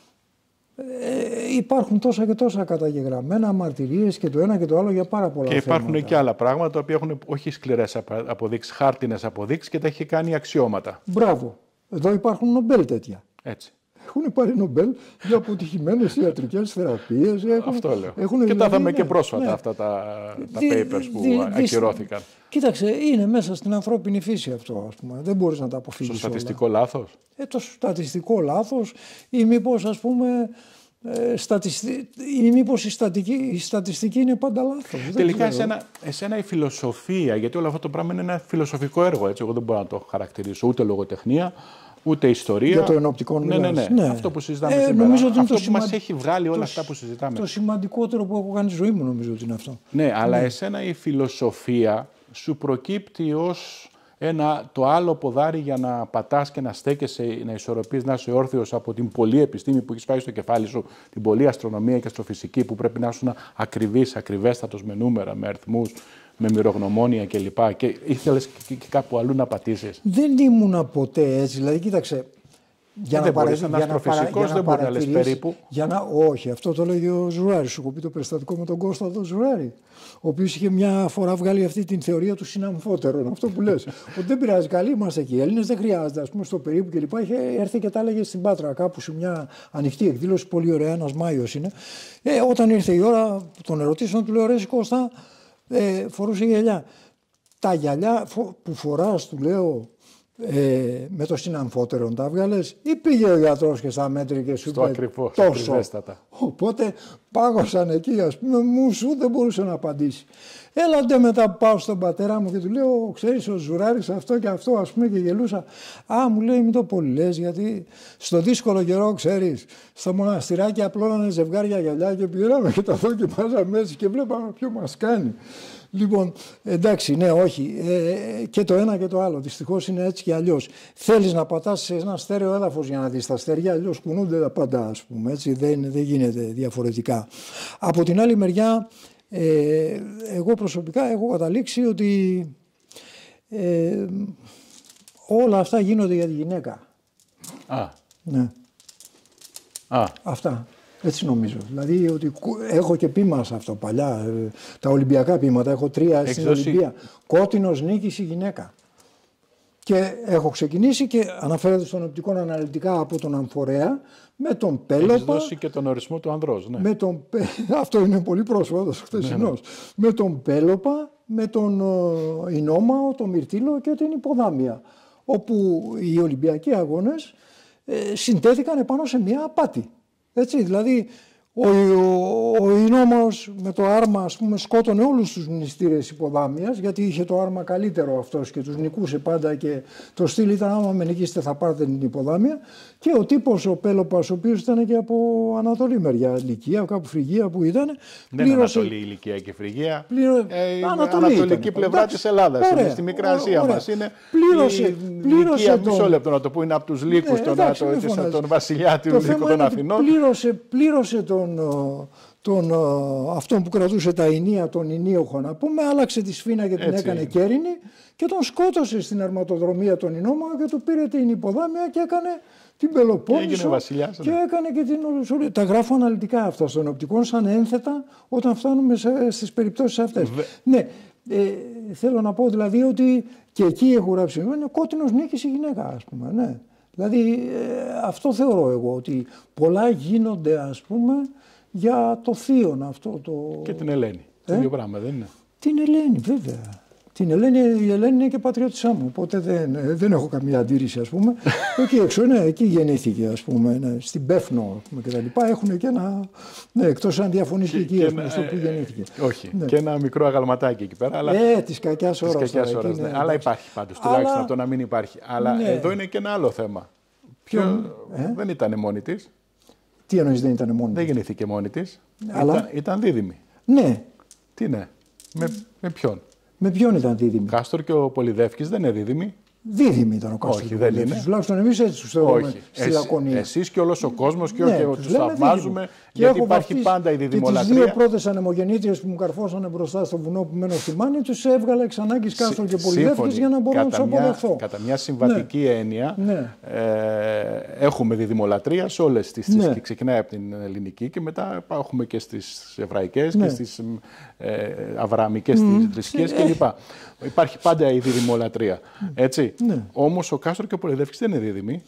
ε, υπάρχουν τόσα και τόσα καταγεγραμμένα μαρτυρίες και το ένα και το άλλο για πάρα πολλά θέματα. Και υπάρχουν θέματα. Και άλλα πράγματα τα οποία έχουν όχι σκληρές αποδείξεις, χάρτινες αποδείξεις και τα έχει κάνει αξιώματα. Μπράβο. Εδώ υπάρχουν Νομπέλ τέτοια. Έτσι. Έχουν πάρει Νομπέλ για αποτυχημένες ιατρικές θεραπείες. Έχουν, Αυτό λέω. Έχουν και δηλαδή, τα είδαμε ναι, και πρόσφατα ναι. αυτά τα, τα δι, papers που δι, ακυρώθηκαν. Κοίταξε, είναι μέσα στην ανθρώπινη φύση αυτό, ας πούμε. Δεν μπορείς να τα αποφύγεις. Στο στατιστικό όλα. λάθος. Ε, το στατιστικό λάθος ή μήπως, ας πούμε, ε, στατιστι... ή μήπως η, στατική... η στατιστική είναι πάντα λάθος. Τελικά εσένα, εσένα η φιλοσοφία, γιατί όλο αυτό το πράγμα είναι ένα φιλοσοφικό έργο, έτσι, εγώ δεν μπορώ να το χαρακτηρίσω ούτε λογοτεχνία, ούτε ιστορία. Για το ενοπτικό ναι, ναι, ναι, ναι. Αυτό που συζητάμε ε, σήμερα. Νομίζω ότι αυτό που σημα... μας έχει βγάλει όλα το, αυτά που συζητάμε. Το σημαντικότερο που έχω κάνει στη ζωή μου νομίζω ότι είναι αυτό. Ναι, αλλά ναι. Εσένα η φιλοσοφία σου προκύπτει ως ένα, το άλλο ποδάρι για να πατάς και να στέκεσαι, να ισορροπείς, να είσαι όρθιος από την πολλή επιστήμη που έχεις πάει στο κεφάλι σου, την πολλή αστρονομία και αστροφυσική που πρέπει να ήσουν ακριβής, ακριβέστατος με νούμερα, με αριθμούς, με μυρογνωμόνια κλπ. Και ήθελες και, και κάπου αλλού να πατήσεις. Δεν ήμουνα ποτέ έτσι. Δηλαδή, κοίταξε. Για δεν να μπορείς, ένα αστροφυσικός δεν μπορεί να λες περίπου. Για να, όχι, αυτό το λέγει ο Ζουράρης. Σου έχω πει το περιστατικό με τον Κώστα τον Ζουράρη. Ο οποίος είχε μια φορά βγάλει αυτή την θεωρία του συναμφότερων. Αυτό που λες. Ότι δεν πειράζει, καλοί είμαστε εκεί. Οι Έλληνες δεν χρειάζεται, ας πούμε, στο περίπου κλπ. Είχε έρθει και τα έλεγε στην Πάτρα κάπου σε μια ανοιχτή εκδήλωση. Πολύ ωραία, ένας Μάιος είναι. Ε, όταν ήρθε η ώρα των ερωτήσεων, του λέω ρε Κώστα, ε, φορούσε γυαλιά. Τα γυαλιά που φοράς, του λέω. Ε, με το συναμφότερο τα βγάλες ή πήγε ο γιατρός και στα μέτρη και σου είπε τόσο. Ακριβέστατα. Οπότε πάγωσαν εκεί, ας πούμε, μου σου δεν μπορούσε να απαντήσει. Έλατε μετά πάω στον πατέρα μου και του λέω, ξέρεις ο Ζουράρης αυτό και αυτό, ας πούμε, και γελούσα. Α, μου λέει μην το πολύ λες, γιατί στο δύσκολο καιρό, ξέρεις, στα μοναστηράκια απλώνανε ζευγάρια γυαλιά και πήραμε και τα δοκιμάζαμε έτσι και βλέπαμε ποιο μας κάνει. Λοιπόν, εντάξει, ναι, όχι. Ε, και το ένα και το άλλο. Δυστυχώς είναι έτσι και αλλιώς. Θέλεις να πατάς σε ένα στέρεο έδαφος για να δεις τα αστέρια, αλλιώς κουνούνται τα πάντα, ας πούμε. Έτσι, δεν, δεν γίνεται διαφορετικά. Από την άλλη μεριά, ε, εγώ προσωπικά έχω καταλήξει ότι ε, όλα αυτά γίνονται για τη γυναίκα. Α. Ναι. Α. Αυτά. Έτσι νομίζω. Δηλαδή ότι έχω και πείμα σε αυτό παλιά. Τα Ολυμπιακά πείματα. Έχω τρία στην Εξώσει... Ολυμπία. Κότεινος νίκης η γυναίκα. Και έχω ξεκινήσει και αναφέρεται στον οπτικό αναλυτικά από τον Αμφορέα με τον Πέλοπα. Έχεις δώσει και τον ορισμό του ανδρός. Ναι. Με τον... Αυτό είναι πολύ πρόσφατο, χθεσινός. Ναι, ναι. Με τον Πέλοπα, με τον Ινόμαο, τον Μυρτήλο και την Υποδάμια. Όπου οι Ολυμπιακοί αγώνες ε, συντέθηκαν επάνω σε μια απάτη. Έτσι, δηλαδή ο, ο, ο Ινόμαος με το άρμα, ας πούμε, σκότωνε όλους τους μνηστήρες Υποδάμιας, γιατί είχε το άρμα καλύτερο αυτός και τους νικούσε πάντα και το στυλ ήταν άμα με νικήσετε θα πάρετε την Υποδάμια. Και ο τύπος ο Πέλοπας, ο οποίος ήταν και από Ανατολή μεριά, Λυκία, κάπου Φρυγία που ήταν. Δεν πλήρωσε... είναι Ανατολή, Λυκία και Φρυγία. Πλήρω... Ε, Ανατολή ανατολική ήταν. Πλευρά της Ελλάδας, είναι στη Μικρά Ασία μας. Είναι πλήρωσε, η πλήρωσε Λυκία, τον... μισό λεπτό να το πω, είναι από τους Λύκους, ναι, τον, τον βασιλιά του Λύκου των Αθηνών. Πλήρωσε, πλήρωσε τον, τον, αυτόν που κρατούσε τα ηνία, τον ηνίοχο να πούμε, άλλαξε τη σφήνα και την Έτσι έκανε είναι. κέρινη και τον σκότωσε στην αρματοδρομία τον Ινόμαχο και του πήρε την υποδάμια και έκανε την Πελοπόννησο και, και έκανε και την... Τα γράφω αναλυτικά αυτά στον οπτικό σαν ένθετα όταν φτάνουμε στις περιπτώσεις αυτές. Βε... Ναι, ε, θέλω να πω δηλαδή ότι και εκεί έχω γράψει, είναι κότεινος νίκης η γυναίκα, ας πούμε, ναι. Δηλαδή ε, αυτό θεωρώ εγώ, ότι πολλά γίνονται, ας πούμε, για το θείον αυτό το... Και την Ελένη. Ε? Το ίδιο πράγμα δεν είναι? Την Ελένη, βέβαια. Την Ελένη, η Ελένη είναι και πατριώτησά μου, οπότε δεν, δεν έχω καμία αντίρρηση, ας πούμε. Εκεί έξω, ναι, εκεί γεννήθηκε, ας πούμε, ναι, στην Πέφνο και τα λοιπά. Έχουν και ένα, ναι, εκτός αν διαφωνείς και, και εκεί, ας πούμε, στο που γεννήθηκε. Όχι, ναι. Και ένα μικρό αγαλματάκι εκεί πέρα. Αλλά... Ε, της κακιάς ώρας. Της κακιάς ώρας, ναι. Αλλά υπάρχει πάντως, τουλάχιστον αλλά... αυτό να μην υπάρχει. Αλλά ναι. Εδώ είναι και ένα άλλο θέμα. Ποιον, ε? Δεν ήταν μόνη της. Τι εννοείς δεν ήταν μόνη της? Δεν γεννήθηκε μόνη της. Αλλά... Ήταν, ήταν δίδυμη. Ναι. Τι ναι, με, με ποιον? Με ποιον ήταν δίδυμη? Κάστορ και ο Πολυδεύκης δεν είναι δίδυμοι. Δίδυμη ήταν ο Κάστορ. Όχι, δεν είναι. Τουλάχιστον εμείς έτσι τους θεωρούμε στη Λακωνία. Εσείς και όλος ο κόσμος και, ναι, και τους θαυμάζουμε, γιατί υπάρχει πάντα η διδυμολατρία. Και τις δύο πρώτες ανεμογεννήτριες που μου καρφώσανε μπροστά στο βουνό που μένω στη Μάνη, τους έβγαλα εξ ανάγκης Κάστορ και Πολυδεύκης για να μπορώ να τους αποδεχθώ. Κατά μια συμβατική ναι. έννοια, ναι. ε, έχουμε διδυμολατρία σε όλες τις. Ναι. Και ξεκινάει από την ελληνική και μετά έχουμε και στις εβραϊκές ναι. και στις ε, αβρααμικές mm. θρησκείες ε, κλπ. Υπάρχει πάντα η διδυμολατρία. Έτσι. Ναι. Όμως ο Κάστορ και ο Πολυδεύκης δεν είναι δίδυμοι.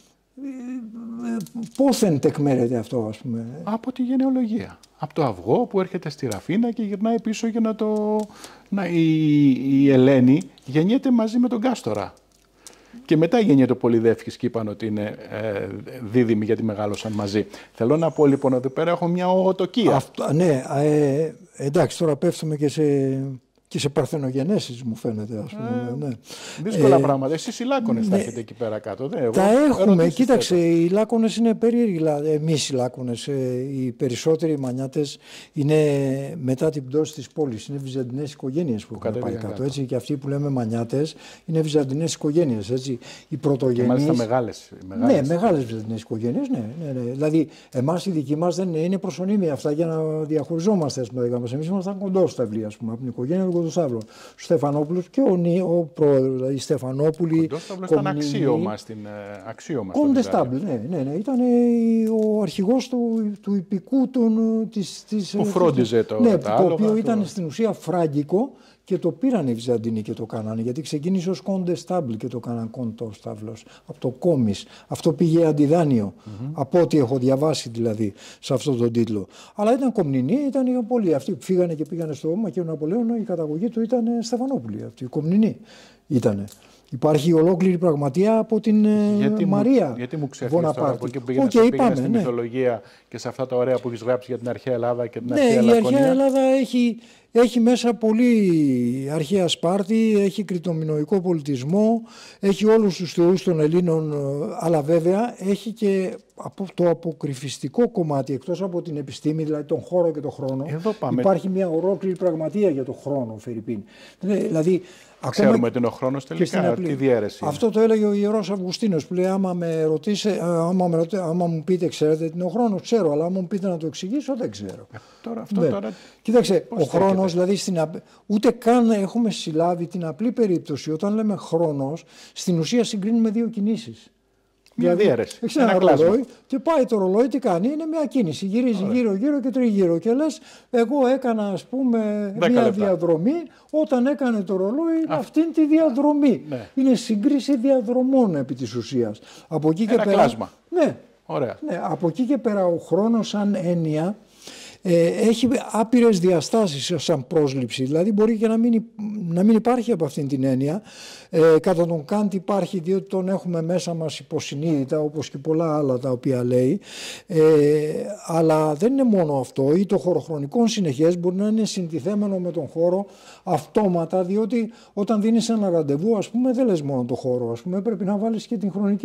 Πόθεν τεκμέρεται αυτό, ας πούμε? Από τη γενεολογία. Από το αυγό που έρχεται στη Ραφίνα και γυρνάει πίσω για να το... Να, η, η Ελένη γεννιέται μαζί με τον Κάστορα. Και μετά γεννιέται ο Πολυδεύκης και είπαν ότι είναι ε, δίδυμοι γιατί μεγάλωσαν μαζί. Θέλω να πω λοιπόν ότι πέρα έχω μια ογοτοκία. Αυτό, ναι, ε, εντάξει, τώρα πέφτουμε και σε... Και σε παρθενογενέσεις μου φαίνεται, ας πούμε. Ε, ναι. Δύσκολα ε, πράγματα. Εσείς οι Λάκωνες ναι, τα έχετε εκεί πέρα κάτω. Δε, εγώ τα έχουμε. Κοίταξε, θέτω. Οι Λάκωνες είναι περίεργοι. Εμείς οι Λάκωνες, οι περισσότεροι μανιάτες είναι μετά την πτώση της πόλης. Είναι βυζαντινές οικογένειες που, που έχουν πάει κάτω. κάτω. Έτσι, και αυτοί που λέμε μανιάτες είναι βυζαντινές οικογένειες. Έτσι. Οι πρωτογενείς. Και μάλιστα μεγάλες. μεγάλες. Ναι, μεγάλες βυζαντινές οικογένειες. Ναι, ναι, ναι. Δηλαδή, εμάς οι δικοί μας δεν είναι, είναι προσωνύμια αυτά για να διαχωριζόμαστε. Εμείς ήμασταν κοντόσταυλοι, ας πούμε, από την οικογένεια του Κοντοσταύλου. Στεφανόπουλος και ο, ο πρόεδρος, δηλαδή Στεφανόπουλοι. Ο Κοντοσταύλος ήταν αξίωμα στην αξίωμα. Κοντεστάμπλ, ναι, ναι, ναι. Ήταν ο αρχηγός του, του υπηκού των, της, της, που φρόντιζε το, ναι, τα το άλογα, οποίο ήταν το... στην ουσία φράγκικο και το πήραν οι Βυζαντινοί και το κάνανε. Γιατί ξεκίνησε ως Κοντεστάμπλ και το κάναν Κοντοσταύλος. Από το κόμις. Αυτό πήγε αντιδάνειο. Mm-hmm. Από ό,τι έχω διαβάσει δηλαδή σε αυτόν τον τίτλο. Αλλά ήταν Κομνηνοί, ήταν πολλοί. Αυτοί που φύγανε και πήγανε στο Μακέο Ναπολέον, η καταγωγή του ήταν Στεφανόπουλοι. Αυτοί οι Κομνηνοί ήτανε. Υπάρχει ολόκληρη πραγματεία από την γιατί Μαρία. Μου, γιατί μου ξέφυγες τώρα από εκεί που πήγαινε okay, στη ναι. μυθολογία και σε αυτά τα ωραία που έχεις γράψει για την αρχαία Ελλάδα και την ναι, αρχαία η Λακωνία. Η αρχαία Ελλάδα έχει, έχει μέσα πολύ αρχαία Σπάρτη, έχει κρητομινωικό πολιτισμό, έχει όλους τους θεούς των Ελλήνων, αλλά βέβαια έχει και το αποκρυφιστικό κομμάτι, εκτός από την επιστήμη, δηλαδή τον χώρο και τον χρόνο. Εδώ πάμε. Υπάρχει μια ολόκληρη πραγματεία για τον χρόνο, Φερρυπίν. Δηλαδή, ξέρουμε τι είναι ο χρόνος τελικά, τι διαίρεση. Αυτό το έλεγε ο Ιερός Αυγουστίνος που λέει άμα, με ρωτήσε, άμα, με ρωτήσε, άμα μου πείτε ξέρετε τι είναι ο χρόνος, ξέρω, αλλά άμα μου πείτε να το εξηγήσω δεν ξέρω. Ε, τώρα, αυτό ναι. τώρα... Κοίταξε, ο χρόνος δηλαδή, στην, ούτε καν έχουμε συλλάβει την απλή περίπτωση, όταν λέμε χρόνος, στην ουσία συγκρίνουμε δύο κινήσεις. Μια διαίρεση. Έχεις ένα, ένα ρολόι και πάει το ρολόι, τι κάνει, είναι μια κίνηση. Γυρίζει γύρω-γύρω και τριγύρω. Και λες, εγώ έκανα ας πούμε μια λεπτά. διαδρομή, όταν έκανε το ρολόι Α. αυτήν τη διαδρομή. Ναι. Είναι σύγκριση διαδρομών επί της ουσίας. Από εκεί ένα και πέρα. κλάσμα. Ναι. Ωραία. Ναι, από εκεί και πέρα ο χρόνος σαν έννοια ε, έχει άπειρες διαστάσεις σαν πρόσληψη. Δηλαδή μπορεί και να μην, να μην υπάρχει από αυτήν την έννοια. Ε, κατά τον Κάντ υπάρχει διότι τον έχουμε μέσα μας υποσυνείδητα όπως και πολλά άλλα τα οποία λέει. Ε, αλλά δεν είναι μόνο αυτό. Ή το χωροχρονικό συνεχές μπορεί να είναι συντιθέμενο με τον χώρο αυτόματα, διότι όταν δίνεις ένα ραντεβού ας πούμε δεν λες μόνο το χώρο. Ας πούμε, πρέπει να βάλεις και την χρονική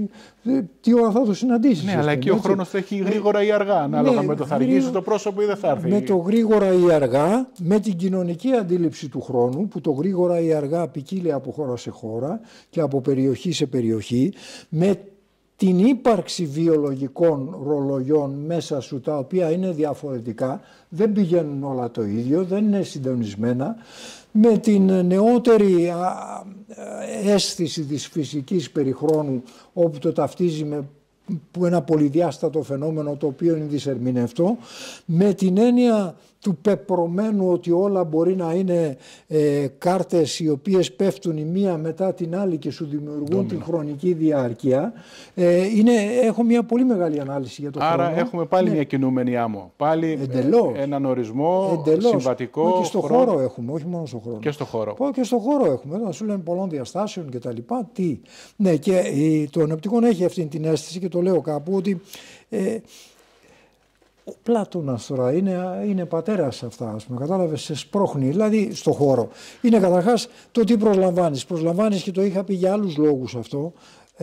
τι ώρα θα το συναντήσεις. Ναι, αλλά εκεί ο χρόνος τρέχει γρήγορα ή αργά, ανάλογα ναι, με το θα αργήσει το πρόσωπο ή δεν θα έρθει. Με το γρήγορα ή αργά, με την κοινωνική αντίληψη του χρόνου, που το γρήγορα ή αργά ποικίλει από χώρα σε χώρα και από περιοχή σε περιοχή, με την ύπαρξη βιολογικών ρολογιών μέσα σου, τα οποία είναι διαφορετικά, δεν πηγαίνουν όλα το ίδιο, δεν είναι συντονισμένα, με την νεότερη αίσθηση της φυσικής περιχρόνου, όπου το ταυτίζει με που ένα πολυδιάστατο φαινόμενο το οποίο είναι δυσερμηνευτό, με την έννοια του πεπρωμένου ότι όλα μπορεί να είναι ε, κάρτες οι οποίες πέφτουν η μία μετά την άλλη και σου δημιουργούν Ντόμινο. Την χρονική διάρκεια. Ε, είναι, έχω μια πολύ μεγάλη ανάλυση για το Άρα χρόνο. έχουμε πάλι ναι. μια κινούμενη άμμο. Πάλι Εντελώς. έναν ορισμό Εντελώς. συμβατικό. Μα και στο χρόνο. χώρο έχουμε, όχι μόνο στο χρόνο. Και στο χώρο. Πω, και στο χώρο έχουμε. Εδώ σου λένε πολλών διαστάσεων και τα λοιπά. Τι. Ναι, και η, το νεπτικόν έχει αυτή την αίσθηση και το λέω κάπου ότι ε, ο Πλάτωνας τώρα είναι, είναι πατέρας σε αυτά, ας πούμε, κατάλαβες, σε σπρώχνει, δηλαδή στο χώρο. Είναι καταρχάς το τι προσλαμβάνεις. Προσλαμβάνεις, και το είχα πει για άλλους λόγους αυτό,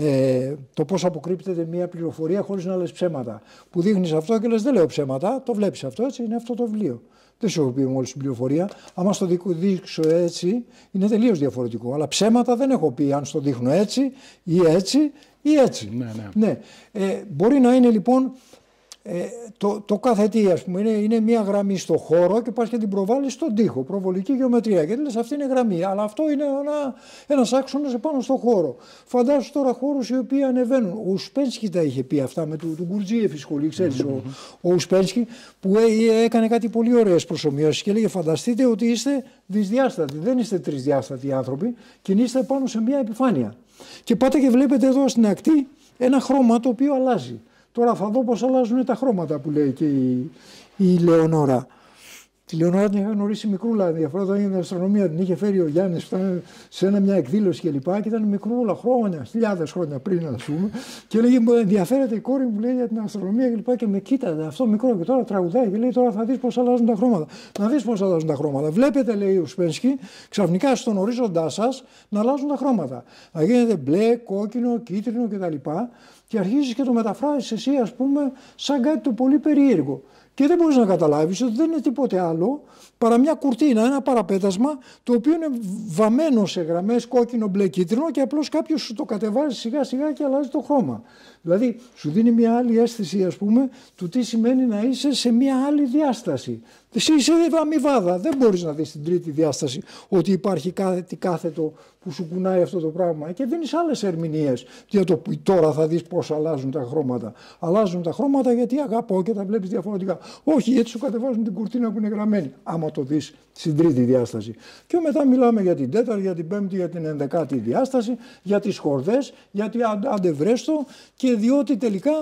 ε, το πώς αποκρύπτεται μια πληροφορία χωρίς να λες ψέματα. Που δείχνεις αυτό και λες δεν λέω ψέματα, το βλέπεις αυτό, έτσι είναι αυτό το βιβλίο. Δεν σου έχω πει μόλις την πληροφορία. Άμα στο δείξω έτσι, είναι τελείως διαφορετικό. Αλλά ψέματα δεν έχω πει αν στο δείχνω έτσι ή έτσι ή έτσι. Ναι, ναι. ναι. Ε, μπορεί να είναι λοιπόν. Ε, το, το κάθε τι, ας πούμε, είναι, είναι μια γραμμή στο χώρο και πας και την προβάλλεις στον τοίχο, προβολική γεωμετρία. Και λες αυτή είναι γραμμή, αλλά αυτό είναι ένα, ένας άξονας επάνω στο χώρο. Φαντάσου τώρα χώρους οι οποίοι ανεβαίνουν. Ο Ουσπένσκι τα είχε πει αυτά με τον του Γκουρτζίεφ, η σχολή, ξέρεις, ο, ο Ουσπένσκι, που έ, έκανε κάτι πολύ ωραίες προσομοιώσεις και έλεγε: φανταστείτε ότι είστε δυσδιάστατοι, δεν είστε τρισδιάστατοι άνθρωποι, κινείστε πάνω σε μια επιφάνεια. Και πάτε και βλέπετε εδώ στην ακτή ένα χρώμα το οποίο αλλάζει. Τώρα θα δω πώς αλλάζουν τα χρώματα που λέει και η, η Λεωνόρα. Τη Λεωνόρα την είχα γνωρίσει μικρούλα, ενδιαφέροντα είναι η αστρονομία, την είχε φέρει ο Γιάννης σε ένα, μια εκδήλωση κλπ. Και, και ήταν μικρούλα χρόνια, χιλιάδες χρόνια πριν, ας πούμε. Και έλεγε: ενδιαφέρεται η κόρη μου, λέει, για την αστρονομία κλπ. Και, και με κοίταζε αυτό μικρό και τώρα τραγουδάει και λέει: τώρα θα δεις πώς αλλάζουν τα χρώματα. Να δεις πώς αλλάζουν τα χρώματα. Βλέπετε, λέει ο Ουσπένσκι, ξαφνικά στον ορίζοντά σας να αλλάζουν τα χρώματα. Να γίνεται μπλε, κόκκινο, κίτρινο κτλ. Και αρχίζεις και το μεταφράζεις εσύ, ας πούμε, σαν κάτι το πολύ περίεργο. Και δεν μπορείς να καταλάβεις ότι δεν είναι τίποτε άλλο παρά μια κουρτίνα, ένα παραπέτασμα το οποίο είναι βαμμένο σε γραμμές κόκκινο, μπλε, κίτρινο και απλώς κάποιος σου το κατεβάζει σιγά σιγά και αλλάζει το χρώμα. Δηλαδή σου δίνει μια άλλη αίσθηση, ας πούμε, του τι σημαίνει να είσαι σε μια άλλη διάσταση. Εσύ είσαι αμοιβάδα, δεν μπορείς να δεις την τρίτη διάσταση ότι υπάρχει κάτι κάθετο που σου κουνάει αυτό το πράγμα και δίνεις άλλες ερμηνείες. Για το τώρα θα δεις πώς αλλάζουν τα χρώματα. Αλλάζουν τα χρώματα γιατί αγαπώ και τα βλέπεις διαφορετικά. Όχι, γιατί σου κατεβάζουν την κουρτίνα που είναι γραμμένη. Άμα το δεις στην τρίτη διάσταση. Και μετά μιλάμε για την τέταρτη, για την πέμπτη, για την ενδεκάτη διάσταση, για τις χορδές, γιατί άντε βρέστο και διότι τελικά.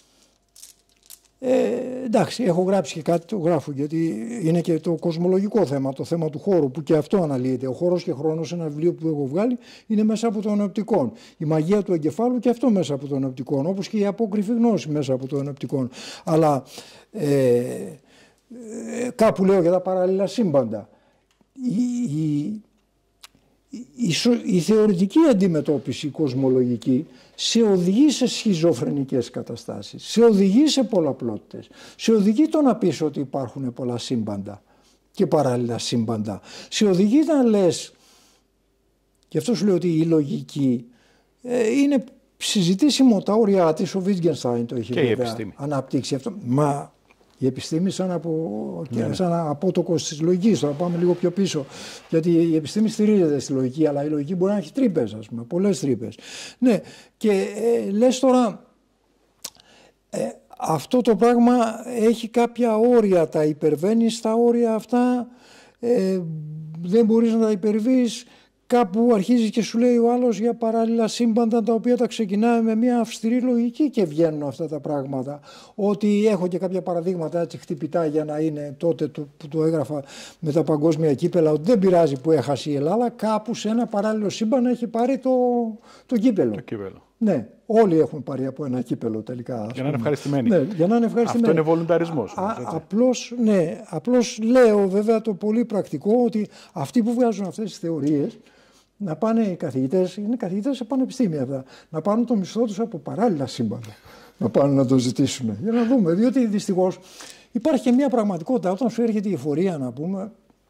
Ε, εντάξει, έχω γράψει και κάτι, το γράφω, γιατί είναι και το κοσμολογικό θέμα, το θέμα του χώρου, που και αυτό αναλύεται. Ο χώρος και χρόνος, ένα βιβλίο που έχω βγάλει, είναι μέσα από τον οπτικόν. Η μαγεία του εγκεφάλου και αυτό μέσα από τον οπτικόν, όπως και η απόκριφη γνώση μέσα από τον οπτικόν. Αλλά ε, ε, κάπου λέω για τα παράλληλα σύμπαντα. Η, η, η, η, η θεωρητική αντιμετώπιση κοσμολογική σε οδηγεί σε σχιζοφρενικές καταστάσεις, σε οδηγεί σε πολλαπλότητες, σε οδηγεί το να πεις ότι υπάρχουν πολλά σύμπαντα και παράλληλα σύμπαντα, σε οδηγεί να λες, και αυτό σου λέω ότι η λογική ε, είναι συζητήσιμο τα όρια της, ο Wittgenstein το έχει βέβαια αναπτύξει αυτό. Μα η επιστήμη σαν, από, ναι. σαν απότοκος της λογικής, τώρα πάμε λίγο πιο πίσω, γιατί η επιστήμη στηρίζεται στη λογική, αλλά η λογική μπορεί να έχει τρύπες, ας πούμε, πολλές τρύπες. Ναι, και ε, λες τώρα, ε, αυτό το πράγμα έχει κάποια όρια, τα υπερβαίνεις στα όρια αυτά, ε, δεν μπορείς να τα υπερβείς. Κάπου αρχίζει και σου λέει ο άλλος για παράλληλα σύμπαντα τα οποία τα ξεκινάμε με μια αυστηρή λογική και βγαίνουν αυτά τα πράγματα. Ότι έχω και κάποια παραδείγματα έτσι χτυπητά για να είναι τότε το, που το έγραφα με τα παγκόσμια κύπελα, ότι δεν πειράζει που έχασε η Ελλάδα, κάπου σε ένα παράλληλο σύμπαν έχει πάρει το, το κύπελο. Το κύπελο. Ναι, όλοι έχουν πάρει από ένα κύπελο τελικά. Για να είναι ευχαριστημένοι. Ναι, για να είναι ευχαριστημένοι. Αυτό είναι βολουνταρισμός. Α, απλώς, ναι, απλώς λέω βέβαια το πολύ πρακτικό ότι αυτοί που βγάζουν αυτές τις θεωρίες να πάνε οι καθηγητές, είναι καθηγητές σε πανεπιστήμια αυτά, να πάρουν το μισθό τους από παράλληλα σύμπαντα. Να πάνε να το ζητήσουν. Για να δούμε. Διότι δυστυχώς υπάρχει και μια πραγματικότητα. Όταν σου έρχεται η εφορία, να πούμε, και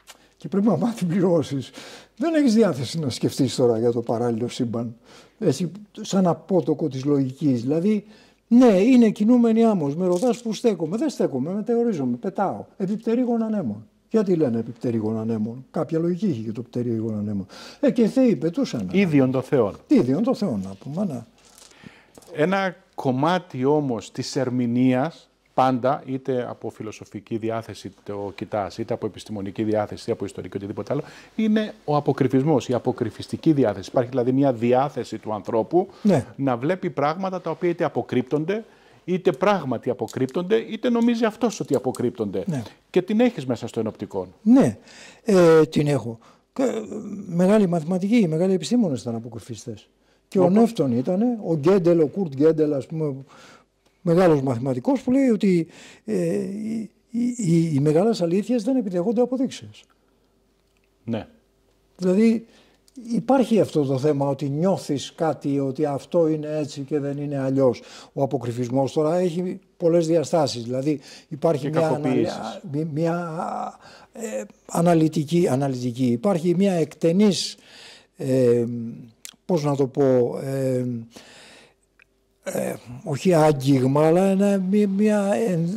και πρέπει να μάθει πληρώσεις. Δεν έχεις διάθεση να σκεφτείς τώρα για το παράλληλο σύμπαν. Έτσι, σαν απότοκο της λογικής. Δηλαδή, ναι, είναι κινούμενη άμμος. Με ρωτάς που στέκομαι. Δεν στέκομαι, μετεωρίζομαι, πετάω. Επιπτερίγων ανέμων. Γιατί λένε επιπτερίγων ανέμων. Κάποια λογική είχε και το επιπτερίγων ανέμων. Ε, και θεοί πετούσαν. Ίδιον των θεών. Ίδιον των θεών, να πούμε. Να. Ένα κομμάτι όμως της ερμηνείας, πάντα, είτε από φιλοσοφική διάθεση το κοιτάς, είτε από επιστημονική διάθεση, είτε από ιστορική, οτιδήποτε άλλο, είναι ο αποκρυφισμός, η αποκρυφιστική διάθεση. Υπάρχει δηλαδή μια διάθεση του ανθρώπου, ναι, να βλέπει πράγματα τα οποία είτε αποκρύπτονται, είτε πράγματι αποκρύπτονται, είτε νομίζει αυτός ότι αποκρύπτονται. Ναι. Και την έχεις μέσα στο ενοπτικό. Ναι, ε, την έχω. Μεγάλοι μαθηματικοί, οι μεγάλοι επιστήμονες ήταν αποκρυφιστές. Και Όπως... ο Νεύτων ήταν, ο Γκέντελ, ο Κουρτ Γκέντελ, ας πούμε, μεγάλος μαθηματικός, που λέει ότι ε, οι, οι, οι μεγάλες αλήθειες δεν επιτεγόνται αποδείξεις. Ναι. Δηλαδή υπάρχει αυτό το θέμα ότι νιώθεις κάτι, ότι αυτό είναι έτσι και δεν είναι αλλιώς. Ο αποκρυφισμός τώρα έχει πολλές διαστάσεις. Δηλαδή υπάρχει μια, ανα, μια ε, αναλυτική, αναλυτική, υπάρχει μια εκτενής, ε, πώς να το πω, ε, ε, όχι άγγιγμα, αλλά ένα, μια, μια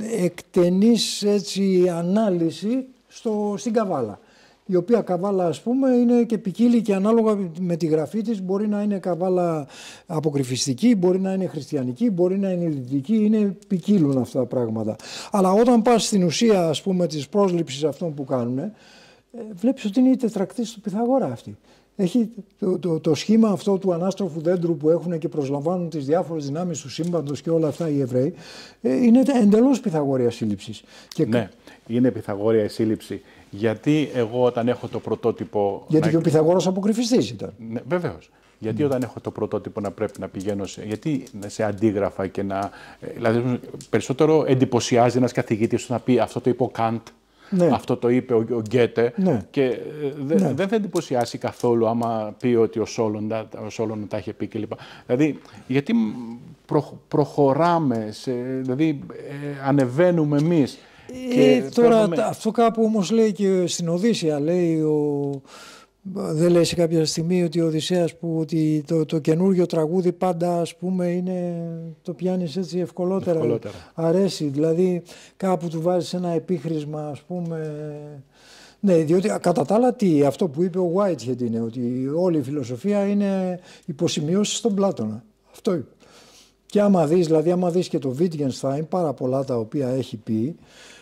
εκτενής έτσι, ανάλυση στο, στην Καβάλα. Η οποία Καβάλα, ας πούμε, είναι και ποικίλη και ανάλογα με τη γραφή της. Μπορεί να είναι Καβάλα αποκρυφιστική, μπορεί να είναι χριστιανική, μπορεί να είναι ελληνική, είναι ποικίλουν αυτά τα πράγματα. Αλλά όταν πας στην ουσία, ας πούμε, της πρόσληψης αυτών που κάνουν, ε, βλέπεις ότι είναι η τετρακτής του Πυθαγόρα αυτή. Έχει το, το, το σχήμα αυτό του ανάστροφου δέντρου που έχουν και προσλαμβάνουν τις διάφορες δυνάμεις του σύμπαντος και όλα αυτά οι Εβραίοι, ε, είναι εντελώς Πυθαγόρια σύλληψης. Και... Ναι, είναι Πυθαγόρια η σύλληψη. Γιατί εγώ όταν έχω το πρωτότυπο... Γιατί να... και ο Πυθαγόρας αποκρυφιστής ήταν. Ναι, βεβαίως. Γιατί mm. όταν έχω το πρωτότυπο να πρέπει να πηγαίνω σε, γιατί σε αντίγραφα και να... Δηλαδή περισσότερο εντυπωσιάζει ένας καθηγητής να πει αυτό το είπε ο Καντ, ναι, αυτό το είπε ο, ο Γκέτε, ναι, και δε, ναι, δεν θα εντυπωσιάσει καθόλου άμα πει ότι ο Σόλων, ο Σόλων τα είχε πει κλπ. Δηλαδή γιατί προ, προχωράμε, σε, δηλαδή ε, ανεβαίνουμε εμείς. Ε, τώρα παίρνουμε... αυτό κάπου όμως λέει και στην Οδύσσεια, λέει ο... δεν λέει σε κάποια στιγμή ότι ο Οδυσσέας που ότι το, το καινούργιο τραγούδι πάντα, ας πούμε, είναι, το πιάνεις έτσι ευκολότερα, ευκολότερα, αρέσει, δηλαδή κάπου του βάζεις ένα επίχρησμα, ας πούμε. Ναι, διότι κατά τα άλλα τι, αυτό που είπε ο Whitehead είναι ότι όλη η φιλοσοφία είναι υποσημειώσεις στον Πλάτωνα. Αυτό είπε. Και άμα δεις, δηλαδή άμα δεις και το Wittgenstein, πάρα πολλά τα οποία έχει πει,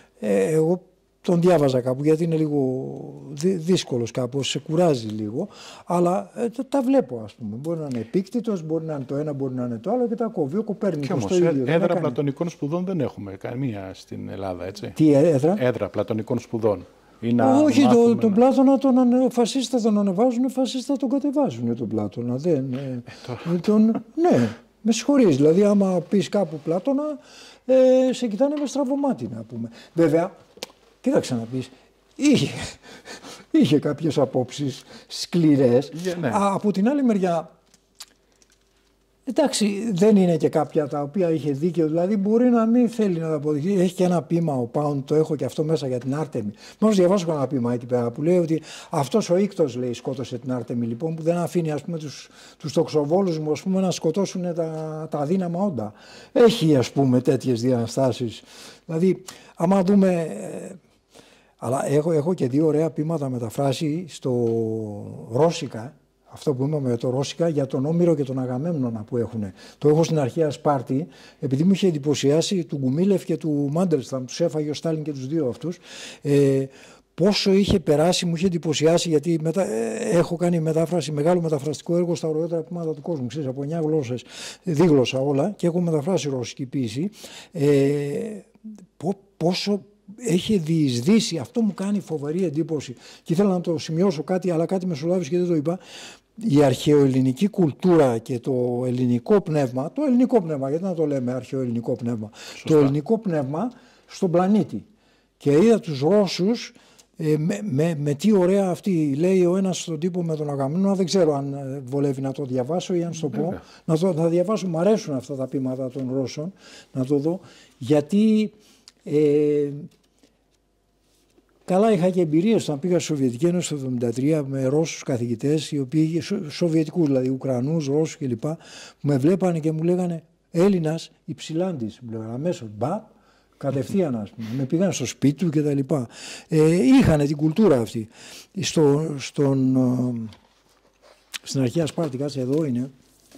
ε, εγώ τον διάβαζα κάπου γιατί είναι λίγο δύσκολος κάπως, σε κουράζει λίγο, αλλά ε, τα, τα βλέπω, ας πούμε. Μπορεί να είναι επίκτητος, μπορεί να είναι το ένα, μπορεί να είναι το άλλο και τα κόβει. Ο Κοπέρνικος το ίδιο. Έδρα πλατωνικών σπουδών δεν έχουμε καμία στην Ελλάδα, έτσι. Τι έδρα? Έδρα πλατωνικών σπουδών. Όχι, το, τον Πλάτωνα τον ανε, φασίστα τον ανεβάζουν, φασίστα τον κατεβάζουν τον Πλάτωνα. Δεν, ε, ε, τον, ναι. Με συγχωρείς, δηλαδή άμα πεις κάπου Πλάτωνα, ε, σε κοιτάνε με στραβωμάτι, να πούμε. Βέβαια, κοίταξε να πεις, είχε, είχε κάποιες απόψεις σκληρές. Yeah, ναι. Α, από την άλλη μεριά, εντάξει, δεν είναι και κάποια τα οποία είχε δίκαιο, δηλαδή μπορεί να μην θέλει να τα αποδειχθεί. Έχει και ένα ποίημα ο Πάουντ, το έχω και αυτό μέσα για την Άρτεμι. Μόλις διαβάσω ένα ποίημα εκεί πέρα που λέει ότι αυτός ο Ήκτος, λέει, σκότωσε την Άρτεμι, λοιπόν, που δεν αφήνει, ας πούμε, τους, τους τοξοβόλους μου, ας πούμε, να σκοτώσουν τα, τα αδύναμα όντα. Έχει, ας πούμε, τέτοιες διαστάσεις. Δηλαδή, άμα δούμε... Ε, αλλά έχω, έχω και δύο ωραία ποίηματα μεταφράσει στο Ρώσικα. Αυτό που είπαμε με το Ρώσικα για τον Όμηρο και τον Αγαμέμνονα που έχουν. Το έχω στην αρχαία Σπάρτη, επειδή μου είχε εντυπωσιάσει του Γκουμίλεφ και του Μάντελσταμ, τους έφαγε ο Στάλιν και τους δύο αυτούς. Ε, πόσο είχε περάσει, μου είχε εντυπωσιάσει, γιατί μετα... ε, έχω κάνει μετάφραση, μεγάλο μεταφραστικό έργο στα ωραιότερα ποίηματα του κόσμου, ξέρεις, από εννιά γλώσσες, δίγλωσσα όλα, και έχω μεταφράσει ρωσική ποίηση. Ε, πόσο έχει διεισδύσει, αυτό μου κάνει φοβερή εντύπωση και ήθελα να το σημειώσω κάτι, αλλά κάτι μεσολάβησε και δεν το είπα. Η αρχαιοελληνική κουλτούρα και το ελληνικό πνεύμα, το ελληνικό πνεύμα, γιατί να το λέμε αρχαιοελληνικό πνεύμα, σωστά, το ελληνικό πνεύμα στον πλανήτη. Και είδα τους Ρώσους ε, με, με, με τι ωραία αυτή, λέει ο ένας στον τύπο με τον Αγαμέμνονα, δεν ξέρω αν βολεύει να το διαβάσω ή αν στο πω, να το να διαβάσω, μου αρέσουν αυτά τα ποίηματα των Ρώσων, να το δω, γιατί... Ε, καλά είχα και εμπειρίες όταν πήγα στη Σοβιετική Ένωση το εβδομήντα τρία με Ρώσους καθηγητές, οι οποίοι, Σοβιετικούς δηλαδή, Ουκρανούς, Ρώσους κλπ. Που με βλέπανε και μου λέγανε Έλληνας υψηλάντης. Μου λέγανε αμέσως μπα, κατευθείαν ας πούμε. Με πήγαν στο σπίτι του κτλ. Ε, είχαν την κουλτούρα αυτή. Στο, στον, στην αρχαία Σπάρτη, κάτσε εδώ είναι.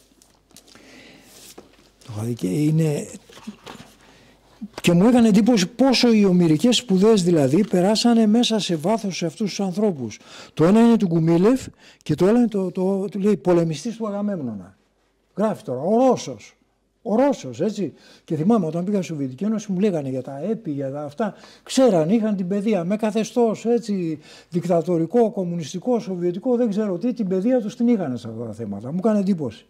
είναι και μου έκανε εντύπωση πόσο οι ομηρικές σπουδές δηλαδή περάσανε μέσα σε βάθος σε αυτούς τους ανθρώπους. Το ένα είναι του Γκουμίλεφ και το άλλο είναι το, το, το, το λέει πολεμιστής του Αγαμέμνονα. Γράφει τώρα, ο Ρώσος. Ο Ρώσος, έτσι. Και θυμάμαι όταν πήγα στη Σοβιετική Ένωση μου λέγανε για τα έπι, για τα αυτά. Ξέραν, είχαν την παιδεία με καθεστώς, έτσι, δικτατορικό, κομμουνιστικό, σοβιετικό, δεν ξέρω τι, την παιδεία τους την είχαν σε αυτά τα θέματα. Μου έκανε εντύπωση.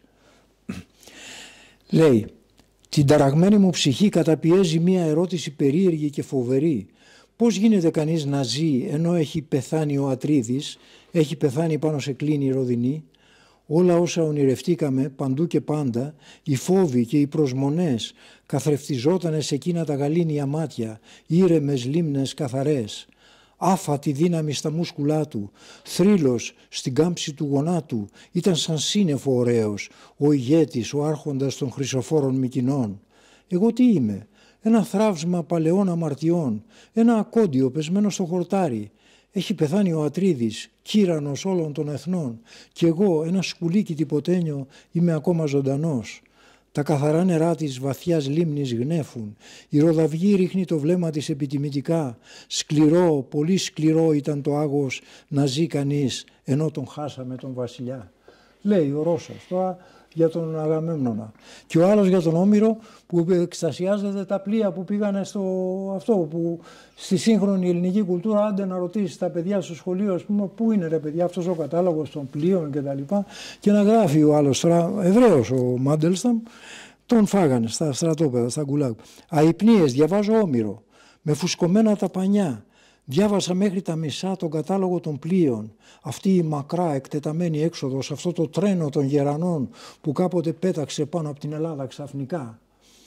Λέει, την ταραγμένη μου ψυχή καταπιέζει μία ερώτηση περίεργη και φοβερή. Πώς γίνεται κανείς να ζει ενώ έχει πεθάνει ο Ατρίδης, έχει πεθάνει πάνω σε κλίνη ροδινή. Όλα όσα ονειρευτήκαμε παντού και πάντα, οι φόβοι και οι προσμονές καθρεφτιζότανε σε εκείνα τα γαλήνια μάτια, ήρεμες λίμνες καθαρές. Άφατη δύναμη στα μούσκουλά του, θρύλος στην κάμψη του γονάτου, ήταν σαν σύννεφο ωραίος, ο ηγέτης, ο άρχοντας των χρυσοφόρων Μικηνών. Εγώ τι είμαι, ένα θράψμα παλαιών αμαρτιών, ένα ακόντιο πεσμένο στο χορτάρι. Έχει πεθάνει ο Ατρίδης, κύρανος όλων των εθνών, και εγώ, ένα σκουλίκι τυποτένιο, είμαι ακόμα ζωντανός. Τα καθαρά νερά της βαθιάς λίμνης γνέφουν. Η ροδαυγή ρίχνει το βλέμμα της επιτιμητικά. Σκληρό, πολύ σκληρό ήταν το άγος να ζει κανείς, ενώ τον χάσαμε τον βασιλιά. Λέει ο Ρώσος τώρα για τον Αγαμέμνονα. Και ο άλλος για τον Όμηρο που εκστασιάζεται τα πλοία που πήγανε στο αυτό, που στη σύγχρονη ελληνική κουλτούρα, άντε να ρωτήσει τα παιδιά στο σχολείο, ας πούμε, πού είναι ρε παιδιά αυτός ο κατάλογος των πλοίων κτλ. Και, και να γράφει ο άλλος, Εβραίος ο Μάντελσταμ, τον φάγανε στα στρατόπεδα, στα γκουλάγ. Αϊπνίες, διαβάζω Όμηρο, με φουσκωμένα τα πανιά. Διάβασα μέχρι τα μισά τον κατάλογο των πλοίων. Αυτή η μακρά εκτεταμένη έξοδος, αυτό το τρένο των γερανών που κάποτε πέταξε πάνω από την Ελλάδα ξαφνικά.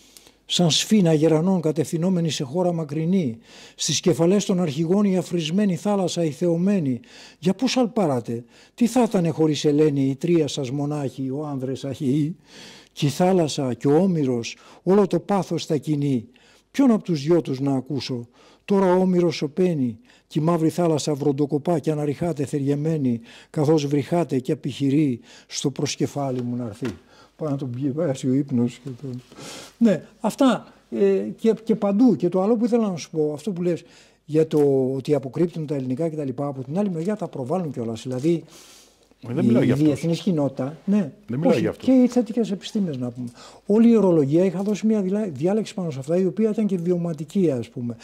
Σαν σφήνα γερανών κατευθυνόμενη σε χώρα μακρινή, στις κεφαλές των αρχηγών η αφρισμένη θάλασσα η θεωμένη. Για πού σαλπάρατε, τι θα ήτανε χωρίς Ελένη οι τρία σας μονάχοι, ο άνδρες αχιοί, και η θάλασσα και ο Όμηρος, όλο το πάθος θα κινεί. Ποιον από τους δυο τους να ακούσω. Τώρα ο Όμηρος σωπαίνει και η μαύρη θάλασσα βροντοκοπά και αναρριχάται θεριεμένη, καθώς βρυχάται και απειχηρεί στο προσκεφάλι μου να έρθει. Πάει να τον πιέσει ο ύπνος. Και το... Ναι, αυτά ε, και, και παντού. Και το άλλο που ήθελα να σου πω, αυτό που λες για το ότι αποκρύπτουν τα ελληνικά κτλ. Από την άλλη μεριά τα προβάλλουν κιόλας. Δηλαδή δεν η, η διεθνής κοινότητα, ναι, δεν όχι, και οι θετικές επιστήμες να πούμε. Όλη η ορολογία, είχα δώσει μια διάλεξη πάνω σε αυτά, η οποία ήταν και βιωματική, ας πούμε.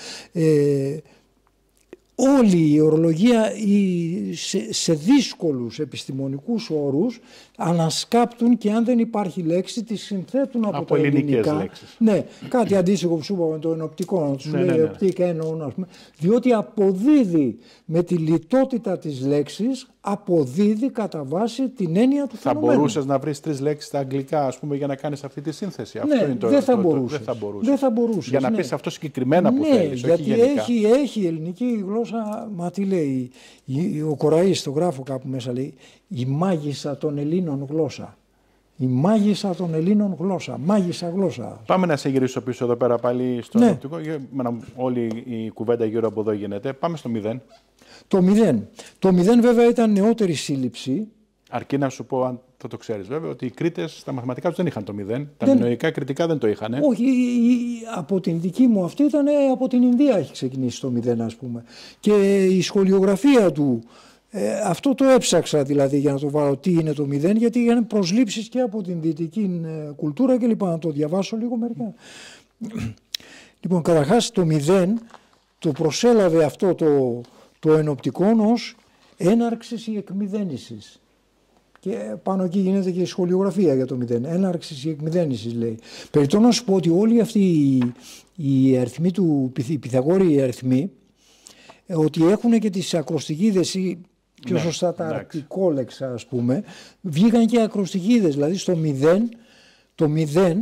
Ε, όλη η ορολογία η, σε, σε δύσκολους επιστημονικούς όρους ανασκάπτουν και αν δεν υπάρχει λέξη τη συνθέτουν από, από τα ελληνικά. Λέξεις. Ναι, κάτι αντίστοιχο που σου είπαμε το ενοπτικό, να τους ναι, λέει ναι, ναι. οπτικά εννοούν, ας πούμε, διότι αποδίδει με τη λιτότητα της λέξης, αποδίδει κατά βάση την έννοια του θα φαινομένου. Θα μπορούσες να βρεις τρεις λέξεις στα αγγλικά, ας πούμε, για να κάνεις αυτή τη σύνθεση. Ναι, αυτό είναι το, δεν, θα το, το, μπορούσες. δεν θα μπορούσες. Δεν θα μπορούσες. Για να ναι. πεις αυτό συγκεκριμένα που ναι, θέλεις, γιατί όχι γενικά. Έχει, έχει η ελληνική γλώσσα, μα τι λέει, ο Κοραής, το γράφω κάπου μέσα, λέει, η μάγισσα των Ελλήνων γλώσσα. Η μάγισσα των Ελλήνων γλώσσα. Μάγισσα γλώσσα. Πάμε να σε γυρίσω πίσω εδώ πέρα πάλι στο ναι. οπτικό. Όλη η κουβέντα γύρω από εδώ γίνεται. Πάμε στο μηδέν. Το μηδέν. Το μηδέν βέβαια ήταν νεότερη σύλληψη. Αρκεί να σου πω, αν θα το ξέρεις βέβαια, ότι οι Κρήτες στα μαθηματικά τους δεν είχαν το μηδέν. Τα μηνοϊκά κριτικά δεν το είχαν. Όχι, από την δική μου αυτή ήταν από την Ινδία έχει ξεκινήσει το μηδέν, ας πούμε. Και η σχολιογραφία του, ε, αυτό το έψαξα δηλαδή για να το βάλω τι είναι το μηδέν, γιατί είχαν προσλήψεις και από την δυτική κουλτούρα και λοιπόν να το διαβάσω λίγο μερικά. Λοιπόν, καταρχάς το μηδέν το προσέλαβε αυτό το, το ενοπτικόν ως έναρξης ή εκμηδένησης. Και πάνω εκεί γίνεται και η σχολιογραφία για το μηδέν. Έναρξης ή εκμηδένησης λέει. Περιττώ να σου πω ότι όλοι αυτοί οι, οι αριθμοί του, οι Πυθαγόροι αριθμοί, ότι έχουν και τις ακροστιγίδες ή πιο ναι, σωστά τα αρτικόλεξα ας πούμε, βγήκαν και ακροστιγίδες. Δηλαδή στο μηδέν, το μηδέν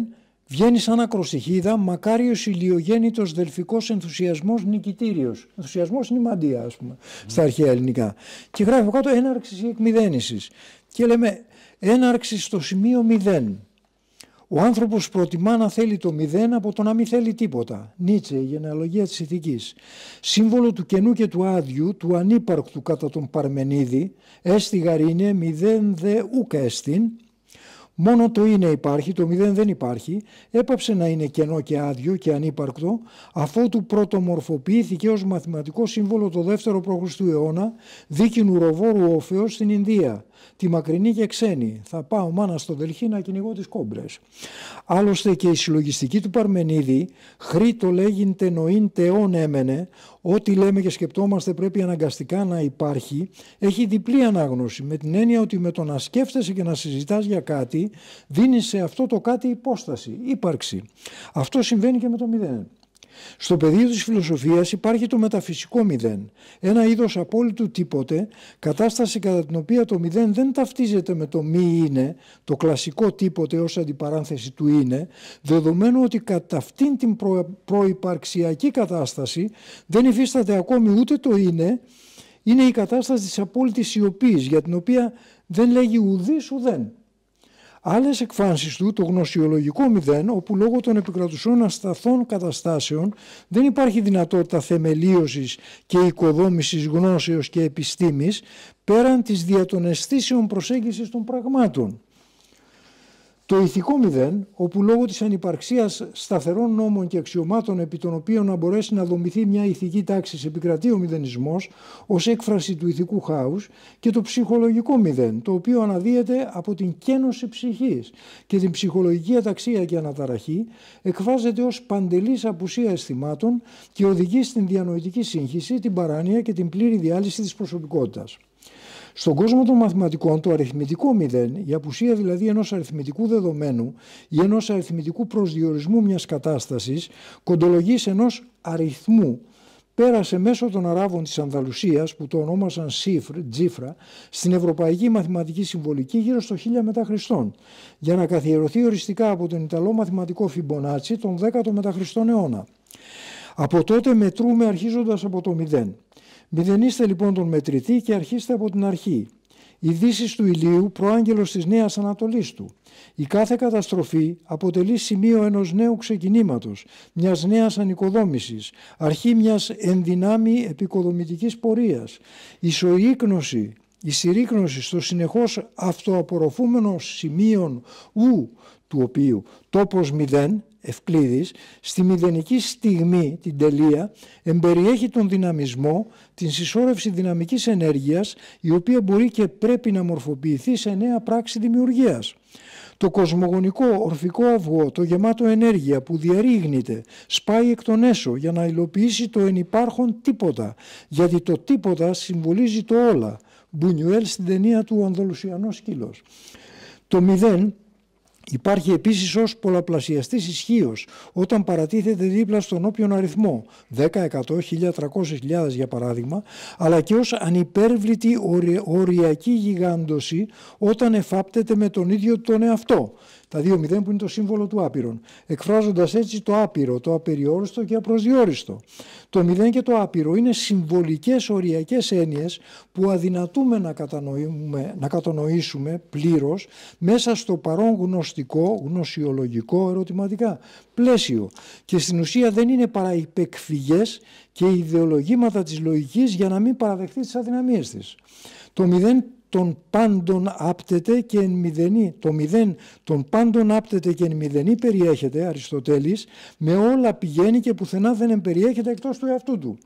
Βγαίνει σαν ακροστιχίδα, μακάριος ηλιογέννητος δελφικός ενθουσιασμός νικητήριος. Ενθουσιασμός είναι η μαντεία, ας πούμε, mm. στα αρχαία ελληνικά. Και γράφει από κάτω έναρξης ή εκμυδένησης. Και λέμε έναρξη στο σημείο μηδέν. Ο άνθρωπος προτιμά να θέλει το μηδέν από το να μην θέλει τίποτα. Νίτσε, η γενεαλογία της ηθικής. Σύμβολο του κενού και του άδειου, του ανύπαρκτου κατά τον Παρμενίδη, έστι γαρίνε, μηδέν δε ουκ έστιν. Μόνο το είναι υπάρχει, το μηδέν δεν υπάρχει, έπαψε να είναι κενό και άδειο και ανύπαρκτο, αφότου πρωτομορφοποιήθηκε ως μαθηματικό σύμβολο το δεύτερο π.Χ. αιώνα, δίκην ουροβόρου όφεως στην Ινδία, τη μακρινή και ξένη. Θα πάω μάνα στο Δελχή να κυνηγώ τις κόμπρες. Άλλωστε και η συλλογιστική του Παρμενίδη, χρή το λέγειν τενοήν τεόν έμενε, ό,τι λέμε και σκεπτόμαστε πρέπει αναγκαστικά να υπάρχει, έχει διπλή ανάγνωση, με την έννοια ότι με το να σκέφτεσαι και να συζητάς για κάτι, δίνεις σε αυτό το κάτι υπόσταση, ύπαρξη. Αυτό συμβαίνει και με το μηδέν. Στο πεδίο της φιλοσοφίας υπάρχει το μεταφυσικό μηδέν, ένα είδος απόλυτου τίποτε, κατάσταση κατά την οποία το μηδέν δεν ταυτίζεται με το μη είναι, το κλασικό τίποτε ως αντιπαράνθεση του είναι, δεδομένου ότι κατά αυτήν την προ... προϋπαρξιακή κατάσταση δεν υφίσταται ακόμη ούτε το είναι, είναι η κατάσταση της απόλυτης σιωπής, για την οποία δεν λέγει ουδής ουδέν. Άλλες εκφάνσεις του, το γνωσιολογικό μηδέν, όπου λόγω των επικρατουσών ασταθών καταστάσεων δεν υπάρχει δυνατότητα θεμελίωσης και οικοδόμησης γνώσεως και επιστήμης, πέραν της δια των αισθήσεων προσέγγισης των πραγμάτων. Το ηθικό μηδέν, όπου λόγω της ανυπαρξίας σταθερών νόμων και αξιωμάτων επί των οποίων να μπορέσει να δομηθεί μια ηθική τάξη, επικρατεί ο μηδενισμός ως έκφραση του ηθικού χάους, και το ψυχολογικό μηδέν, το οποίο αναδύεται από την κένωση ψυχής και την ψυχολογική αταξία και αναταραχή, εκφράζεται ως παντελής απουσία αισθημάτων και οδηγεί στην διανοητική σύγχυση, την παράνοια και την πλήρη διάλυση της προσωπικότητας. Στον κόσμο των μαθηματικών, το αριθμητικό μηδέν, η απουσία δηλαδή ενός αριθμητικού δεδομένου ή ενός αριθμητικού προσδιορισμού μιας κατάστασης, κοντολογής ενός αριθμού, πέρασε μέσω των Αράβων της Ανδαλουσίας, που το ονόμασαν Σίφρ, Τζίφρα, στην Ευρωπαϊκή Μαθηματική Συμβολική γύρω στο χίλια μετά Χριστόν, για να καθιερωθεί οριστικά από τον Ιταλό μαθηματικό Φιμπονάτσι τον δέκατο μετά Χριστόν αιώνα. Από τότε μετρούμε αρχίζοντας από το μηδέν. Μηδενίστε λοιπόν τον μετρητή και αρχίστε από την αρχή. Η δύση του ηλίου, προάγγελος της Νέας Ανατολής του. Η κάθε καταστροφή αποτελεί σημείο ενός νέου ξεκινήματος, μιας νέας ανοικοδόμησης, αρχή μιας ενδυνάμει επικοδομητικής πορείας. Η συρρίκνωση, η συρρίκνωση στο συνεχώς αυτοαπορροφούμενο σημείον ου, του οποίου τόπος μηδέν, Ευκλήδης, στη μηδενική στιγμή, την τελεία, εμπεριέχει τον δυναμισμό, την συσσόρευση δυναμικής ενέργειας, η οποία μπορεί και πρέπει να μορφοποιηθεί σε νέα πράξη δημιουργίας. Το κοσμογονικό ορφικό αυγό, το γεμάτο ενέργεια που διαρρήγνεται, σπάει εκ των έσω για να υλοποιήσει το ενυπάρχον τίποτα, γιατί το τίποτα συμβολίζει το όλα. Μπουνιουέλ στην ταινία του «Ο Ανδαλουσιανός σκύλος». Το μηδέν υπάρχει επίσης ως πολλαπλασιαστής ισχύος όταν παρατίθεται δίπλα στον όποιον αριθμό, δέκα, εκατό, χίλια, τριακόσιες χιλιάδες για παράδειγμα, αλλά και ως ανυπέρβλητη οριακή γιγάντωση όταν εφάπτεται με τον ίδιο τον εαυτό. Τα δύο μηδέν που είναι το σύμβολο του άπειρον, εκφράζοντας έτσι το άπειρο, το απεριόριστο και απροσδιόριστο. Το μηδέν και το άπειρο είναι συμβολικές οριακές έννοιες που αδυνατούμε να, να κατανοήσουμε πλήρως μέσα στο παρόν γνωστικό, γνωσιολογικό, ερωτηματικά πλαίσιο, και στην ουσία δεν είναι παρά υπεκφυγές και ιδεολογήματα της λογικής για να μην παραδεχθεί τις αδυναμίες της. Το μηδέν των πάντων άπτεται και εν μηδενή, το μηδέν των πάντων άπτεται και εν μηδενή περιέχεται, Αριστοτέλης, με όλα πηγαίνει και πουθενά δεν εμπεριέχεται εκτός του εαυτού του.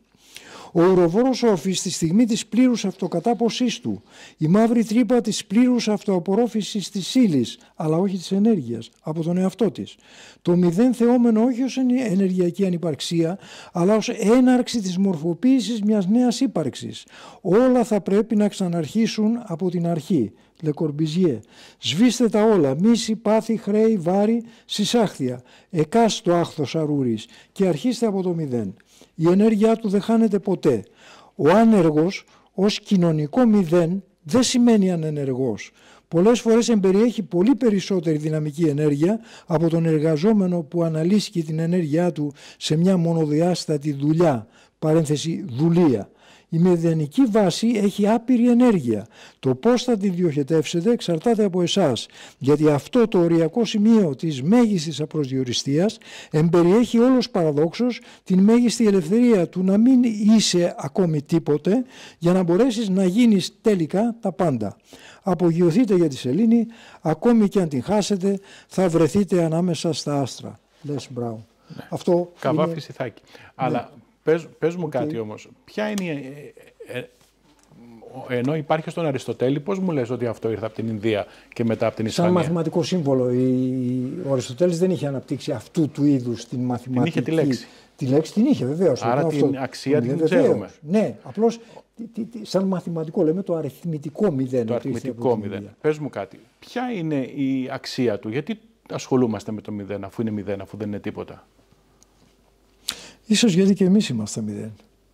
Ο ουροβόρος όφης στη στιγμή της πλήρους αυτοκατάποσής του, η μαύρη τρύπα της πλήρους αυτοαπορρόφησης της ύλης, αλλά όχι της ενέργειας, από τον εαυτό της. Το μηδέν θεόμενο όχι ως ενεργειακή ανυπαρξία, αλλά ως έναρξη της μορφοποίησης μιας νέας ύπαρξης. Όλα θα πρέπει να ξαναρχίσουν από την αρχή. Le Corbusier. Σβήστε τα όλα, μίση, πάθη, χρέη, βάρη, συσάχθεια, εκάστο άχθος αρούρης, και αρχίστε από το μηδέν. Η ενέργειά του δεν χάνεται ποτέ. Ο άνεργος ως κοινωνικό μηδέν δεν σημαίνει ανενεργός. πολλές φορές εμπεριέχει πολύ περισσότερη δυναμική ενέργεια από τον εργαζόμενο που αναλύσει την ενέργειά του σε μια μονοδιάστατη δουλειά, παρένθεση δουλεία. Η μηδενική βάση έχει άπειρη ενέργεια. Το πώς θα τη διοχετεύσετε εξαρτάται από εσάς, γιατί αυτό το οριακό σημείο της μέγιστης απροσδιοριστίας εμπεριέχει όλος παραδόξως την μέγιστη ελευθερία του να μην είσαι ακόμη τίποτε για να μπορέσεις να γίνεις τελικά τα πάντα. Απογειωθείτε για τη σελήνη, ακόμη και αν την χάσετε θα βρεθείτε ανάμεσα στα άστρα. Λες Μπράουν. Ναι. Αυτό Καβάφη είναι... Σιθάκη. Αλλά... Ναι. Πες, πες μου okay. κάτι όμως, ποια είναι η, ε, ε, ενώ υπάρχει στον Αριστοτέλη, πώς μου λες ότι αυτό ήρθε από την Ινδία και μετά από την Ισπανία? Σαν μαθηματικό σύμβολο, η, ο Αριστοτέλης δεν είχε αναπτύξει αυτού του είδους την μαθηματική. Την είχε τη λέξη. Τη λέξη την είχε βεβαίως. Άρα την αυτό, αξία την ξέρουμε. Ναι, απλώς τι, τι, σαν μαθηματικό λέμε το αριθμητικό μηδέν. Το αριθμητικό μηδέν. Πες μου κάτι, ποια είναι η αξία του, γιατί ασχολούμαστε με το μηδέν αφού είναι μηδέν, αφού δεν είναι τίποτα? Ίσως γιατί και εμείς είμαστε μηδέν.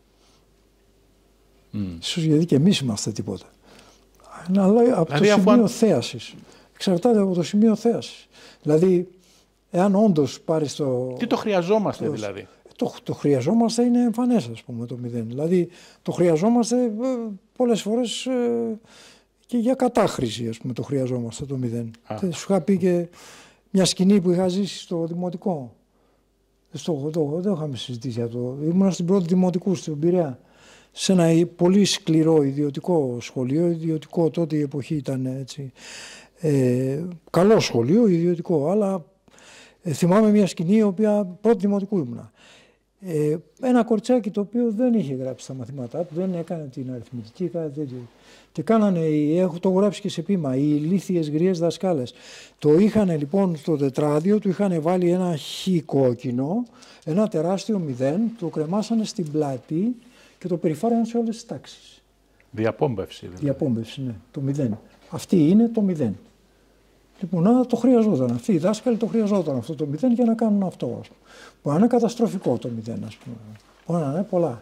Mm. Ίσως γιατί και εμείς είμαστε τίποτα. Αλλά από δηλαδή, το σημείο αν... θέασης. Εξαρτάται από το σημείο θέασης. Δηλαδή, εάν όντως πάρεις το... Τι το χρειαζόμαστε το... δηλαδή? Το, το χρειαζόμαστε είναι εμφανές, ας πούμε, το μηδέν. Δηλαδή, το χρειαζόμαστε ε, πολλές φορές ε, και για κατάχρηση, ας πούμε, το χρειαζόμαστε το μηδέν. Σου είχα πει και μια σκηνή που είχα ζήσει στο δημοτικό. Στο, το, δεν είχαμε συζητήσει αυτό. Ήμουν στην πρώτη δημοτικού στην Πειραιά. Σε ένα πολύ σκληρό ιδιωτικό σχολείο. Ιδιωτικό τότε η εποχή ήταν έτσι. Ε, καλό σχολείο, ιδιωτικό. Αλλά ε, θυμάμαι μια σκηνή η οποία πρώτη δημοτικού ήμουνα. Ε, ένα κοριτσάκι το οποίο δεν είχε γράψει τα μαθήματά του, δεν έκανε την αριθμητική, κάτι τέτοιο. Και κάνανε, έχω το γράψει και σε πείμα, οι ηλίθιες γριές δασκάλες. Το είχαν λοιπόν στο τετράδιο, του είχαν βάλει ένα χ κόκκινο, ένα τεράστιο μηδέν, το κρεμάσανε στην πλάτη και το περιφάρανε σε όλες τις τάξεις. Διαπόμπευση. Δηλαδή. Διαπόμπευση, ναι, το μηδέν. Αυτή είναι το μηδέν. Λοιπόν, να το χρειαζόταν. Αυτοί οι δάσκαλοι το χρειαζόταν αυτό το μηδέν για να κάνουν αυτό. Ας πούμε. Μπορεί να είναι καταστροφικό το μηδέν, ας πούμε. Μπορεί να είναι πολλά.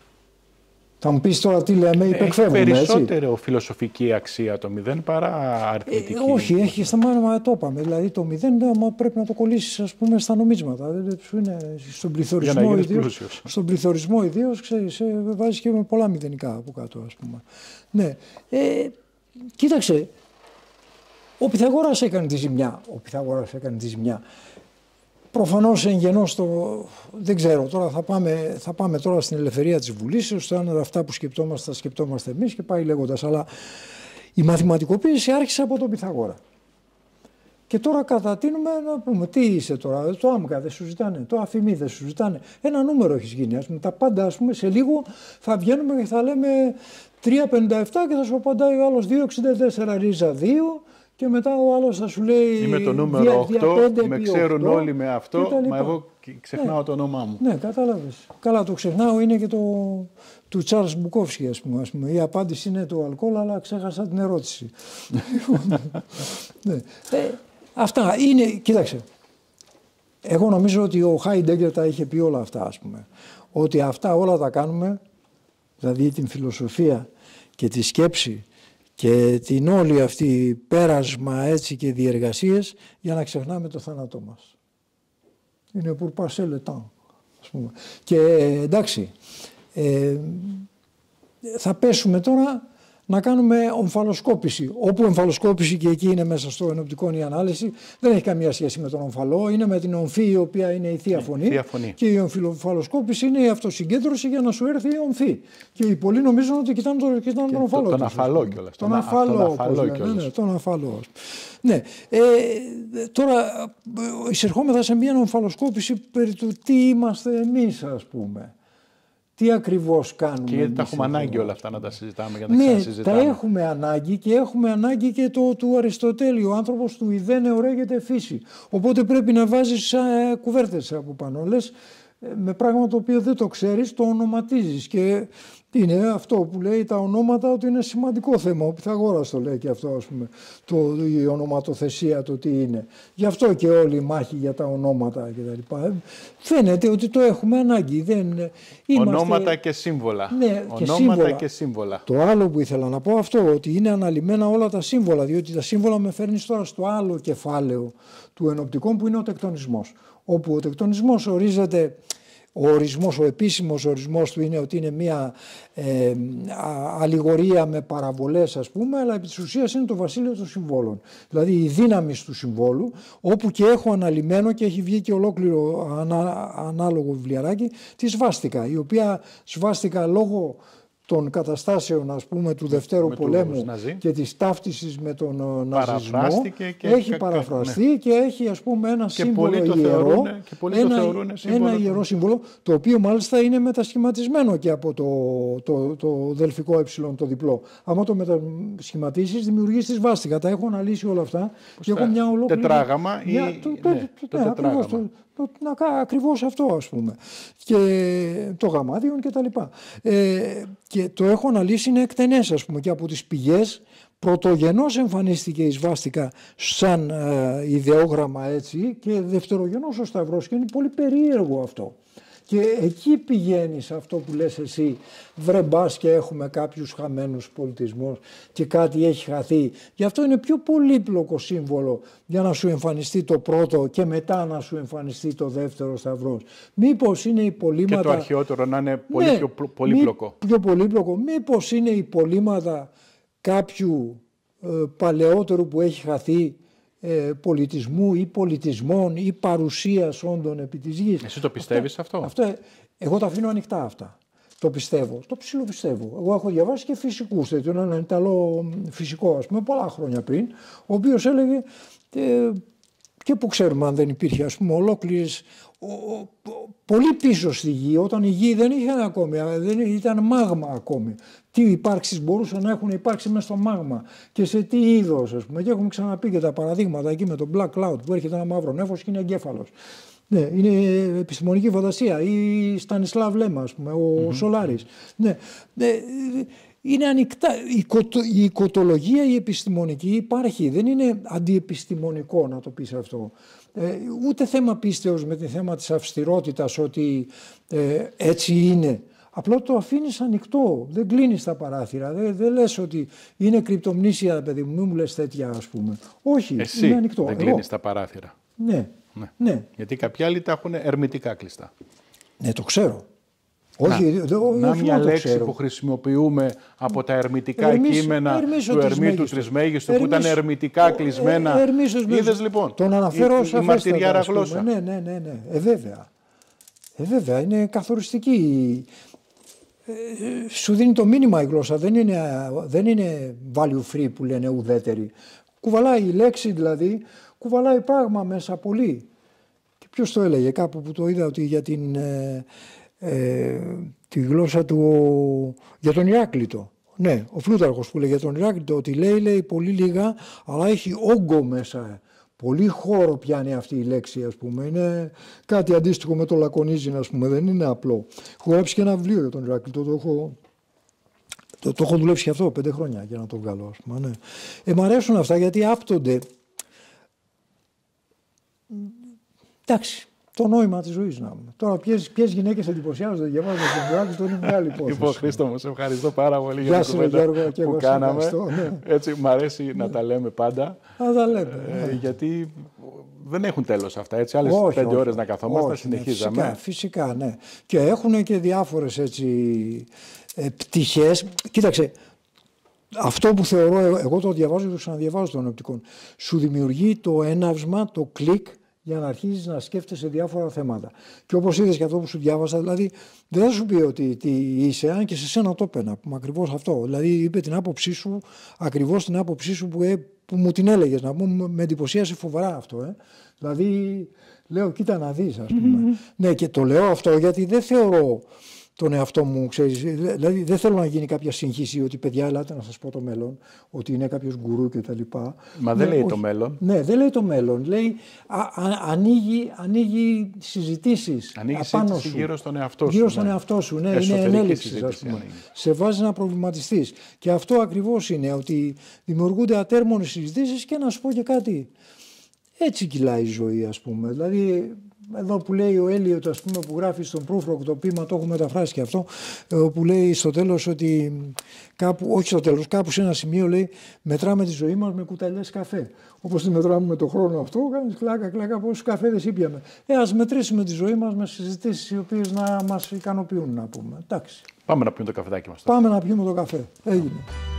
Θα μου πεις τώρα τι λέμε, υπεκφεύγουμε, έτσι. Έχει περισσότερο φιλοσοφική αξία το μηδέν παρά αριθμητική. Ε, όχι, έχει στα μάνα, το είπαμε. Δηλαδή το μηδέν πρέπει να το κολλήσεις, ας πούμε, στα νομίσματα. Δηλαδή, είναι στον πληθωρισμό ιδίως. Στον πληθωρισμό ιδίως, ξέρεις, βάζεις και με πολλά μηδενικά από κάτω, ας πούμε. Ναι. Ε, κοίταξε, ο Πυθαγόρας έκανε τη ζημιά. Ο Πυθαγόρας έκανε τη ζημιά. Προφανώς εν γενός το, δεν ξέρω, τώρα θα πάμε, θα πάμε τώρα στην ελευθερία της Βουλής, ώστε αν αυτά που σκεπτόμαστε, θα σκεπτόμαστε εμείς και πάει λέγοντας. Αλλά η μαθηματικοποίηση άρχισε από τον Πυθαγόρα. Και τώρα κατατείνουμε να πούμε τι είσαι τώρα, το άμκα δεν σου ζητάνε, το αφημί δεν σου ζητάνε. Ένα νούμερο έχεις γίνει, ας πούμε, τα πάντα, ας πούμε, σε λίγο θα βγαίνουμε και θα λέμε τρία πενήντα επτά και θα σου απαντάει ο άλλος δύο εξήντα τέσσερα ρίζα δύο. Και μετά ο άλλος θα σου λέει. Είμαι το νούμερο οκτώ, με ξέρουν όλοι με αυτό, μα εγώ ξεχνάω ναι. το όνομά μου. Ναι, κατάλαβες. Καλά, το ξεχνάω είναι και το του Τσάρλς Μπουκόφσκι, ας πούμε, ας πούμε. Η απάντηση είναι το αλκοόλ, αλλά ξέχασα την ερώτηση. ναι. ε, αυτά είναι, κοίταξε. Εγώ νομίζω ότι ο Χάιντεγκερ τα είχε πει όλα αυτά, ας πούμε. Ότι αυτά όλα τα κάνουμε, δηλαδή την φιλοσοφία και τη σκέψη και την όλη αυτή πέρασμα έτσι και διεργασίες για να ξεχνάμε το θάνατό μας. Είναι pour passer le temps, ας πούμε. Και εντάξει, ε, θα πέσουμε τώρα να κάνουμε ομφαλοσκόπηση. Όπου ομφαλοσκόπηση και εκεί είναι μέσα στο ενοπτικό η ανάλυση, δεν έχει καμία σχέση με τον ομφαλό, είναι με την ομφή η οποία είναι η θεία φωνή. Θεία φωνή. Και η ομφαλοσκόπηση είναι η αυτοσυγκέντρωση για να σου έρθει η ομφή. Και οι πολλοί νομίζουν ότι κοιτάνε τον, κοιτάνε τον ομφαλό. Τον αφαλό κιόλας. Τον αφαλό κιόλας. Ναι, τον αφαλό. Ναι. Ε, τώρα εισερχόμεθα σε μια ομφαλοσκόπηση περί του τι είμαστε εμείς, ας πούμε. Τι ακριβώς κάνουμε. Και γιατί τα έχουμε ανάγκη εδώ όλα αυτά να τα συζητάμε για να τα ναι, ξανασυζητάμε. Τα έχουμε ανάγκη και έχουμε ανάγκη και το του Αριστοτέλη. Ο άνθρωπος του ιδένε ωραίγεται φύση. Οπότε πρέπει να βάζεις ε, κουβέρτες από πάνω. Λες, με πράγμα το οποίο δεν το ξέρεις, το ονοματίζεις. Και είναι αυτό που λέει τα ονόματα, ότι είναι σημαντικό θέμα. Ο Πυθαγόρας το λέει και αυτό, ας πούμε, το, η ονοματοθεσία, το τι είναι. Γι' αυτό και όλη η μάχη για τα ονόματα κτλ. Φαίνεται ότι το έχουμε ανάγκη. Δεν, είμαστε... Ονόματα και σύμβολα. Ναι, ονόματα και σύμβολα. και σύμβολα. Το άλλο που ήθελα να πω αυτό, ότι είναι αναλυμμένα όλα τα σύμβολα, διότι τα σύμβολα με φέρνει τώρα στο άλλο κεφάλαιο του ενοπτικών, που είναι ο τεκτονισμός. Όπου ο τεκτονισμός ορίζεται... Ο ορισμός, ο επίσημος ορισμός του είναι ότι είναι μια ε, α, αλληγορία με παραβολές, ας πούμε, αλλά επί της ουσίας είναι το βασίλειο των συμβόλων. Δηλαδή η δύναμη του συμβόλου, όπου και έχω αναλυμένο και έχει βγει και ολόκληρο ανά, ανάλογο βιβλιαράκι, τη σβάστηκα, η οποία σβάστηκα λόγω των καταστάσεων, ας πούμε, του Δευτέρου με Πολέμου και της ταύτισης με τον ναζισμό, και έχει κα... παραφραστεί ναι. και έχει, ας πούμε, ένα και σύμβολο ιερό, θεωρούν, και ένα, το θεωρούν σύμβολο. ένα ιερό σύμβολο, το οποίο μάλιστα είναι μετασχηματισμένο και από το, το, το δελφικό ε, το διπλό. Άμα το μετασχηματίσεις, δημιουργείς τη σβάστηκα. Τα έχω αναλύσει όλα αυτά. Και έχω μια ολόκληρη... Τετράγραμμα ή... Μια... Το, το, ναι, το, το ναι, τετράγραμμα. Ακριβώς, το, το, ακριβώς αυτό, ας πούμε. Και το γαμάδιον και τα λοιπά. Ε, και το έχω αναλύσει, είναι εκτενές, ας πούμε, και από τις πηγές πρωτογενώς εμφανίστηκε η σβάστηκα σαν ε, ιδεόγραμμα, έτσι, και δευτερογενώς ο Σταυρός, και είναι πολύ περίεργο αυτό. Και εκεί πηγαίνει σε αυτό που λες εσύ, βρε μπας και έχουμε κάποιους χαμένους πολιτισμούς και κάτι έχει χαθεί. Γι' αυτό είναι πιο πολύπλοκο σύμβολο για να σου εμφανιστεί το πρώτο και μετά να σου εμφανιστεί το δεύτερο Σταυρός. Μήπως είναι υπολείμματα... Και το αρχαιότερο να είναι πολύ ναι, πιο πολύπλοκο. Μη, πιο πολύπλοκο. Μήπως είναι υπολείμματα κάποιου ε, παλαιότερου που έχει χαθεί, Ε, πολιτισμού ή πολιτισμών ή παρουσίας όντων επί της γης. Εσύ το πιστεύεις αυτό? αυτό? αυτό εγώ τα αφήνω ανοιχτά αυτά. Το πιστεύω. Το ψιλοπιστεύω. Εγώ έχω διαβάσει και φυσικούς, έναν Ιταλό φυσικό, ας πούμε, πολλά χρόνια πριν, ο οποίος έλεγε ε, και που ξέρουμε αν δεν υπήρχε, ας πούμε, ολόκληρες ο, ο, πολύ πίσω στη γη, όταν η γη δεν είχε ακόμη, δεν ήταν μάγμα ακόμη. Τι υπάρξεις μπορούσαν να έχουν υπάρξει μέσα στο μάγμα και σε τι είδος, ας πούμε. Και έχουμε ξαναπεί και τα παραδείγματα εκεί με τον Black Cloud που έρχεται ένα μαύρο νέφος και είναι εγκέφαλος. Ναι, είναι επιστημονική φαντασία. Ή Στανισλάβ Λέμα, ας πούμε, ο mm-hmm. Σολάρης. Ναι, ναι, είναι ανοιχτά. Η, κοτο, η οικοτολογία η επιστημονική υπάρχει. Δεν είναι αντιεπιστημονικό να το πεις αυτό. Ε, ούτε θέμα πίστεως με τη θέμα της αυστηρότητας ότι ε, έτσι είναι. Απλά το αφήνεις ανοιχτό, δεν κλείνεις τα παράθυρα, δεν, δεν λες ότι είναι κρυπτομνήσια, παιδί μου, μην μου λες τέτοια, ας πούμε. Όχι, εσύ είναι ανοιχτό. δεν κλείνεις τα παράθυρα. Ναι, ναι. ναι. Γιατί κάποιοι άλλοι τα έχουν ερμητικά κλειστά. Ναι, το ξέρω. Όχι, να, δε, να όχι, μια το λέξη ξέρω. που χρησιμοποιούμε από τα ερμητικά Ερμής, κείμενα του Ερμήτου Τρισμέγιστου που ήταν ερμητικά κλεισμένα. Ε, είδες λοιπόν, τον αναφέρω η, η μαρτυριάρα γλώσσα. Ναι, ναι, ναι, ναι. Ε, βέβαια. Ε, βέβαια, είναι καθοριστική. Ε, σου δίνει το μήνυμα η γλώσσα, δεν είναι, δεν είναι value free που λένε ουδέτερη. Κουβαλάει η λέξη, δηλαδή, κουβαλάει πράγμα μέσα πολύ. Και ποιος το έλεγε κάπου που το είδα, ότι για την, ε, ε, τη γλώσσα του, για τον Ηράκλειτο. Ναι, ο Φλούταρχος που λέει για τον Ηράκλειτο, ότι λέει, λέει πολύ λίγα, αλλά έχει όγκο μέσα. Πολύ χώρο πιάνει αυτή η λέξη, ας πούμε. Είναι κάτι αντίστοιχο με το λακωνίζει, ας πούμε. Δεν είναι απλό. Έχω γράψει και ένα βιβλίο για τον Ηράκλειτο. Το έχω, το, το έχω δουλέψει και αυτό πέντε χρόνια για να το βγάλω, ας πούμε. Ναι. Ε, μ' αρέσουν αυτά γιατί άπτονται. Εντάξει, το νόημα της ζωής να πούμε. Τώρα, ποιες, ποιες γυναίκες εντυπωσιάζονται, διαβάζοντας τον Ηράκλειτο, είναι μεγάλη υπόθεση. Λοιπόν, Χρήστο μου, σε ευχαριστώ πάρα πολύ για την κουβέντα που κάναμε. Ναι. Έτσι, μ' αρέσει ναι. να τα λέμε πάντα. Α, τα λέμε. Ε, ναι. Γιατί δεν έχουν τέλος αυτά, έτσι. Άλλες όχι, πέντε όχι, ώρες να καθόμαστε, όχι, συνεχίζαμε. Ναι, φυσικά, φυσικά, ναι. Και έχουν και διάφορες έτσι ε, πτυχές. Κοίταξε, αυτό που θεωρώ, εγώ το διαβάζω και το ξαναδιαβάζω των οπτικών, σου δημιουργεί το έναυσμα, το κλικ, για να αρχίσεις να σκέφτεσαι διάφορα θέματα. Και όπως είδες και αυτό που σου διάβασα, δηλαδή δεν θα σου πει ότι τι είσαι, αν και σε σένα το έπαινα, ακριβώς αυτό. Δηλαδή είπε την άποψή σου, ακριβώς την άποψή σου που, ε, που μου την έλεγες, να πούμε, με εντυπωσίασε φοβερά αυτό. Ε. Δηλαδή λέω, κοίτα να δεις, ας πούμε. Mm-hmm. Ναι, και το λέω αυτό γιατί δεν θεωρώ τον εαυτό μου, ξέρεις. Δηλαδή δεν θέλω να γίνει κάποια συγχύση ότι παιδιά, ελάτε να σας πω το μέλλον, ότι είναι κάποιος γκουρού κτλ. Μα δεν ναι, λέει όχι, το μέλλον. Ναι, δεν λέει το μέλλον. Λέει, α, α, ανοίγει, ανοίγει συζητήσεις ανοίγει απάνω συζήτηση σου. γύρω στον εαυτό σου. Γύρω στον ναι. εαυτό σου. Ναι, είναι ενέλιξη, ας πούμε. Σε βάζει να προβληματιστείς. Και αυτό ακριβώς είναι, ότι δημιουργούνται ατέρμονες συζητήσεις και να σου πω και κάτι. Έτσι κυλάει η ζωή, ας πούμε. Δηλαδή, εδώ που λέει ο Έλιοτ, ας πούμε, που γράφει στον Προύφροκ το ποίημα, το έχω μεταφράσει και αυτό, που λέει στο τέλος ότι κάπου, όχι στο τέλος, κάπου σε ένα σημείο λέει μετράμε τη ζωή μας με κουταλιές καφέ. Όπως τη μετράμε με το χρόνο αυτό, κάνεις κλάκα, κλάκα, πόσους καφέδες ήπιαμε. Ε, ας μετρήσουμε τη ζωή μας με συζητήσεις οι οποίες να μας ικανοποιούν, να πούμε. Εντάξει. Πάμε να πιούμε το καφεδάκι μας. Πάμε να πιούμε το καφέ. Έγινε.